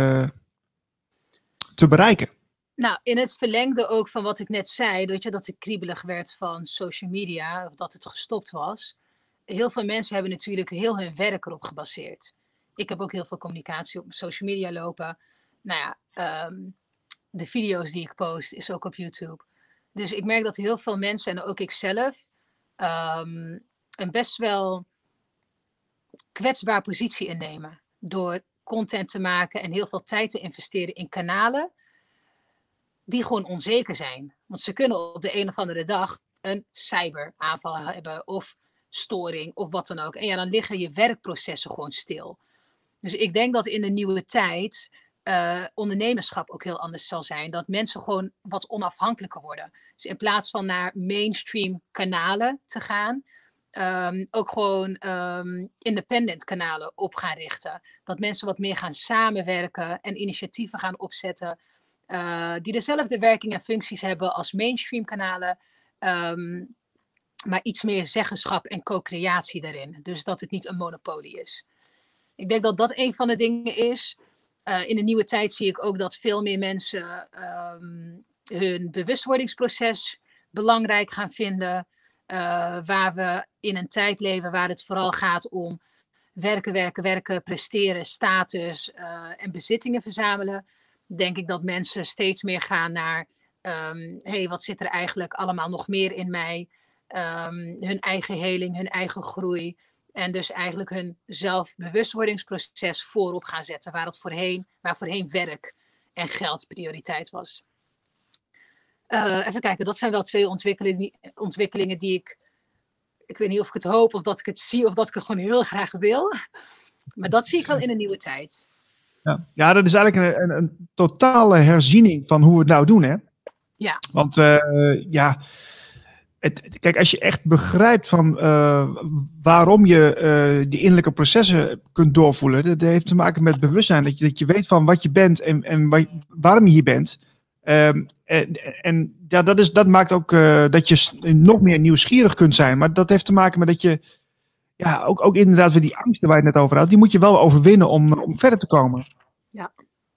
te bereiken? Nou, in het verlengde ook van wat ik net zei, weet je, dat ik kriebelig werd van social media, of dat het gestopt was. Heel veel mensen hebben natuurlijk heel hun werk erop gebaseerd. Ik heb ook heel veel communicatie op social media lopen. Nou ja, de video's die ik post is ook op YouTube. Dus ik merk dat heel veel mensen, en ook ik zelf, een best wel kwetsbaar positie innemen. Door content te maken en heel veel tijd te investeren in kanalen die gewoon onzeker zijn. Want ze kunnen op de een of andere dag een cyberaanval hebben of storing of wat dan ook. En ja, dan liggen je werkprocessen gewoon stil. Dus ik denk dat in de nieuwe tijd ondernemerschap ook heel anders zal zijn. Dat mensen gewoon wat onafhankelijker worden. Dus in plaats van naar mainstream kanalen te gaan, ook gewoon independent kanalen op gaan richten. Dat mensen wat meer gaan samenwerken en initiatieven gaan opzetten die dezelfde werking en functies hebben als mainstream kanalen, maar iets meer zeggenschap en co-creatie daarin. Dus dat het niet een monopolie is. Ik denk dat dat een van de dingen is. In de nieuwe tijd zie ik ook dat veel meer mensen hun bewustwordingsproces belangrijk gaan vinden. Waar we in een tijd leven waar het vooral gaat om werken, presteren, status en bezittingen verzamelen. Denk ik dat mensen steeds meer gaan naar wat zit er eigenlijk allemaal nog meer in mij? Hun eigen heling, hun eigen groei. En dus eigenlijk hun zelfbewustwordingsproces voorop gaan zetten. Waar voorheen werk en geld prioriteit was. Even kijken, dat zijn wel 2 ontwikkelingen die ik weet niet of ik het hoop, of dat ik het zie, of dat ik het gewoon heel graag wil. Maar dat zie ik wel in een nieuwe tijd. Ja, dat is eigenlijk een totale herziening van hoe we het nou doen, hè? Ja. Want kijk, als je echt begrijpt van waarom je die innerlijke processen kunt doorvoelen, dat heeft te maken met bewustzijn, dat je weet van wat je bent en waarom je hier bent. Dat maakt ook dat je nog meer nieuwsgierig kunt zijn. Maar dat heeft te maken met dat je ook inderdaad weer die angsten waar je het net over had, die moet je wel overwinnen om verder te komen. Ja.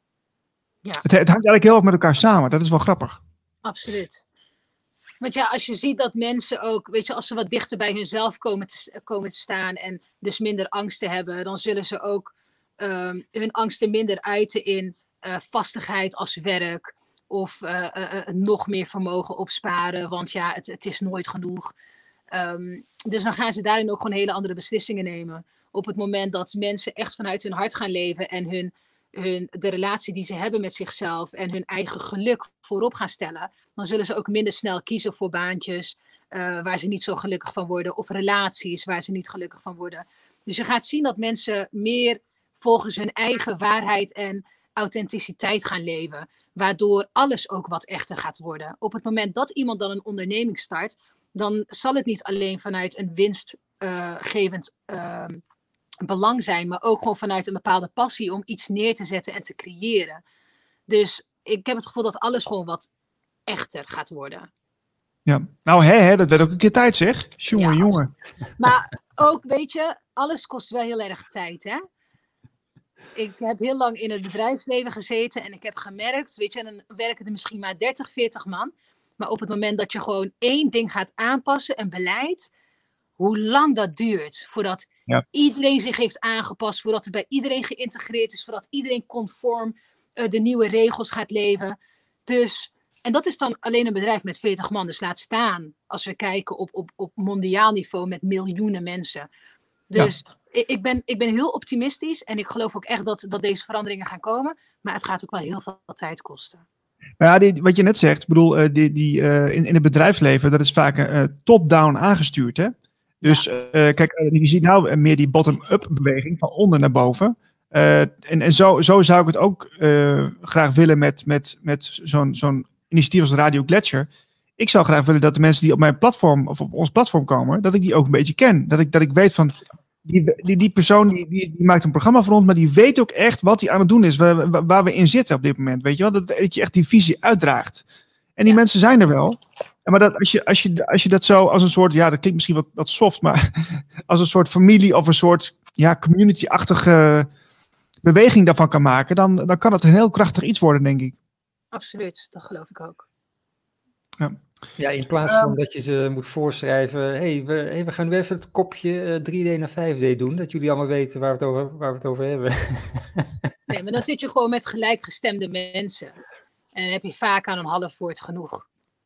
Het hangt eigenlijk heel erg met elkaar samen. Dat is wel grappig. Absoluut. Want ja, als je ziet dat mensen ook, weet je, als ze wat dichter bij hunzelf komen te staan en dus minder angsten hebben, dan zullen ze ook hun angsten minder uiten in vastigheid als werk of nog meer vermogen opsparen, want ja, het is nooit genoeg. Dus dan gaan ze daarin ook gewoon hele andere beslissingen nemen. Op het moment dat mensen echt vanuit hun hart gaan leven en de relatie die ze hebben met zichzelf en hun eigen geluk voorop gaan stellen, dan zullen ze ook minder snel kiezen voor baantjes waar ze niet zo gelukkig van worden, of relaties waar ze niet gelukkig van worden. Dus je gaat zien dat mensen meer volgens hun eigen waarheid en authenticiteit gaan leven, waardoor alles ook wat echter gaat worden. Op het moment dat iemand dan een onderneming start, dan zal het niet alleen vanuit een winstgevend belang zijn, maar ook gewoon vanuit een bepaalde passie om iets neer te zetten en te creëren. Dus ik heb het gevoel dat alles gewoon wat echter gaat worden. Ja, nou dat werd ook een keer tijd, zeg. Jongen. Maar ook, weet je, alles kost wel heel erg tijd, hè? Ik heb heel lang in het bedrijfsleven gezeten en ik heb gemerkt, weet je, dan werken er misschien maar 30, 40 man. Maar op het moment dat je gewoon 1 ding gaat aanpassen, een beleid, hoe lang dat duurt voordat iedereen zich heeft aangepast, voordat het bij iedereen geïntegreerd is, voordat iedereen conform de nieuwe regels gaat leven. Dus, en dat is dan alleen een bedrijf met 40 man. Dus laat staan als we kijken op mondiaal niveau met miljoenen mensen. Dus ik ben heel optimistisch en ik geloof ook echt dat deze veranderingen gaan komen. Maar het gaat ook wel heel veel tijd kosten. Ja, wat je net zegt, ik bedoel, in het bedrijfsleven, dat is vaak top-down aangestuurd, hè? Dus kijk, je ziet nou meer die bottom-up beweging, van onder naar boven. En zo zou ik het ook graag willen met zo'n initiatief als Radio Gletscher. Ik zou graag willen dat de mensen die op mijn platform of op ons platform komen, dat ik die ook een beetje ken. Dat ik weet van, die persoon die maakt een programma voor ons, maar die weet ook echt wat hij aan het doen is, waar we in zitten op dit moment. Weet je wel? Dat je echt die visie uitdraagt. En die mensen zijn er wel. Maar dat als je dat zo als een soort, ja, dat klinkt misschien wat soft, maar als een soort familie of een soort community-achtige beweging daarvan kan maken, dan kan het een heel krachtig iets worden, denk ik. Absoluut, dat geloof ik ook. Ja, in plaats van dat je ze moet voorschrijven, we gaan nu even het kopje 3D naar 5D doen, dat jullie allemaal weten waar we het over hebben. Nee, maar dan zit je gewoon met gelijkgestemde mensen. En dan heb je vaak aan een half woord genoeg.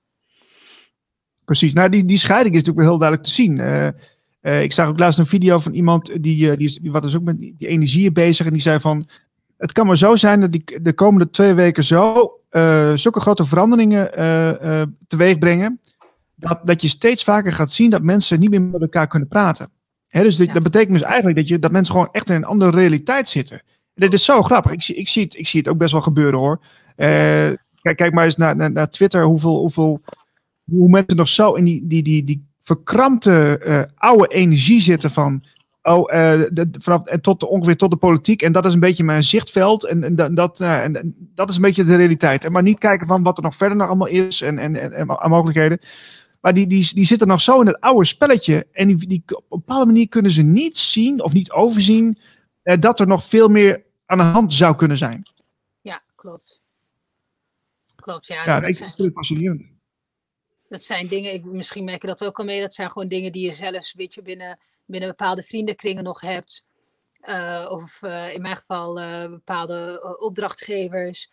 Precies, nou die scheiding is natuurlijk wel heel duidelijk te zien. Ik zag ook laatst een video van iemand die wat is ook met die energieën bezig en die zei van, het kan maar zo zijn dat de komende 2 weken zulke grote veranderingen teweeg brengen, dat je steeds vaker gaat zien dat mensen niet meer met elkaar kunnen praten. Dus dat betekent dus eigenlijk dat mensen gewoon echt in een andere realiteit zitten. En dit is zo grappig. Ik zie het ook best wel gebeuren, hoor. Kijk maar eens naar Twitter, hoe mensen nog zo in die verkrampte oude energie zitten van ongeveer tot de politiek. En dat is een beetje mijn zichtveld. En dat is een beetje de realiteit. Maar niet kijken van wat er nog verder nog allemaal is en mogelijkheden. Maar die zitten nog zo in het oude spelletje. En die op een bepaalde manier kunnen ze niet zien of niet overzien dat er nog veel meer aan de hand zou kunnen zijn. Ja, klopt. Klopt, ja. Ja, dat is natuurlijk fascinerend. Dat zijn dingen, misschien merk je dat ook al mee, dat zijn gewoon dingen die je zelfs weet je, binnen bepaalde vriendenkringen nog hebt. Of in mijn geval bepaalde opdrachtgevers.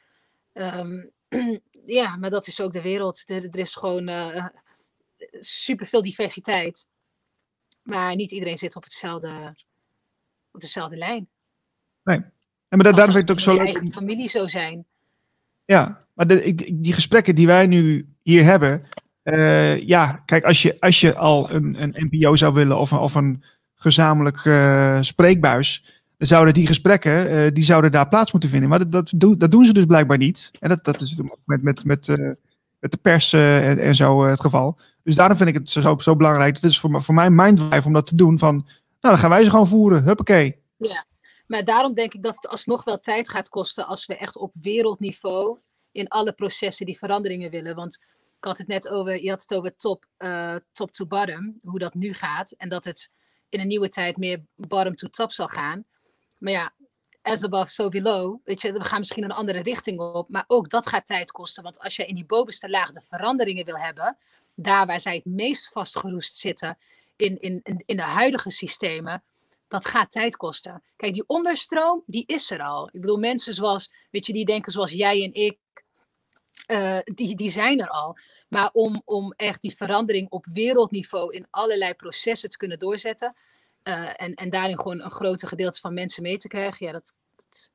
Ja, maar dat is ook de wereld. Er is gewoon superveel diversiteit. Maar niet iedereen zit op dezelfde lijn. Nee. Maar daarom vind ik het ook zo leuk. Eigen familie zo zijn. Ja, maar die gesprekken die wij nu hier hebben. Kijk, als je al een NPO zou willen of een gezamenlijk spreekbuis. Dan zouden die gesprekken, die zouden daar plaats moeten vinden. Maar dat doen ze dus blijkbaar niet. En dat is met de pers en zo het geval. Dus daarom vind ik het zo belangrijk. Het is voor mij mijn drive om dat te doen. Van, nou, dan gaan wij ze gewoon voeren. Huppakee. Ja, maar daarom denk ik dat het alsnog wel tijd gaat kosten als we echt op wereldniveau in alle processen die veranderingen willen. Want ik had het net over, je had het over top to bottom, hoe dat nu gaat. En dat het in een nieuwe tijd meer bottom to top zal gaan. Maar ja, as above, so below. Weet je, we gaan misschien een andere richting op. Maar ook dat gaat tijd kosten. Want als je in die bovenste laag de veranderingen wil hebben, daar waar zij het meest vastgeroest zitten in de huidige systemen, dat gaat tijd kosten. Kijk, die onderstroom, die is er al. Ik bedoel, mensen zoals, weet je, die denken zoals jij en ik, die zijn er al. Maar om echt die verandering op wereldniveau in allerlei processen te kunnen doorzetten, en daarin gewoon een groter gedeelte van mensen mee te krijgen, ja, dat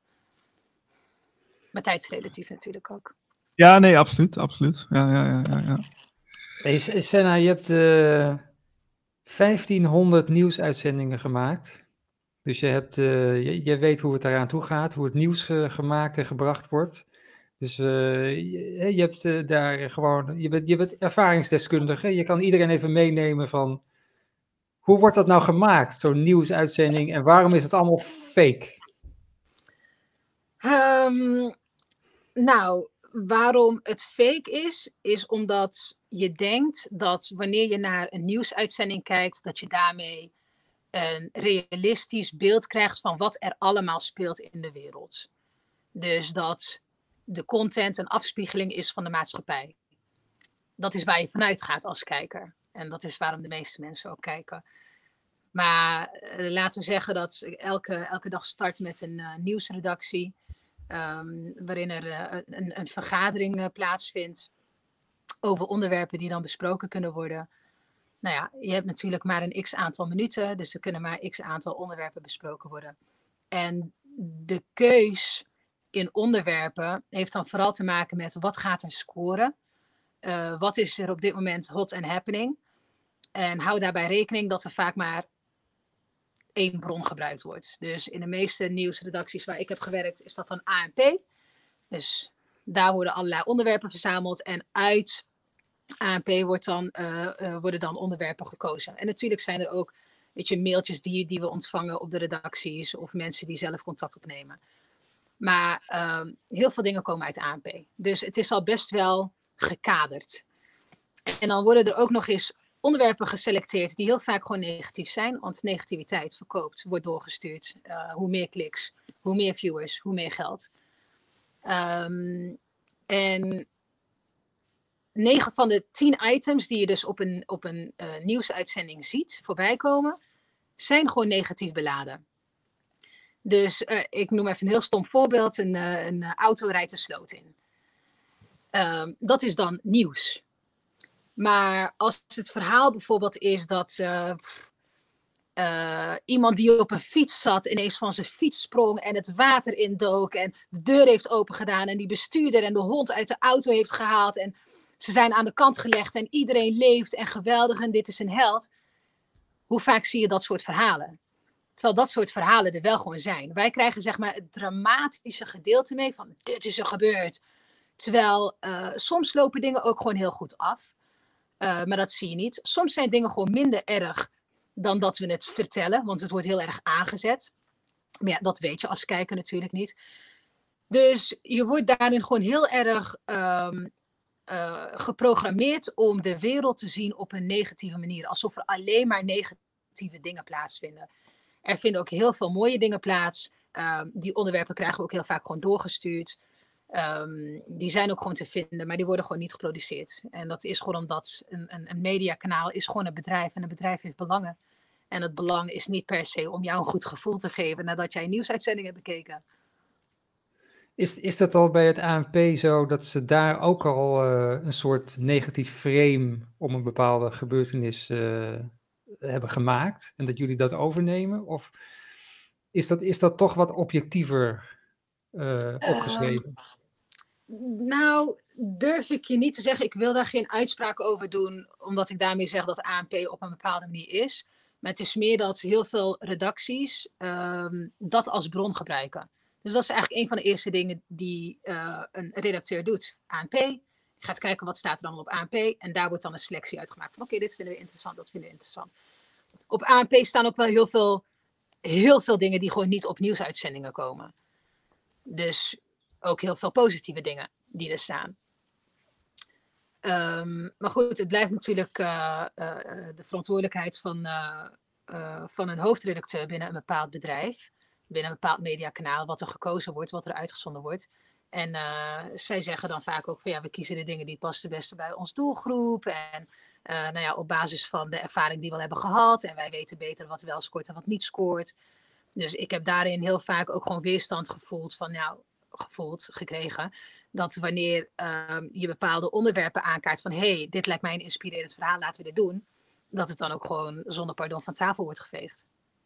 maar tijdsrelatief natuurlijk ook. Ja, nee, absoluut. Ja. Hey, Senna, je hebt 1500 nieuwsuitzendingen gemaakt. Dus je weet hoe het eraan toe gaat, hoe het nieuws gemaakt en gebracht wordt. Dus je hebt daar gewoon, je bent ervaringsdeskundige. Je kan iedereen even meenemen van, hoe wordt dat nou gemaakt, zo'n nieuwsuitzending, en waarom is het allemaal fake? Nou, waarom het fake is omdat je denkt dat wanneer je naar een nieuwsuitzending kijkt, dat je daarmee een realistisch beeld krijgt van wat er allemaal speelt in de wereld. Dus dat de content een afspiegeling is van de maatschappij. Dat is waar je vanuit gaat als kijker. En dat is waarom de meeste mensen ook kijken. Maar laten we zeggen dat elke dag start met een nieuwsredactie. Waarin er een vergadering plaatsvindt over onderwerpen die dan besproken kunnen worden. Nou ja, je hebt natuurlijk maar een x-aantal minuten, dus er kunnen maar x-aantal onderwerpen besproken worden. En de keus in onderwerpen heeft dan vooral te maken met wat gaat er scoren? Wat is er op dit moment hot and happening? En hou daarbij rekening dat er vaak maar één bron gebruikt wordt. Dus in de meeste nieuwsredacties waar ik heb gewerkt is dat dan ANP. Dus daar worden allerlei onderwerpen verzameld en uit ANP worden dan onderwerpen gekozen. En natuurlijk zijn er ook mailtjes die we ontvangen op de redacties of mensen die zelf contact opnemen. Maar heel veel dingen komen uit ANP. Dus het is al best wel gekaderd. En dan worden er ook nog eens onderwerpen geselecteerd die heel vaak gewoon negatief zijn. Want negativiteit verkoopt, wordt doorgestuurd. Hoe meer kliks, hoe meer viewers, hoe meer geld. En 9 van de 10 items die je dus op een nieuwsuitzending ziet voorbij komen, zijn gewoon negatief beladen. Dus ik noem even een heel stom voorbeeld. Een auto rijdt de sloot in. Dat is dan nieuws. Maar als het verhaal bijvoorbeeld is dat iemand die op een fiets zat ineens van zijn fiets sprong en het water indook en de deur heeft opengedaan en die bestuurder en de hond uit de auto heeft gehaald en ze zijn aan de kant gelegd en iedereen leeft en geweldig en dit is een held. Hoe vaak zie je dat soort verhalen? Terwijl dat soort verhalen er wel gewoon zijn. Wij krijgen zeg maar het dramatische gedeelte mee van dit is er gebeurd. Terwijl soms lopen dingen ook gewoon heel goed af. Maar dat zie je niet. Soms zijn dingen gewoon minder erg dan dat we het vertellen, want het wordt heel erg aangezet. Maar ja, dat weet je als kijker natuurlijk niet. Dus je wordt daarin gewoon heel erg geprogrammeerd om de wereld te zien op een negatieve manier. Alsof er alleen maar negatieve dingen plaatsvinden. Er vinden ook heel veel mooie dingen plaats. Die onderwerpen krijgen we ook heel vaak gewoon doorgestuurd. Die zijn ook gewoon te vinden, maar die worden gewoon niet geproduceerd. En dat is gewoon omdat een mediakanaal is gewoon een bedrijf. En een bedrijf heeft belangen. En het belang is niet per se om jou een goed gevoel te geven nadat jij een nieuwsuitzending hebt bekeken. Is dat al bij het ANP zo dat ze daar ook al een soort negatief frame om een bepaalde gebeurtenis hebben gemaakt en dat jullie dat overnemen? Of is dat toch wat objectiever opgeschreven? Nou, durf ik je niet te zeggen. Ik wil daar geen uitspraak over doen, omdat ik daarmee zeg dat ANP op een bepaalde manier is. Maar het is meer dat heel veel redacties dat als bron gebruiken. Dus dat is eigenlijk een van de eerste dingen die een redacteur doet. ANP, je gaat kijken wat staat er allemaal op ANP. En daar wordt dan een selectie uitgemaakt. Van oké, dit vinden we interessant, dat vinden we interessant. Op ANP staan ook wel heel veel dingen die gewoon niet op nieuwsuitzendingen komen. Dus ook heel veel positieve dingen die er staan. Maar goed, het blijft natuurlijk de verantwoordelijkheid van een hoofdredacteur binnen een bepaald bedrijf. Binnen een bepaald mediakanaal, wat er gekozen wordt, wat er uitgezonden wordt. En zij zeggen dan vaak ook van ja, we kiezen de dingen die passen het beste bij ons doelgroep. En nou ja, op basis van de ervaring die we al hebben gehad. En wij weten beter wat wel scoort en wat niet scoort. Dus ik heb daarin heel vaak ook gewoon weerstand gekregen. Dat wanneer je bepaalde onderwerpen aankaart van hey, dit lijkt mij een inspirerend verhaal, laten we dit doen. Dat het dan ook gewoon zonder pardon van tafel wordt geveegd.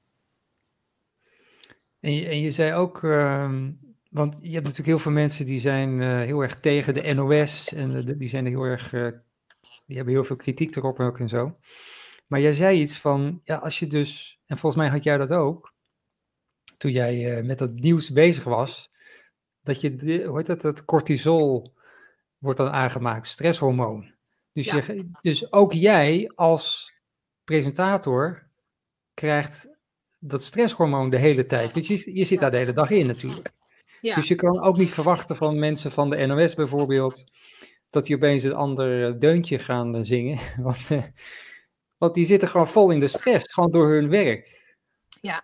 En je zei ook, want je hebt natuurlijk heel veel mensen die zijn heel erg tegen de NOS en die zijn heel erg, die hebben heel veel kritiek erop ook en zo. Maar jij zei iets van, ja, als je dus, en volgens mij had jij dat ook, toen jij met dat nieuws bezig was, dat je, hoe heet dat, het cortisol wordt dan aangemaakt, stresshormoon. Dus, Ja. Dus ook jij als presentator krijgt dat stresshormoon de hele tijd. Want je zit daar de hele dag in natuurlijk. Ja. Dus je kan ook niet verwachten van mensen van de NOS bijvoorbeeld, dat die opeens een ander deuntje gaan zingen. Want die zitten gewoon vol in de stress, gewoon door hun werk. Ja.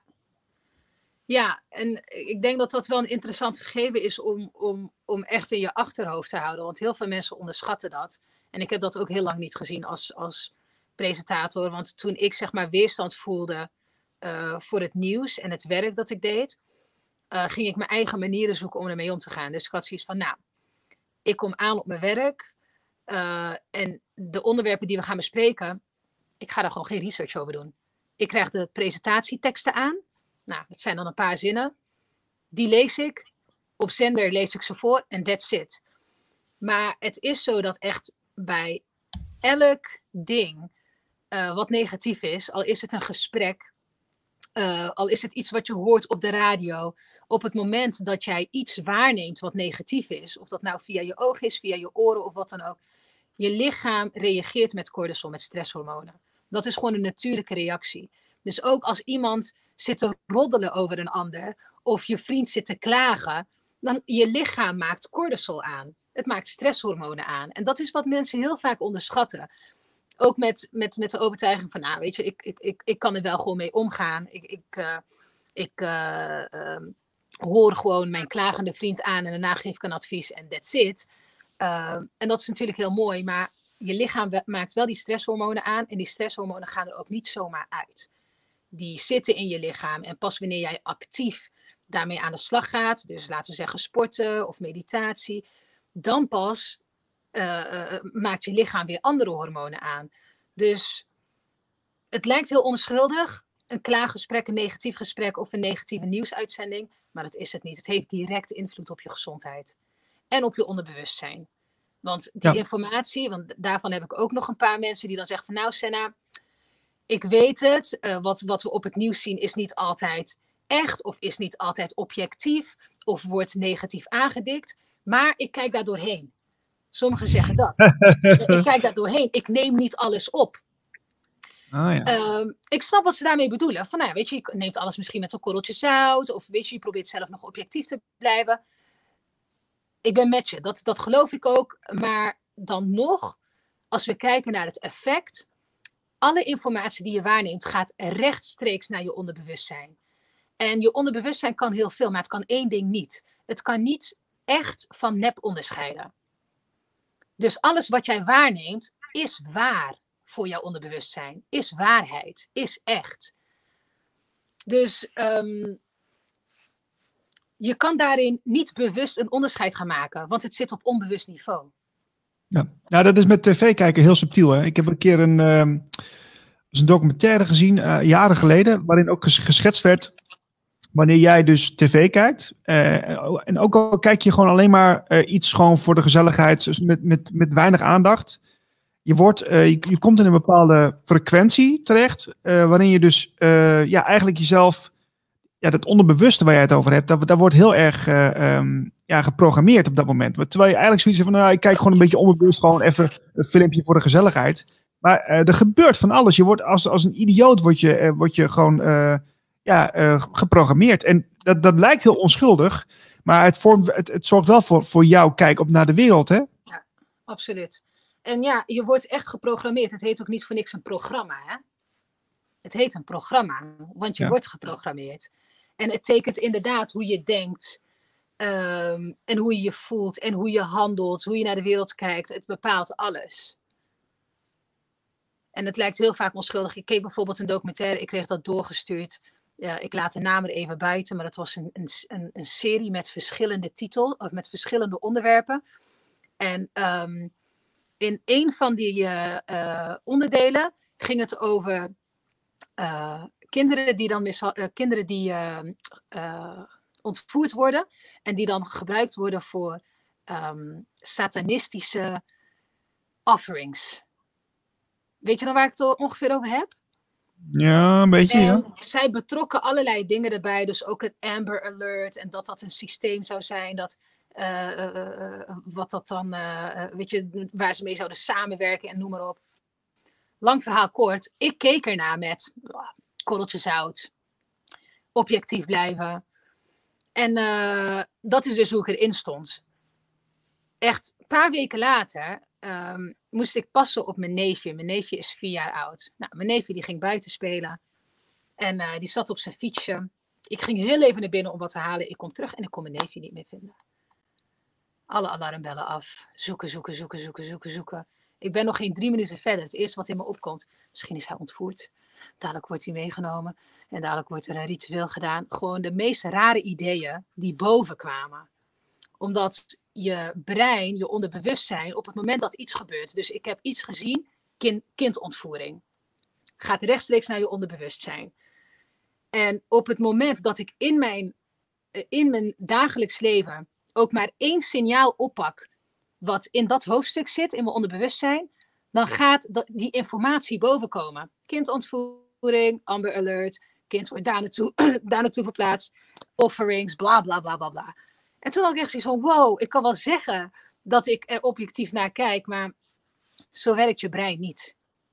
Ja, en ik denk dat dat wel een interessant gegeven is om echt in je achterhoofd te houden. Want heel veel mensen onderschatten dat. En ik heb dat ook heel lang niet gezien als presentator. Want toen ik zeg maar weerstand voelde voor het nieuws en het werk dat ik deed, ging ik mijn eigen manieren zoeken om ermee om te gaan. Dus ik had zoiets van, nou, ik kom aan op mijn werk. En de onderwerpen die we gaan bespreken, ik ga daar gewoon geen research over doen. Ik krijg de presentatieteksten aan. Nou, dat zijn dan een paar zinnen. Die lees ik. Op zender lees ik ze voor en that's it. Maar het is zo dat echt bij elk ding wat negatief is, al is het een gesprek, al is het iets wat je hoort op de radio, op het moment dat jij iets waarneemt wat negatief is, of dat nou via je ogen is, via je oren of wat dan ook, je lichaam reageert met cortisol, met stresshormonen. Dat is gewoon een natuurlijke reactie. Dus ook als iemand zit te roddelen over een ander, of je vriend zit te klagen, dan je lichaam maakt cortisol aan. Het maakt stresshormonen aan. En dat is wat mensen heel vaak onderschatten. Ook met de overtuiging van, nou weet je, ik kan er wel gewoon mee omgaan. Ik hoor gewoon mijn klagende vriend aan en daarna geef ik een advies en that's it. En dat is natuurlijk heel mooi, maar je lichaam maakt wel die stresshormonen aan en die stresshormonen gaan er ook niet zomaar uit. Die zitten in je lichaam en pas wanneer jij actief daarmee aan de slag gaat, dus laten we zeggen sporten of meditatie, dan pas maakt je lichaam weer andere hormonen aan. Dus het lijkt heel onschuldig, een klaaggesprek, een negatief gesprek of een negatieve nieuwsuitzending, maar dat is het niet. Het heeft direct invloed op je gezondheid en op je onderbewustzijn. Want die informatie, want daarvan heb ik ook nog een paar mensen die dan zeggen van nou Senna, ik weet het, wat we op het nieuws zien is niet altijd echt of is niet altijd objectief of wordt negatief aangedikt, maar ik kijk daar doorheen. Sommigen zeggen dat. Ik kijk daar doorheen. Ik neem niet alles op. Ik snap wat ze daarmee bedoelen. Van, nou ja, weet je, je neemt alles misschien met een korreltje zout. Of weet je, je probeert zelf nog objectief te blijven. Ik ben met je. Dat geloof ik ook. Maar dan nog, als we kijken naar het effect. Alle informatie die je waarneemt gaat rechtstreeks naar je onderbewustzijn. En je onderbewustzijn kan heel veel, maar het kan één ding niet. Het kan niet echt van nep onderscheiden. Dus alles wat jij waarneemt is waar voor jouw onderbewustzijn. Is waarheid. Is echt. Dus je kan daarin niet bewust een onderscheid gaan maken. Want het zit op onbewust niveau. Ja, nou, dat is met tv kijken heel subtiel. Hè? Ik heb een keer een documentaire gezien, jaren geleden, waarin ook geschetst werd, wanneer jij dus tv kijkt, en ook al kijk je gewoon alleen maar iets gewoon voor de gezelligheid, dus met weinig aandacht, je komt in een bepaalde frequentie terecht, waarin je dus eigenlijk jezelf, dat onderbewuste waar jij het over hebt, dat wordt heel erg geprogrammeerd op dat moment. Terwijl je eigenlijk zoiets hebt van, nou, ik kijk gewoon een beetje onbewust, gewoon even een filmpje voor de gezelligheid. Maar er gebeurt van alles. Je wordt als een idioot word je gewoon geprogrammeerd. En dat lijkt heel onschuldig, maar het zorgt wel voor jouw kijk op naar de wereld, hè? Ja, absoluut. En ja, je wordt echt geprogrammeerd. Het heet ook niet voor niks een programma, hè? Het heet een programma, want je wordt geprogrammeerd. En het tekent inderdaad hoe je denkt, en hoe je je voelt, en hoe je handelt, hoe je naar de wereld kijkt. Het bepaalt alles. En het lijkt heel vaak onschuldig. Ik keek bijvoorbeeld een documentaire, ik kreeg dat doorgestuurd. Ja, ik laat de naam er even buiten, maar dat was een serie met verschillende titels, of met verschillende onderwerpen. En in een van die onderdelen ging het over kinderen die ontvoerd worden en die dan gebruikt worden voor satanistische offerings. Weet je dan waar ik het ongeveer over heb? Ja, een beetje, en zij betrokken allerlei dingen erbij. Dus ook het Amber Alert. En dat een systeem zou zijn. Dat, wat dat dan, weet je, waar ze mee zouden samenwerken en noem maar op. Lang verhaal kort. Ik keek ernaar met korreltje zout. Objectief blijven. En dat is dus hoe ik erin stond. Echt, een paar weken later moest ik passen op mijn neefje. Mijn neefje is 4 jaar oud. Nou, mijn neefje die ging buiten spelen. En die zat op zijn fietsje. Ik ging heel even naar binnen om wat te halen. Ik kom terug en ik kon mijn neefje niet meer vinden. Alle alarmbellen af. Zoeken. Ik ben nog geen 3 minuten verder. Het eerste wat in me opkomt. Misschien is hij ontvoerd. Dadelijk wordt hij meegenomen. En dadelijk wordt er een ritueel gedaan. Gewoon de meest rare ideeën die boven kwamen. Omdat je brein, je onderbewustzijn, op het moment dat iets gebeurt. Dus ik heb iets gezien, kindontvoering. Gaat rechtstreeks naar je onderbewustzijn. En op het moment dat ik in mijn dagelijks leven ook maar 1 signaal oppak, wat in dat hoofdstuk zit, in mijn onderbewustzijn, dan gaat die informatie bovenkomen. Kindontvoering, Amber Alert, kind wordt daar naartoe verplaatst, offerings, bla bla bla bla bla. En toen had ik echt zoiets van, wow, ik kan wel zeggen dat ik er objectief naar kijk, maar zo werkt je brein niet.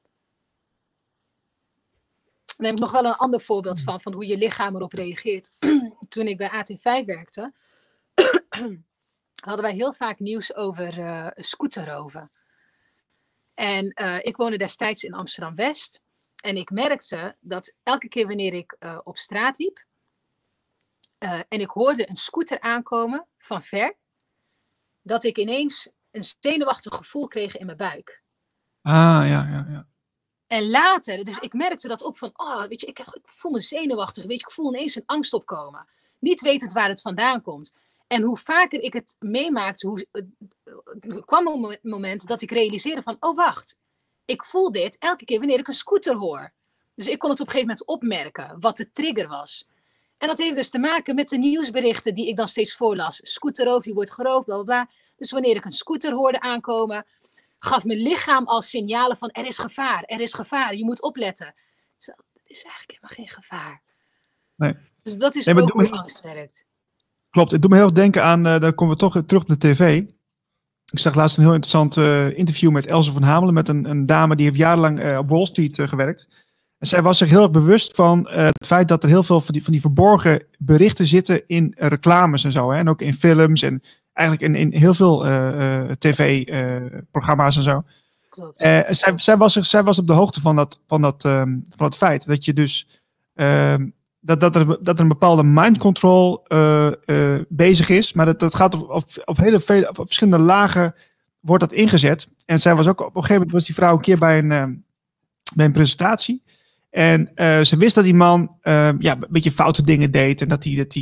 Dan heb ik nog wel een ander voorbeeld van hoe je lichaam erop reageert. Toen ik bij AT5 werkte, hadden wij heel vaak nieuws over scooterroven. En ik woonde destijds in Amsterdam-West. En ik merkte dat elke keer wanneer ik op straat liep, en ik hoorde een scooter aankomen van ver, dat ik ineens een zenuwachtig gevoel kreeg in mijn buik. Ja. En later, dus ik merkte dat op van, weet je, ik voel me zenuwachtig, weet je, ik voel ineens een angst opkomen. Niet wetend waar het vandaan komt. En hoe vaker ik het meemaakte, kwam een moment dat ik realiseerde van, oh wacht, ik voel dit elke keer wanneer ik een scooter hoor. Dus ik kon het op een gegeven moment opmerken, wat de trigger was. En dat heeft dus te maken met de nieuwsberichten die ik dan steeds voorlas. Scooterroof, je wordt geroofd, bla bla bla. Dus wanneer ik een scooter hoorde aankomen, gaf mijn lichaam al signalen van er is gevaar, je moet opletten. Zo, er is eigenlijk helemaal geen gevaar. Nee. Dus dat is ook hoe angst werkt. Klopt, het doet me heel erg denken aan, dan komen we toch terug op de tv. Ik zag laatst een heel interessant interview met Else van Hamelen, met een dame die heeft jarenlang op Wall Street gewerkt. En zij was zich heel erg bewust van het feit dat er heel veel van die verborgen berichten zitten in reclames en zo. Hè? En ook in films en eigenlijk in heel veel tv-programma's en zo. Klopt. Zij was op de hoogte van dat feit dat je dus dat er een bepaalde mind control bezig is, maar dat gaat op verschillende lagen wordt dat ingezet. En zij was ook op een gegeven moment was die vrouw een keer bij een presentatie. En ze wist dat die man een beetje foute dingen deed en dat hij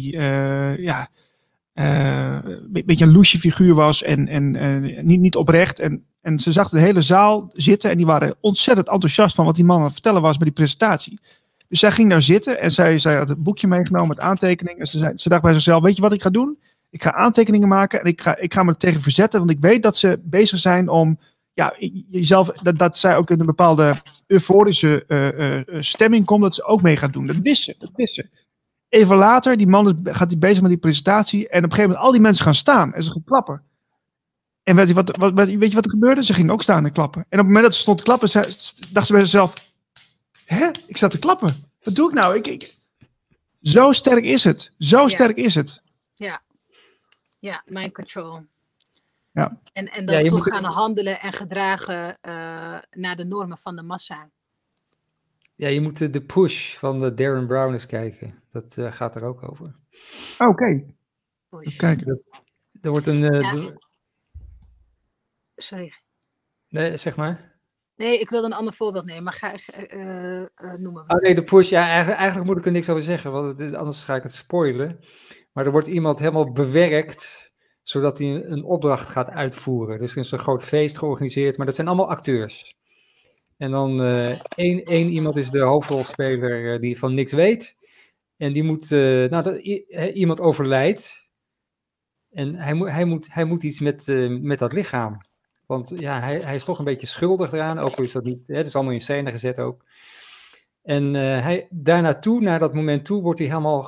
een beetje een loesje figuur was en niet oprecht. En ze zag de hele zaal zitten en die waren ontzettend enthousiast van wat die man aan het vertellen was bij die presentatie. Dus zij ging daar zitten en zij had het boekje meegenomen met aantekeningen. En ze dacht bij zichzelf, weet je wat ik ga doen? Ik ga aantekeningen maken en ik ga me er tegen verzetten. Want ik weet dat ze bezig zijn om jezelf, dat zij ook in een bepaalde euforische stemming komt, dat ze ook mee gaat doen. Dat wist ze. Even later, die man gaat die bezig met die presentatie. En op een gegeven moment al die mensen gaan staan en ze gaan klappen. En weet je wat er gebeurde? Ze gingen ook staan en klappen. En op het moment dat ze stond te klappen, dacht ze bij zichzelf, ik sta te klappen. Wat doe ik nou? Zo sterk is het. Sterk is het. Ja, mind control. Ja. En dan toch gaan handelen en gedragen naar de normen van de massa. Ja, je moet de push van de Darren Brown eens kijken. Dat gaat er ook over. Oké. Even kijken. Er wordt een... Sorry. Nee, zeg maar. Nee, ik wilde een ander voorbeeld nemen, maar ga noemen. Oh nee, de push. Ja, eigenlijk moet ik er niks over zeggen, want anders ga ik het spoilen. Maar er wordt iemand helemaal bewerkt, zodat hij een opdracht gaat uitvoeren. Dus er is een groot feest georganiseerd, maar dat zijn allemaal acteurs. En dan één iemand is de hoofdrolspeler die van niks weet. En die moet, iemand overlijdt. En hij moet iets met dat lichaam. Want ja, hij is toch een beetje schuldig eraan. Ook al is dat niet, het is allemaal in scène gezet ook. En naar dat moment toe, wordt hij helemaal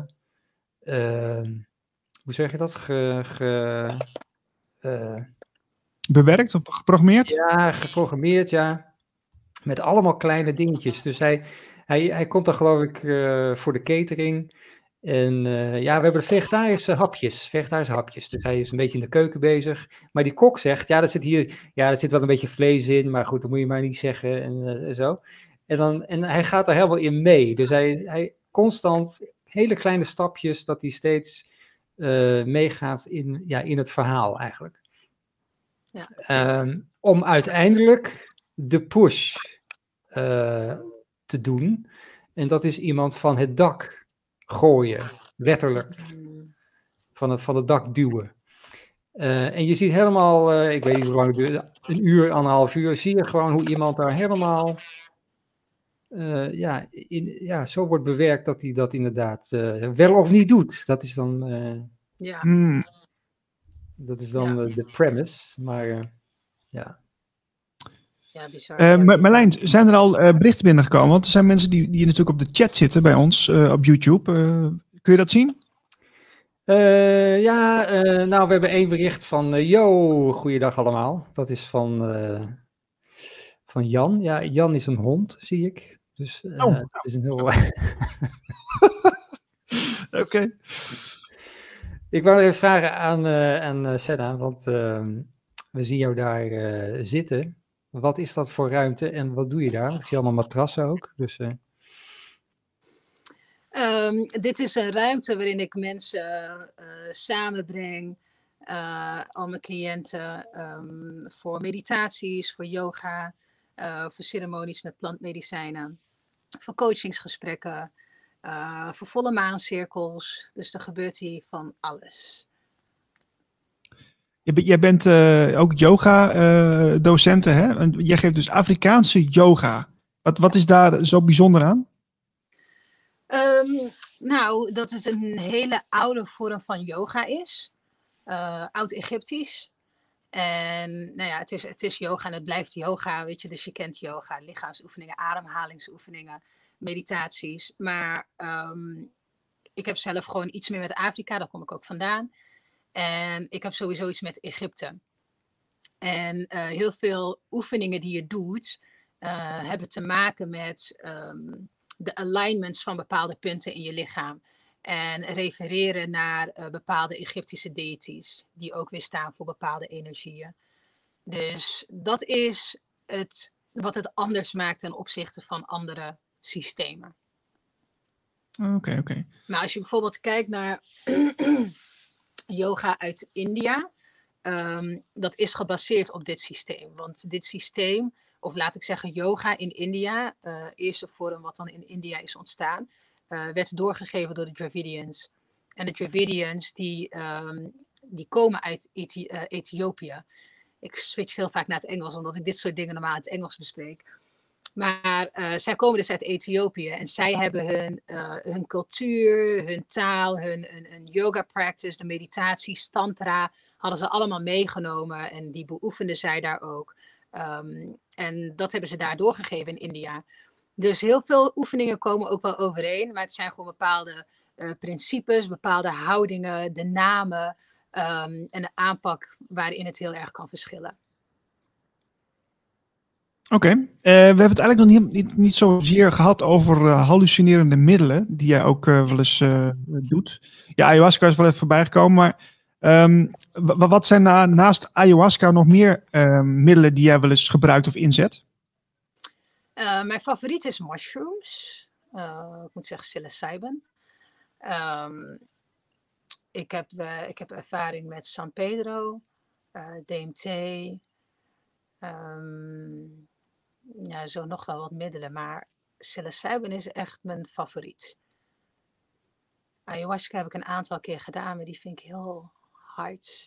hoe zeg je dat? Bewerkt of geprogrammeerd? Ja, geprogrammeerd, ja. Met allemaal kleine dingetjes. Dus hij komt dan geloof ik voor de catering. En we hebben vegetarische hapjes. Dus hij is een beetje in de keuken bezig. Maar die kok zegt, er zit wel een beetje vlees in. Maar goed, dat moet je maar niet zeggen en zo. En hij gaat er helemaal in mee. Dus hij constant hele kleine stapjes dat hij steeds meegaat in het verhaal eigenlijk. Ja. Om uiteindelijk de push te doen. En dat is iemand van het dak gooien, letterlijk. Van het dak duwen. En je ziet helemaal, ik weet niet hoe lang het duurt, een uur, 1,5 uur, zie je gewoon hoe iemand daar helemaal zo wordt bewerkt dat hij dat inderdaad wel of niet doet. Dat is dan de premise, maar ja. Ja, bizar. Marlijn, zijn er al berichten binnengekomen? Want er zijn mensen die natuurlijk op de chat zitten bij ons op YouTube. Kun je dat zien? We hebben 1 bericht van goeiedag allemaal. Dat is van Jan. Ja, Jan is een hond, zie ik. Dus het is een heel... Oké. Ik wou even vragen aan Senna, want we zien jou daar zitten. Wat is dat voor ruimte en wat doe je daar? Want ik zie allemaal matrassen ook. Dus, dit is een ruimte waarin ik mensen samenbreng. Al mijn cliënten voor meditaties, voor yoga, voor ceremonies met plantmedicijnen, voor coachingsgesprekken, voor volle maancirkels. Dus er gebeurt hier van alles. Jij bent ook yoga-docente, hè? En jij geeft dus Afrikaanse yoga. Wat is daar zo bijzonder aan? Dat het een hele oude vorm van yoga is. Oud-Egyptisch. En het is yoga en het blijft yoga, weet je. Dus je kent yoga, lichaamsoefeningen, ademhalingsoefeningen, meditaties. Maar ik heb zelf gewoon iets meer met Afrika, daar kom ik ook vandaan. En ik heb sowieso iets met Egypte. En heel veel oefeningen die je doet, hebben te maken met de alignments van bepaalde punten in je lichaam. En refereren naar bepaalde Egyptische deities, die ook weer staan voor bepaalde energieën. Dus dat is wat het anders maakt ten opzichte van andere systemen. Oké. Maar als je bijvoorbeeld kijkt naar yoga uit India, dat is gebaseerd op dit systeem. Want dit systeem, of laat ik zeggen yoga in India, eerste vorm wat dan in India is ontstaan, werd doorgegeven door de Dravidians. En de Dravidians die komen uit Ethiopië. Ik switch heel vaak naar het Engels, omdat ik dit soort dingen normaal in het Engels bespreek. Maar zij komen dus uit Ethiopië en zij hebben hun cultuur, hun taal, hun yoga practice, de meditatie, tantra, hadden ze allemaal meegenomen en die beoefenden zij daar ook. En dat hebben ze daar doorgegeven in India. Dus heel veel oefeningen komen ook wel overeen, maar het zijn gewoon bepaalde principes, bepaalde houdingen, de namen en de aanpak waarin het heel erg kan verschillen. Oké. We hebben het eigenlijk nog niet zozeer gehad over hallucinerende middelen, die jij ook wel eens doet. Ja, ayahuasca is wel even voorbij gekomen, maar wat zijn naast ayahuasca nog meer middelen die jij wel eens gebruikt of inzet? Mijn favoriet is mushrooms. Ik moet zeggen psilocybin. Ik heb ervaring met San Pedro, DMT. Ja, zo nog wel wat middelen, maar psilocybin is echt mijn favoriet. Ayahuasca heb ik een aantal keer gedaan, maar die vind ik heel hard.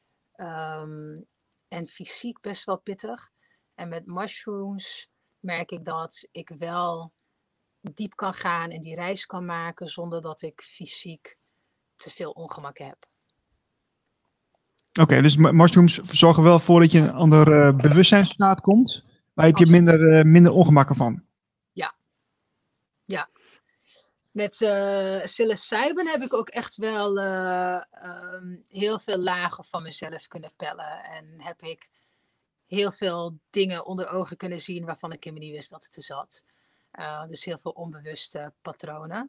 En fysiek best wel pittig. En met mushrooms merk ik dat ik wel diep kan gaan en die reis kan maken zonder dat ik fysiek te veel ongemak heb. Oké, dus mushrooms zorgen wel voor dat je in een ander bewustzijnsstaat komt. Maar heb je minder ongemakken van? Ja. Met psilocybin heb ik ook echt wel heel veel lagen van mezelf kunnen pellen. En heb ik heel veel dingen onder ogen kunnen zien waarvan ik helemaal niet wist dat het er zat. Dus heel veel onbewuste patronen.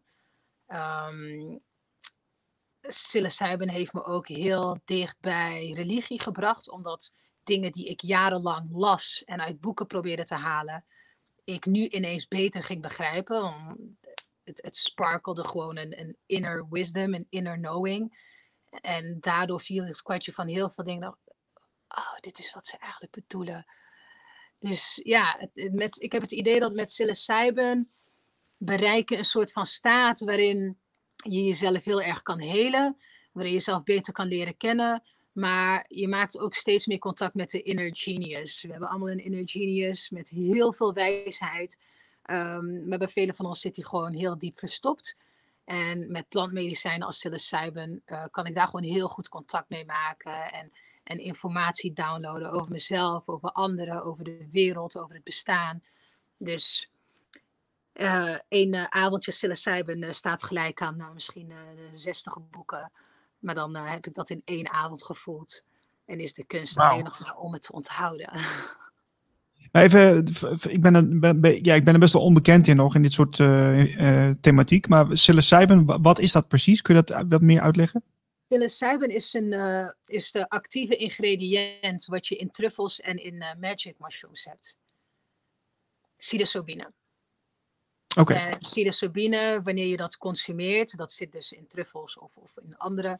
Psilocybin heeft me ook heel dicht bij religie gebracht, omdat dingen die ik jarenlang las en uit boeken probeerde te halen, ik nu ineens beter ging begrijpen. Het sparkelde gewoon een inner wisdom, een inner knowing. En daardoor viel het kwartje van heel veel dingen. Oh, dit is wat ze eigenlijk bedoelen. Dus ja, ik heb het idee dat met psilocybin bereiken een soort van staat waarin je jezelf heel erg kan helen, waarin je jezelf beter kan leren kennen, maar je maakt ook steeds meer contact met de inner genius. We hebben allemaal een inner genius met heel veel wijsheid, maar bij velen van ons zit die gewoon heel diep verstopt. En met plantmedicijnen als psilocybin kan ik daar gewoon heel goed contact mee maken en informatie downloaden over mezelf, over anderen, over de wereld, over het bestaan. Dus een avondje psilocybin staat gelijk aan misschien 60 boeken. Maar dan heb ik dat in 1 avond gevoeld. En is de kunst alleen nog maar om het te onthouden. Maar even, ik ben er best wel onbekend in nog, in dit soort thematiek. Maar psilocybin, wat is dat precies? Kun je dat wat meer uitleggen? Psilocybin is de actieve ingrediënt wat je in truffels en in magic mushrooms hebt. Psilocybine. Okay. Psilocybine, wanneer je dat consumeert, dat zit dus in truffels of in andere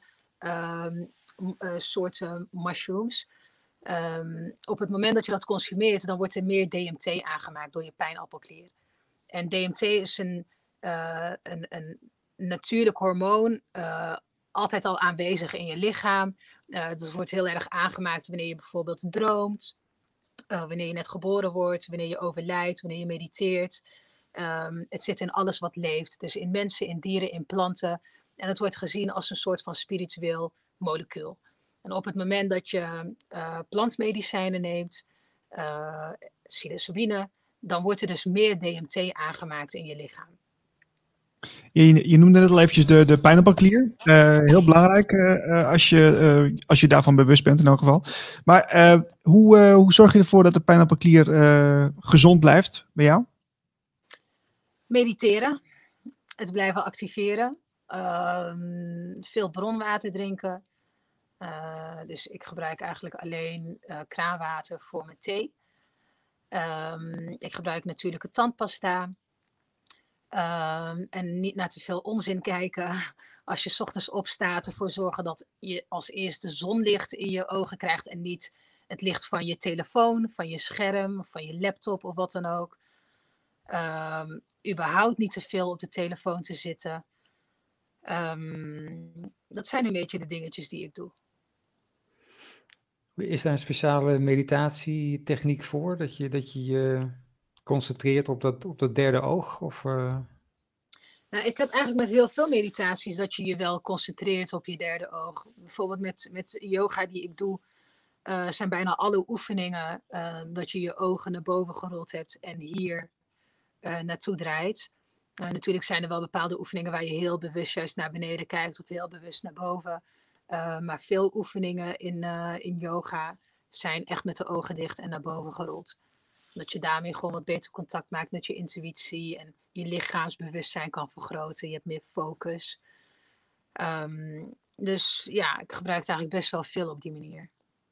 soorten mushrooms. Op het moment dat je dat consumeert, dan wordt er meer DMT aangemaakt door je pijnappelklier. En DMT is een natuurlijk hormoon, altijd al aanwezig in je lichaam. Dat wordt heel erg aangemaakt wanneer je bijvoorbeeld droomt, wanneer je net geboren wordt, wanneer je overlijdt, wanneer je mediteert. Het zit in alles wat leeft. Dus in mensen, in dieren, in planten. En het wordt gezien als een soort van spiritueel molecuul. En op het moment dat je plantmedicijnen neemt, psilocybine, dan wordt er dus meer DMT aangemaakt in je lichaam. Je noemde net al eventjes de pijnappelklier. Heel belangrijk als je daarvan bewust bent in elk geval. Maar hoe zorg je ervoor dat de pijnappelklier gezond blijft bij jou? Mediteren, het blijven activeren, veel bronwater drinken. Dus ik gebruik eigenlijk alleen kraanwater voor mijn thee. Ik gebruik natuurlijke tandpasta. En niet naar te veel onzin kijken. Als je 's ochtends opstaat, ervoor zorgen dat je als eerste zonlicht in je ogen krijgt en niet het licht van je telefoon, van je scherm, van je laptop of wat dan ook. Überhaupt niet te veel op de telefoon te zitten. Dat zijn een beetje de dingetjes die ik doe. Is daar een speciale meditatietechniek voor? Dat je je concentreert op dat derde oog? Of, Nou, ik heb eigenlijk met heel veel meditaties dat je je wel concentreert op je derde oog. Bijvoorbeeld met yoga die ik doe, zijn bijna alle oefeningen dat je je ogen naar boven gerold hebt en hier naartoe draait. Natuurlijk zijn er wel bepaalde oefeningen waar je heel bewust juist naar beneden kijkt of heel bewust naar boven. Maar veel oefeningen in yoga zijn echt met de ogen dicht en naar boven gerold. Dat je daarmee gewoon wat beter contact maakt met je intuïtie en je lichaamsbewustzijn kan vergroten. Je hebt meer focus. Dus ja, ik gebruik het eigenlijk best wel veel op die manier.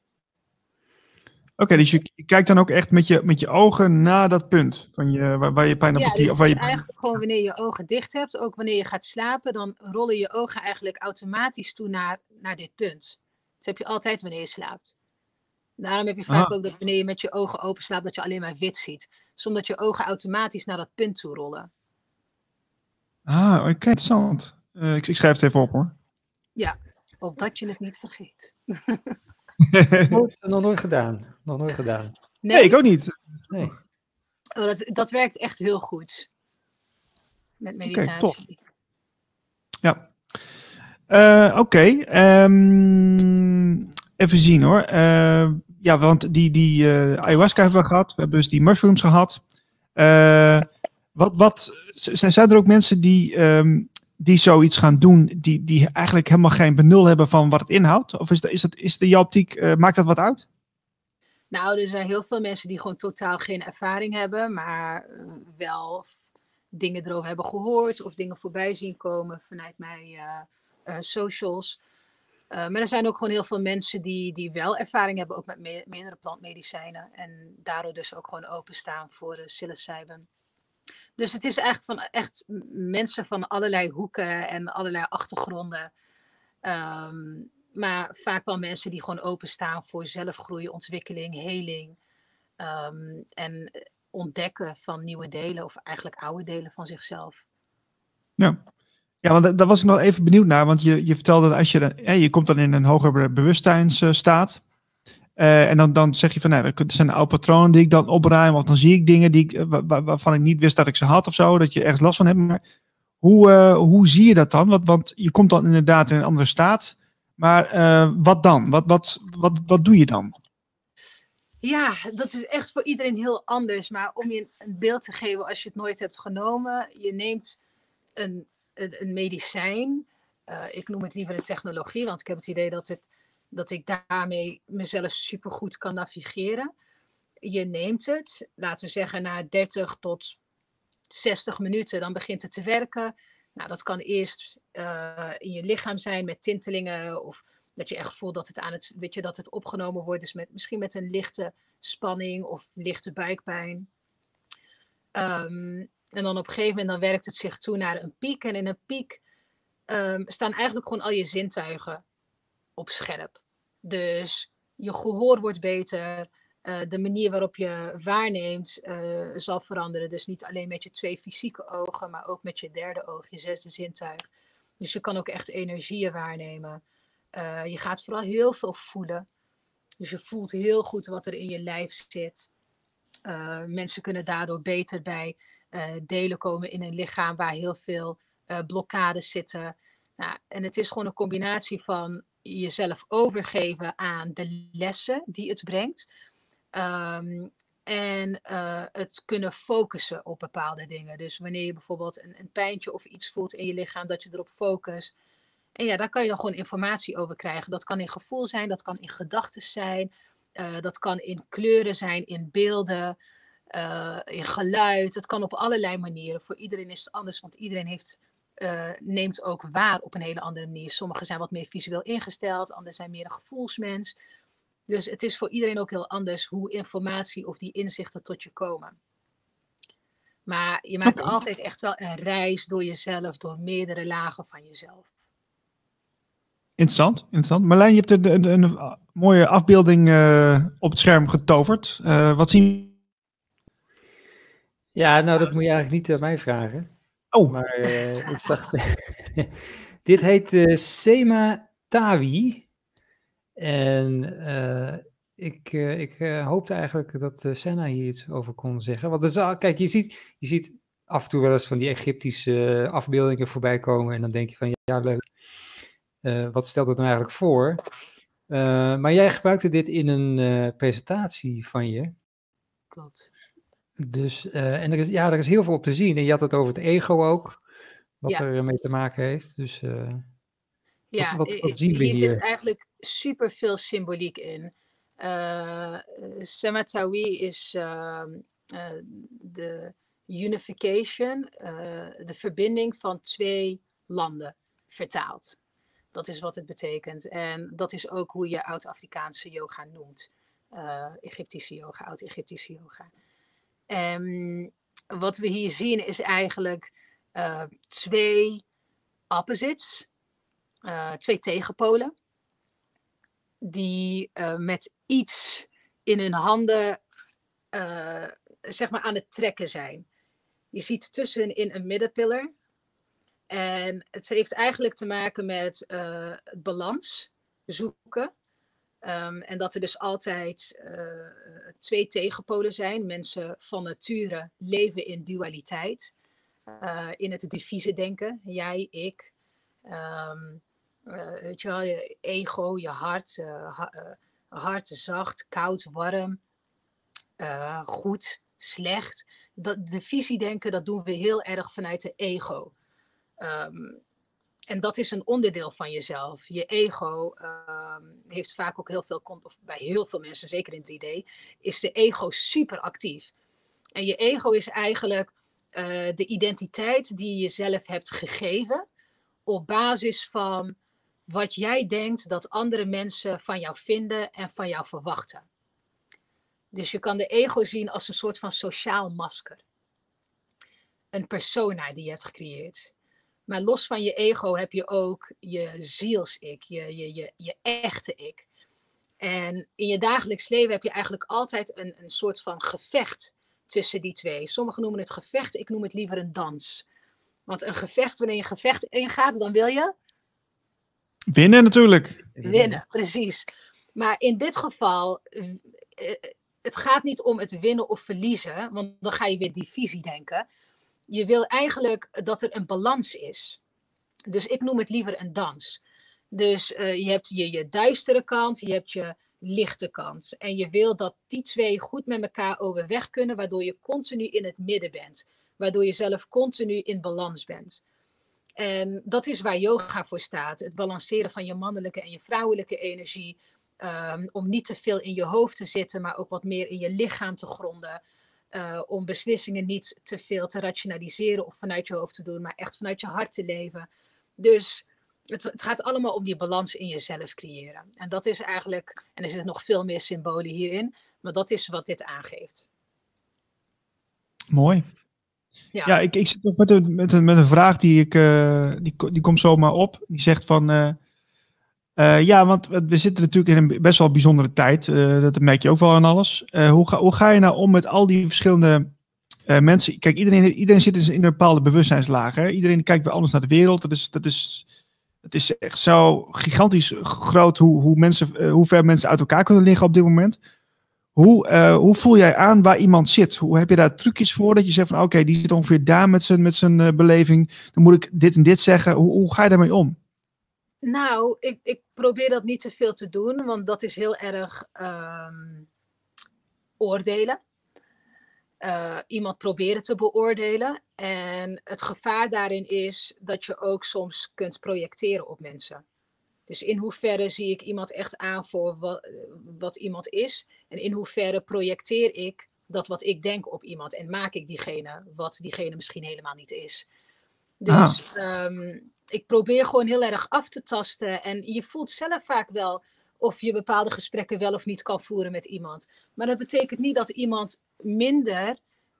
Oké, dus je kijkt dan ook echt met je ogen naar dat punt van waar je pijnappelklier... Ja, of dus waar je eigenlijk gewoon wanneer je ogen dicht hebt, ook wanneer je gaat slapen, dan rollen je ogen eigenlijk automatisch toe naar dit punt. Dat heb je altijd wanneer je slaapt. Daarom heb je vaak ook dat wanneer je met je ogen open slaapt, dat je alleen maar wit ziet. Zodat je ogen automatisch naar dat punt toe rollen. Oké, interessant. Ik schrijf het even op, hoor. Ja, opdat je het niet vergeet. Nog nooit gedaan. Nog nooit gedaan. Nee, ik ook niet. Nee. Oh, dat werkt echt heel goed. Met meditatie. Top. Ja. Oké. Even zien, hoor. Ja, want die ayahuasca hebben we gehad. We hebben dus die mushrooms gehad. Zijn er ook mensen die zoiets gaan doen, die eigenlijk helemaal geen benul hebben van wat het inhoudt? Of is de jouw optiek, maakt dat wat uit? Nou, er zijn heel veel mensen die gewoon totaal geen ervaring hebben, maar wel dingen erover hebben gehoord of dingen voorbij zien komen vanuit mijn socials. Maar er zijn ook gewoon heel veel mensen die wel ervaring hebben, ook met meerdere plantmedicijnen. En daardoor dus ook gewoon openstaan voor psilocybin. Dus het is eigenlijk van echt mensen van allerlei hoeken en allerlei achtergronden. Maar vaak wel mensen die gewoon openstaan voor zelfgroei, ontwikkeling, heling. En ontdekken van nieuwe delen of eigenlijk oude delen van zichzelf. Ja. Ja, want daar was ik nog even benieuwd naar. Want je vertelde dat als je komt dan in een hoger bewustzijnsstaat. En dan zeg je van, nou, er zijn oude patronen die ik dan opruim. Of dan zie ik dingen waarvan ik niet wist dat ik ze had of zo. Dat je ergens last van hebt. Maar hoe zie je dat dan? Want je komt dan inderdaad in een andere staat. Maar wat dan? Wat doe je dan? Ja, dat is echt voor iedereen heel anders. Maar om je een beeld te geven als je het nooit hebt genomen. Je neemt een medicijn. Ik noem het liever een technologie. Want ik heb het idee dat ik daarmee mezelf supergoed kan navigeren. Je neemt het, laten we zeggen, na 30 tot 60 minuten, dan begint het te werken. Nou, dat kan eerst in je lichaam zijn met tintelingen of dat je echt voelt dat het opgenomen wordt. Dus misschien met een lichte spanning of lichte buikpijn. En dan op een gegeven moment dan werkt het zich toe naar een piek. En in een piek staan eigenlijk gewoon al je zintuigen op scherp. Dus je gehoor wordt beter. De manier waarop je waarneemt zal veranderen. Dus niet alleen met je 2 fysieke ogen, maar ook met je derde oog, je 6e zintuig. Dus je kan ook echt energieën waarnemen. Je gaat vooral heel veel voelen. Dus je voelt heel goed wat er in je lijf zit. Mensen kunnen daardoor beter bij delen komen in een lichaam waar heel veel blokkades zitten. Nou, en het is gewoon een combinatie van jezelf overgeven aan de lessen die het brengt. En het kunnen focussen op bepaalde dingen. Dus wanneer je bijvoorbeeld een pijntje of iets voelt in je lichaam, dat je erop focust. En ja, daar kan je dan gewoon informatie over krijgen. Dat kan in gevoel zijn, dat kan in gedachten zijn. Dat kan in kleuren zijn, in beelden, in geluid. Het kan op allerlei manieren. Voor iedereen is het anders, want iedereen neemt ook waar op een hele andere manier. Sommigen zijn wat meer visueel ingesteld, anderen zijn meer een gevoelsmens. Dus het is voor iedereen ook heel anders hoe informatie of die inzichten tot je komen. Maar je maakt altijd echt wel een reis door jezelf, door meerdere lagen van jezelf. Interessant. Marlijn, je hebt een mooie afbeelding op het scherm getoverd. Wat zien we? Ja, nou dat moet je eigenlijk niet aan mij vragen. Oh. Maar ik dacht, dit heet Sema Tawi. En ik hoopte eigenlijk dat Senna hier iets over kon zeggen. Want het is kijk, je ziet af en toe wel eens van die Egyptische afbeeldingen voorbij komen. En dan denk je van, ja leuk. Wat stelt het nou eigenlijk voor? Maar jij gebruikte dit in een presentatie van je. Klopt. Dus, en er is heel veel op te zien. En je had het over het ego ook. Wat er mee te maken heeft. Dus wat zien we hier? Hier zit eigenlijk super veel symboliek in. Sema Tawi is de unification, de verbinding van 2 landen vertaald. Dat is wat het betekent. En dat is ook hoe je Oud-Afrikaanse yoga noemt. Egyptische yoga, Oud-Egyptische yoga. Wat we hier zien is eigenlijk 2 opposites. 2 tegenpolen. Die met iets in hun handen zeg maar aan het trekken zijn. Je ziet tussenin een middenpillar. En het heeft eigenlijk te maken met het balans zoeken. En dat er dus altijd 2 tegenpolen zijn. Mensen van nature leven in dualiteit. In het diffuse denken. Jij, ik. Weet je wel, je ego, je hart. Hard, zacht, koud, warm. Goed, slecht. De visie denken, dat doen we heel erg vanuit de ego. En dat is een onderdeel van jezelf. Je ego heeft vaak ook heel veel, of bij heel veel mensen, zeker in 3D, is de ego super actief. En je ego is eigenlijk de identiteit die je zelf hebt gegeven op basis van wat jij denkt dat andere mensen van jou vinden en van jou verwachten. Dus je kan de ego zien als een soort van sociaal masker. Een persona die je hebt gecreëerd. Maar los van je ego heb je ook je ziels-ik, je echte ik. En in je dagelijks leven heb je eigenlijk altijd een soort van gevecht tussen die 2. Sommigen noemen het gevecht, ik noem het liever een dans. Want een gevecht, wanneer je een gevecht ingaat, dan wil je... Winnen natuurlijk. Winnen, precies. Maar in dit geval, het gaat niet om het winnen of verliezen, want dan ga je weer divisie denken. Je wil eigenlijk dat er een balans is. Dus ik noem het liever een dans. Dus je hebt je duistere kant, je hebt je lichte kant. En je wil dat die 2 goed met elkaar overweg kunnen, waardoor je continu in het midden bent. Waardoor je zelf continu in balans bent. En dat is waar yoga voor staat. Het balanceren van je mannelijke en je vrouwelijke energie. Om niet te veel in je hoofd te zitten, maar ook wat meer in je lichaam te gronden. Om beslissingen niet te veel te rationaliseren of vanuit je hoofd te doen, maar echt vanuit je hart te leven. Dus het gaat allemaal om die balans in jezelf creëren. En dat is eigenlijk, en er zitten nog veel meer symbolen hierin, maar dat is wat dit aangeeft. Mooi. Ja, ik zit nog met een vraag die komt zomaar op. Die zegt van... ja, want we zitten natuurlijk in een best wel bijzondere tijd. Dat merk je ook wel aan alles. Hoe ga je nou om met al die verschillende mensen? Kijk, iedereen zit in een bepaalde bewustzijnslaag. Hè? Iedereen kijkt weer anders naar de wereld. Het is echt zo gigantisch groot hoe ver mensen uit elkaar kunnen liggen op dit moment. Hoe voel jij aan waar iemand zit? Hoe heb je daar trucjes voor? Dat je zegt van oké, die zit ongeveer daar met zijn beleving. Dan moet ik dit en dit zeggen. Hoe ga je daarmee om? Nou, ik probeer dat niet te veel te doen, want dat is heel erg oordelen. iemand proberen te beoordelen. En het gevaar daarin is dat je ook soms kunt projecteren op mensen. Dus in hoeverre zie ik iemand echt aan voor wat iemand is. En in hoeverre projecteer ik dat wat ik denk op iemand. En maak ik diegene wat diegene misschien helemaal niet is. Dus ik probeer gewoon heel erg af te tasten. En je voelt zelf vaak wel of je bepaalde gesprekken wel of niet kan voeren met iemand. Maar dat betekent niet dat iemand minder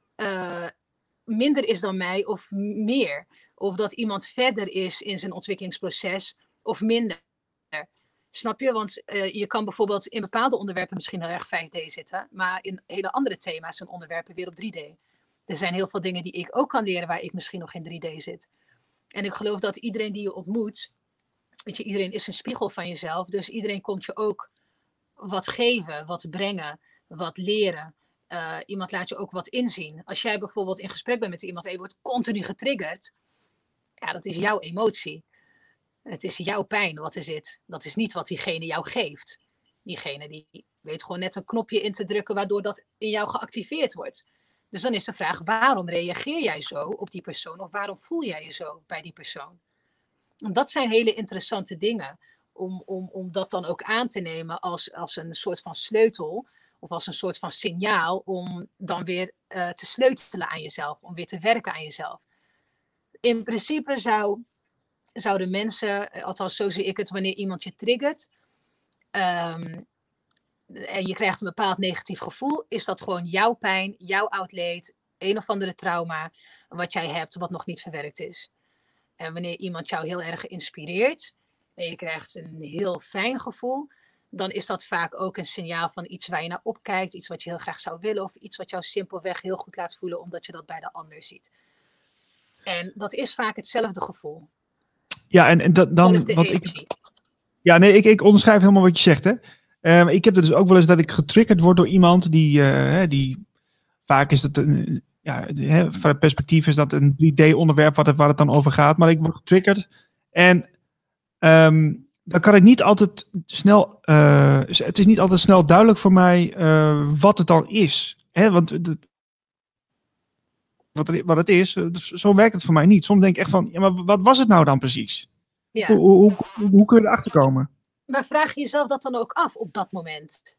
is dan mij of meer. Of dat iemand verder is in zijn ontwikkelingsproces of minder. Snap je? Want je kan bijvoorbeeld in bepaalde onderwerpen misschien heel erg 5D zitten. Maar in hele andere thema's en onderwerpen weer op 3D. Er zijn heel veel dingen die ik ook kan leren waar ik misschien nog in 3D zit. En ik geloof dat iedereen die je ontmoet, weet je, iedereen is een spiegel van jezelf. Dus iedereen komt je ook wat geven, wat brengen, wat leren. Iemand laat je ook wat inzien. Als jij bijvoorbeeld in gesprek bent met iemand en je wordt continu getriggerd. Ja, dat is jouw emotie. Het is jouw pijn wat er zit. Dat is niet wat diegene jou geeft. Diegene die weet gewoon net een knopje in te drukken waardoor dat in jou geactiveerd wordt. Dus dan is de vraag, waarom reageer jij zo op die persoon? Of waarom voel jij je zo bij die persoon? En dat zijn hele interessante dingen. Om dat dan ook aan te nemen als een soort van sleutel. Of als een soort van signaal om dan weer te sleutelen aan jezelf. Om weer te werken aan jezelf. In principe zouden mensen, althans zo zie ik het, wanneer iemand je triggert. En je krijgt een bepaald negatief gevoel. Is dat gewoon jouw pijn, jouw oud leed. Een of andere trauma wat jij hebt wat nog niet verwerkt is. En wanneer iemand jou heel erg inspireert. En je krijgt een heel fijn gevoel. Dan is dat vaak ook een signaal van iets waar je naar opkijkt. Iets wat je heel graag zou willen. Of iets wat jou simpelweg heel goed laat voelen. Omdat je dat bij de ander ziet. En dat is vaak hetzelfde gevoel. Ja, en dan wat ik. Ja, nee, ik onderschrijf helemaal wat je zegt, hè. Ik heb er dus ook wel eens dat ik getriggerd word door iemand die vaak is het van het perspectief is dat een 3D-onderwerp waar het dan over gaat, maar ik word getriggerd en dan kan ik niet altijd snel, het is niet altijd snel duidelijk voor mij wat het dan is, hè, want wat het is, zo werkt het voor mij niet. Soms denk ik echt van, ja, maar wat was het nou dan precies? Ja. Hoe kun je erachter komen? Maar vraag je jezelf dat dan ook af op dat moment?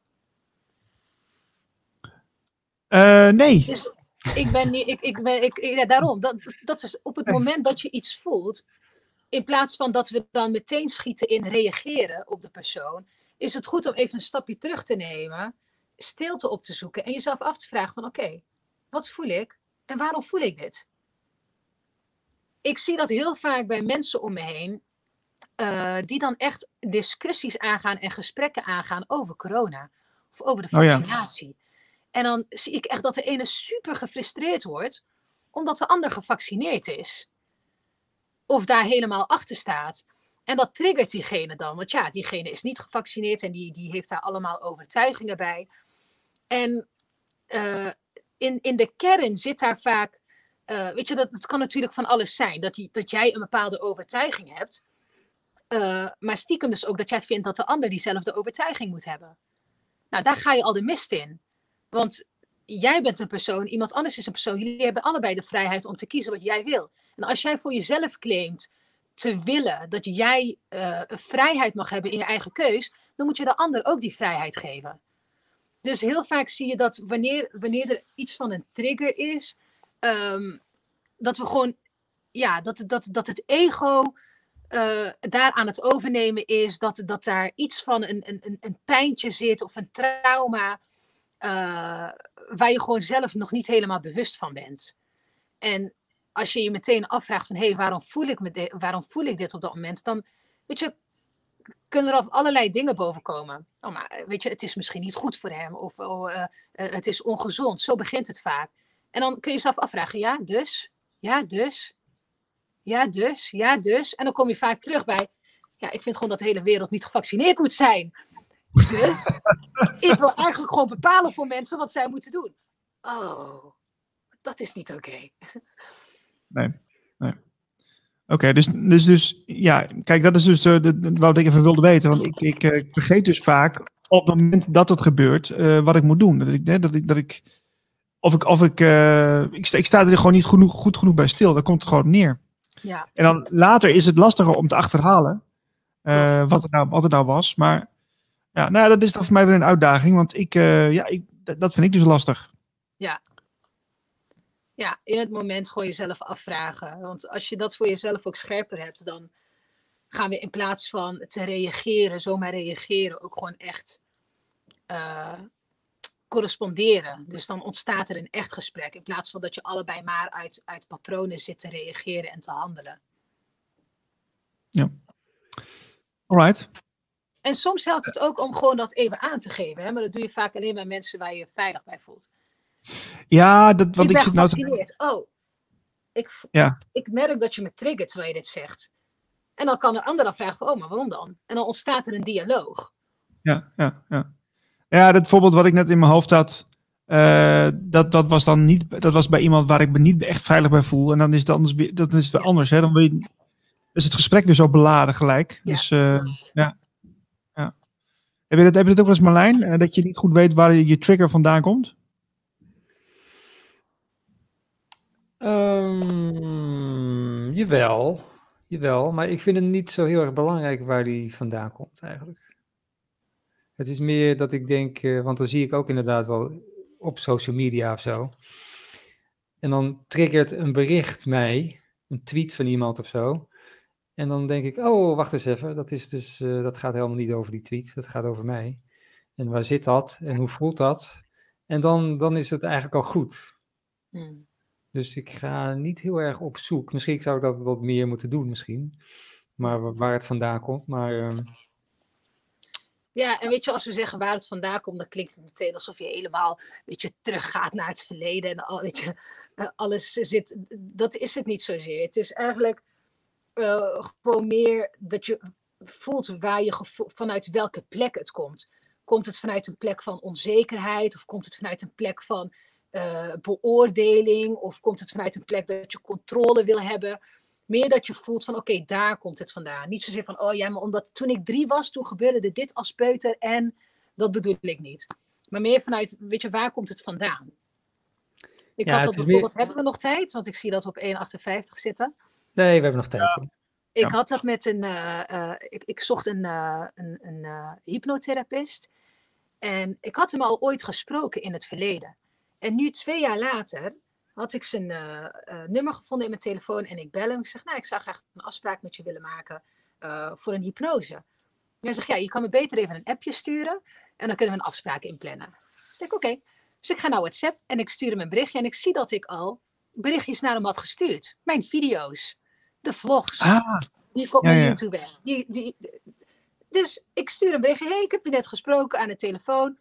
Nee. Dus daarom. Dat is op het moment dat je iets voelt, in plaats van dat we dan meteen schieten in reageren op de persoon, is het goed om even een stapje terug te nemen, stilte op te zoeken en jezelf af te vragen van oké, wat voel ik en waarom voel ik dit? Ik zie dat heel vaak bij mensen om me heen, die dan echt discussies aangaan en gesprekken aangaan over corona. Of over de vaccinatie. Oh ja. En dan zie ik echt dat de ene super gefrustreerd wordt, omdat de ander gevaccineerd is. Of daar helemaal achter staat. En dat triggert diegene dan. Want ja, diegene is niet gevaccineerd en die heeft daar allemaal overtuigingen bij. En in de kern zit daar vaak, weet je, dat kan natuurlijk van alles zijn. Dat jij een bepaalde overtuiging hebt. Maar stiekem dus ook dat jij vindt dat de ander diezelfde overtuiging moet hebben. Nou, daar ga je al de mist in. Want jij bent een persoon, iemand anders is een persoon. Jullie hebben allebei de vrijheid om te kiezen wat jij wil. En als jij voor jezelf claimt te willen dat jij vrijheid mag hebben in je eigen keus, dan moet je de ander ook die vrijheid geven. Dus heel vaak zie je dat wanneer er iets van een trigger is, dat we gewoon, ja, dat het ego daar aan het overnemen is, dat daar iets van een pijntje zit of een trauma, waar je gewoon zelf nog niet helemaal bewust van bent. En als je je meteen afvraagt van, hé, waarom voel ik dit op dat moment, dan, weet je, kunnen er allerlei dingen boven komen. Oh, maar weet je, het is misschien niet goed voor hem, of het is ongezond. Zo begint het vaak. En dan kun je jezelf afvragen, ja, dus. En dan kom je vaak terug bij, ja, ik vind gewoon dat de hele wereld niet gevaccineerd moet zijn. Dus ik wil eigenlijk gewoon bepalen voor mensen wat zij moeten doen. Oh, dat is niet oké. Nee. Oké, dus ja, kijk, dat is dus wat ik even wilde weten. Want ik vergeet dus vaak op het moment dat het gebeurt wat ik moet doen. Dat ik ik sta er gewoon niet goed genoeg bij stil. Daar komt het gewoon op neer. Ja. En dan later is het lastiger om te achterhalen wat het nou was. Maar ja, nou, dat is dan voor mij weer een uitdaging. Want dat vind ik dus lastig. Ja, in het moment gewoon jezelf afvragen. Want als je dat voor jezelf ook scherper hebt, dan gaan we in plaats van te reageren, zomaar reageren, ook gewoon echt corresponderen. Dus dan ontstaat er een echt gesprek. In plaats van dat je allebei maar uit patronen zit te reageren en te handelen. Ja. Alright. En soms helpt het ook om gewoon dat even aan te geven. Hè? Maar dat doe je vaak alleen bij mensen waar je je veilig bij voelt. Ja, Ik ben gefascineerd. Ik merk dat je me triggert terwijl je dit zegt. En dan kan een ander afvragen van, maar waarom dan? En dan ontstaat er een dialoog. Ja, dat voorbeeld wat ik net in mijn hoofd had, dat was dan niet, dat was bij iemand waar ik me niet echt veilig bij voel. En dan is het anders weer, dat is het weer anders. Hè? Dan is het gesprek weer zo beladen gelijk. Ja. Dus ja. Heb je dat ook wel eens, Marlijn? Dat je niet goed weet waar je trigger vandaan komt? Jawel, maar ik vind het niet zo heel erg belangrijk waar die vandaan komt eigenlijk. Het is meer dat ik denk, want dan zie ik ook inderdaad wel op social media of zo. En dan triggert een bericht mij, een tweet van iemand of zo. En dan denk ik, oh, wacht eens even, dat gaat helemaal niet over die tweet, dat gaat over mij. En waar zit dat en hoe voelt dat? En dan is het eigenlijk al goed. Dus ik ga niet heel erg op zoek. Misschien zou ik dat wat meer moeten doen misschien. Maar waar het vandaan komt. Maar ja, en weet je, als we zeggen waar het vandaan komt, dan klinkt het meteen alsof je helemaal, teruggaat naar het verleden. En alles zit, dat is het niet zozeer. Het is eigenlijk gewoon meer dat je voelt vanuit welke plek het komt. Komt het vanuit een plek van onzekerheid? Of komt het vanuit een plek van beoordeling? Of komt het vanuit een plek dat je controle wil hebben? Meer dat je voelt van oké, daar komt het vandaan. Niet zozeer van maar omdat toen ik 3 was, toen gebeurde er dit als peuter en dat bedoel ik niet. Maar meer vanuit, waar komt het vandaan? Ik had dat bijvoorbeeld, hebben we nog tijd? Want ik zie dat we op 1,58 zitten. Nee, we hebben nog tijd. Ja. Ik had dat met ik zocht een hypnotherapist. En ik had hem al ooit gesproken in het verleden. En nu 2 jaar later had ik zijn nummer gevonden in mijn telefoon. En ik bel hem. Ik zeg, ik zou graag een afspraak met je willen maken voor een hypnose. En hij zegt, je kan me beter even een appje sturen. En dan kunnen we een afspraak inplannen. Dus ik denk, oké. Dus ik ga naar WhatsApp en ik stuur hem een berichtje. En ik zie dat ik al berichtjes naar hem had gestuurd. Mijn video's. De vlogs. Die ik op mijn YouTube heb. Dus ik stuur een berichtje. Hey, ik heb je net gesproken aan de telefoon.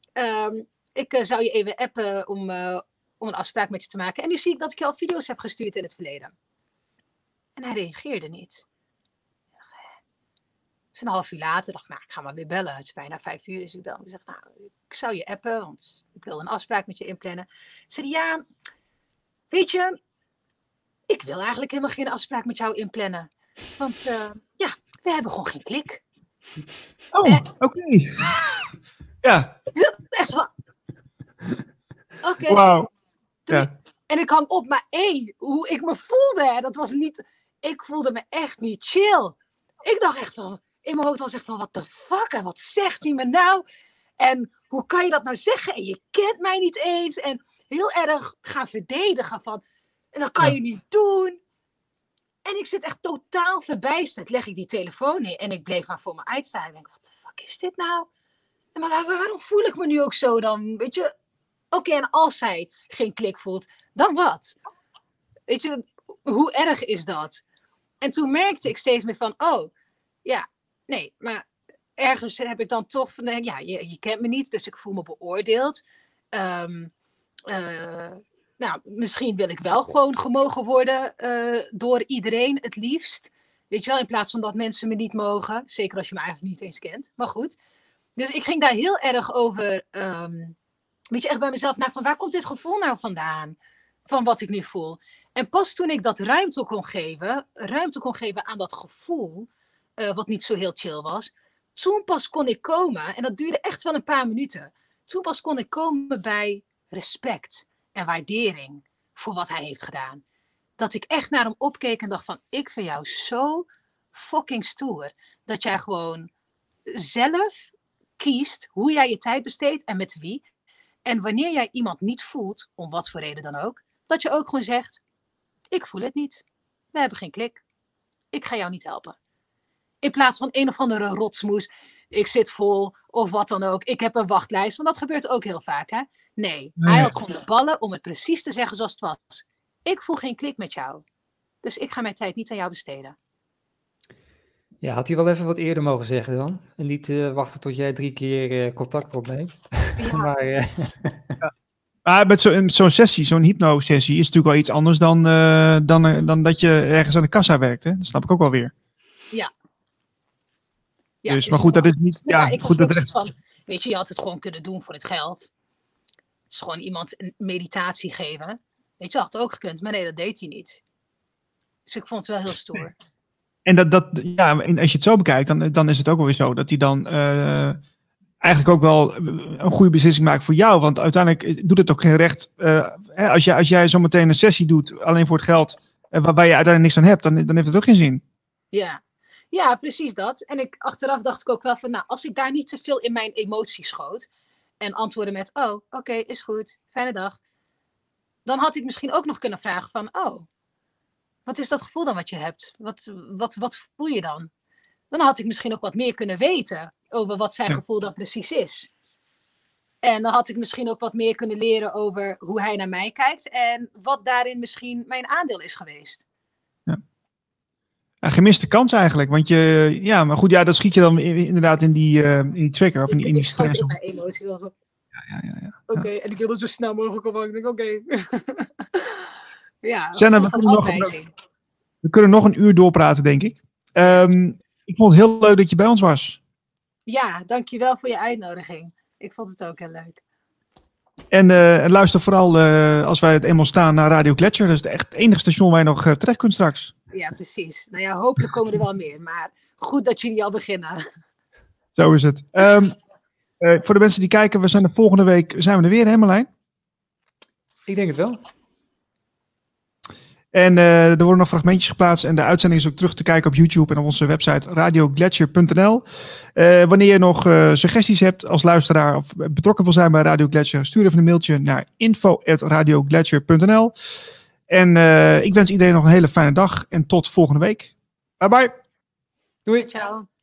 Ik zou je even appen om een afspraak met je te maken. En nu zie ik dat ik je al video's heb gestuurd in het verleden. En hij reageerde niet. Dus een half uur later dacht ik, ik ga maar weer bellen. Het is bijna 5 uur. Dus ik bel. Ik zeg, ik zou je appen, want ik wil een afspraak met je inplannen. Ze zei, weet je, ik wil eigenlijk helemaal geen afspraak met jou inplannen. Want we hebben gewoon geen klik. Oké. Ja. Echt van. Oké. Wauw. Ja. En ik hang op, maar hoe ik me voelde, dat was niet. Ik voelde me echt niet chill. Ik dacht echt van, in mijn hoofd was echt van, what the fuck, en wat zegt hij me nou? En hoe kan je dat nou zeggen? En je kent mij niet eens. En heel erg gaan verdedigen van, en dat kan je niet doen. En ik zit echt totaal verbijsterd. Leg ik die telefoon neer en ik bleef maar voor me uitstaan. Ik denk, wat de fuck is dit nou? Maar waarom voel ik me nu ook zo dan? Weet je, oké, en als zij geen klik voelt, dan wat? Weet je, hoe erg is dat? En toen merkte ik steeds meer van, maar ergens heb ik dan toch van, je kent me niet, dus ik voel me beoordeeld. Misschien wil ik wel gewoon gemogen worden door iedereen het liefst. Weet je wel, in plaats van dat mensen me niet mogen. Zeker als je me eigenlijk niet eens kent. Maar goed. Dus ik ging daar heel erg over, echt bij mezelf naar van waar komt dit gevoel nou vandaan? Van wat ik nu voel. En pas toen ik dat ruimte kon geven aan dat gevoel, wat niet zo heel chill was. Toen pas kon ik komen, en dat duurde echt wel een paar minuten. Toen pas kon ik komen bij respect. en waardering voor wat hij heeft gedaan. Dat ik echt naar hem opkeek en dacht van, ik vind jou zo fucking stoer. Dat jij gewoon zelf kiest hoe jij je tijd besteedt en met wie. En wanneer jij iemand niet voelt, om wat voor reden dan ook, dat je ook gewoon zegt, ik voel het niet. We hebben geen klik. Ik ga jou niet helpen. In plaats van een of andere rotsmoes, ik zit vol of wat dan ook. Ik heb een wachtlijst, want dat gebeurt ook heel vaak. Hè? Nee, hij had gewoon de ballen om het precies te zeggen zoals het was. Ik voel geen klik met jou. Dus ik ga mijn tijd niet aan jou besteden. Ja, had hij wel even wat eerder mogen zeggen dan? En niet wachten tot jij 3 keer contact opneemt. Ja. Maar met zo'n sessie, zo'n hypno-sessie, is natuurlijk wel iets anders dan dat je ergens aan de kassa werkt. Hè? Dat snap ik ook wel weer. Ja. Dus, maar goed, dat is niet... Ja, ik goed, dat van, weet je had het gewoon kunnen doen voor het geld. Het is gewoon iemand een meditatie geven. Weet je, had ook gekund, maar nee, dat deed hij niet. Dus ik vond het wel heel stoer. En en als je het zo bekijkt, dan is het ook wel weer zo dat hij dan eigenlijk ook wel een goede beslissing maakt voor jou. Want uiteindelijk doet het ook geen recht. Als jij zometeen een sessie doet, alleen voor het geld, waar je uiteindelijk niks aan hebt, dan heeft het ook geen zin. Ja, precies dat. En achteraf dacht ik ook wel van, nou, als ik daar niet te veel in mijn emoties schoot en antwoordde met, oh, oké, is goed, fijne dag. Dan had ik misschien ook nog kunnen vragen van, oh, wat is dat gevoel dan wat je hebt? Wat voel je dan? Dan had ik misschien ook wat meer kunnen weten over wat zijn gevoel dan precies is. En dan had ik misschien ook wat meer kunnen leren over hoe hij naar mij kijkt en wat daarin misschien mijn aandeel is geweest. Een gemiste kans eigenlijk, want maar goed, dan schiet je dan inderdaad in die trigger of in die stress. Ik mijn emotie wel. Ja. Oké, en ik wil het zo snel mogelijk op. Ik denk, oké. Ja, Senna, we kunnen nog een uur doorpraten, denk ik. Ik vond het heel leuk dat je bij ons was. Ja, dankjewel voor je uitnodiging. Ik vond het ook heel leuk. En luister vooral als wij het eenmaal staan naar Radio Gletscher. Dat is echt het enige station waar je nog terecht kunt straks. Ja, precies. Nou ja, hopelijk komen er wel meer. Maar goed dat jullie al beginnen. Zo is het. Voor de mensen die kijken, we zijn er volgende week er weer, hè Marlijn? Ik denk het wel. En er worden nog fragmentjes geplaatst. En de uitzending is ook terug te kijken op YouTube en op onze website radiogletscher.nl. Wanneer je nog suggesties hebt als luisteraar of betrokken wil zijn bij Radio Gletscher, stuur even een mailtje naar info@radiogletscher.nl. En ik wens iedereen nog een hele fijne dag en tot volgende week. Bye bye. Doei. Ciao.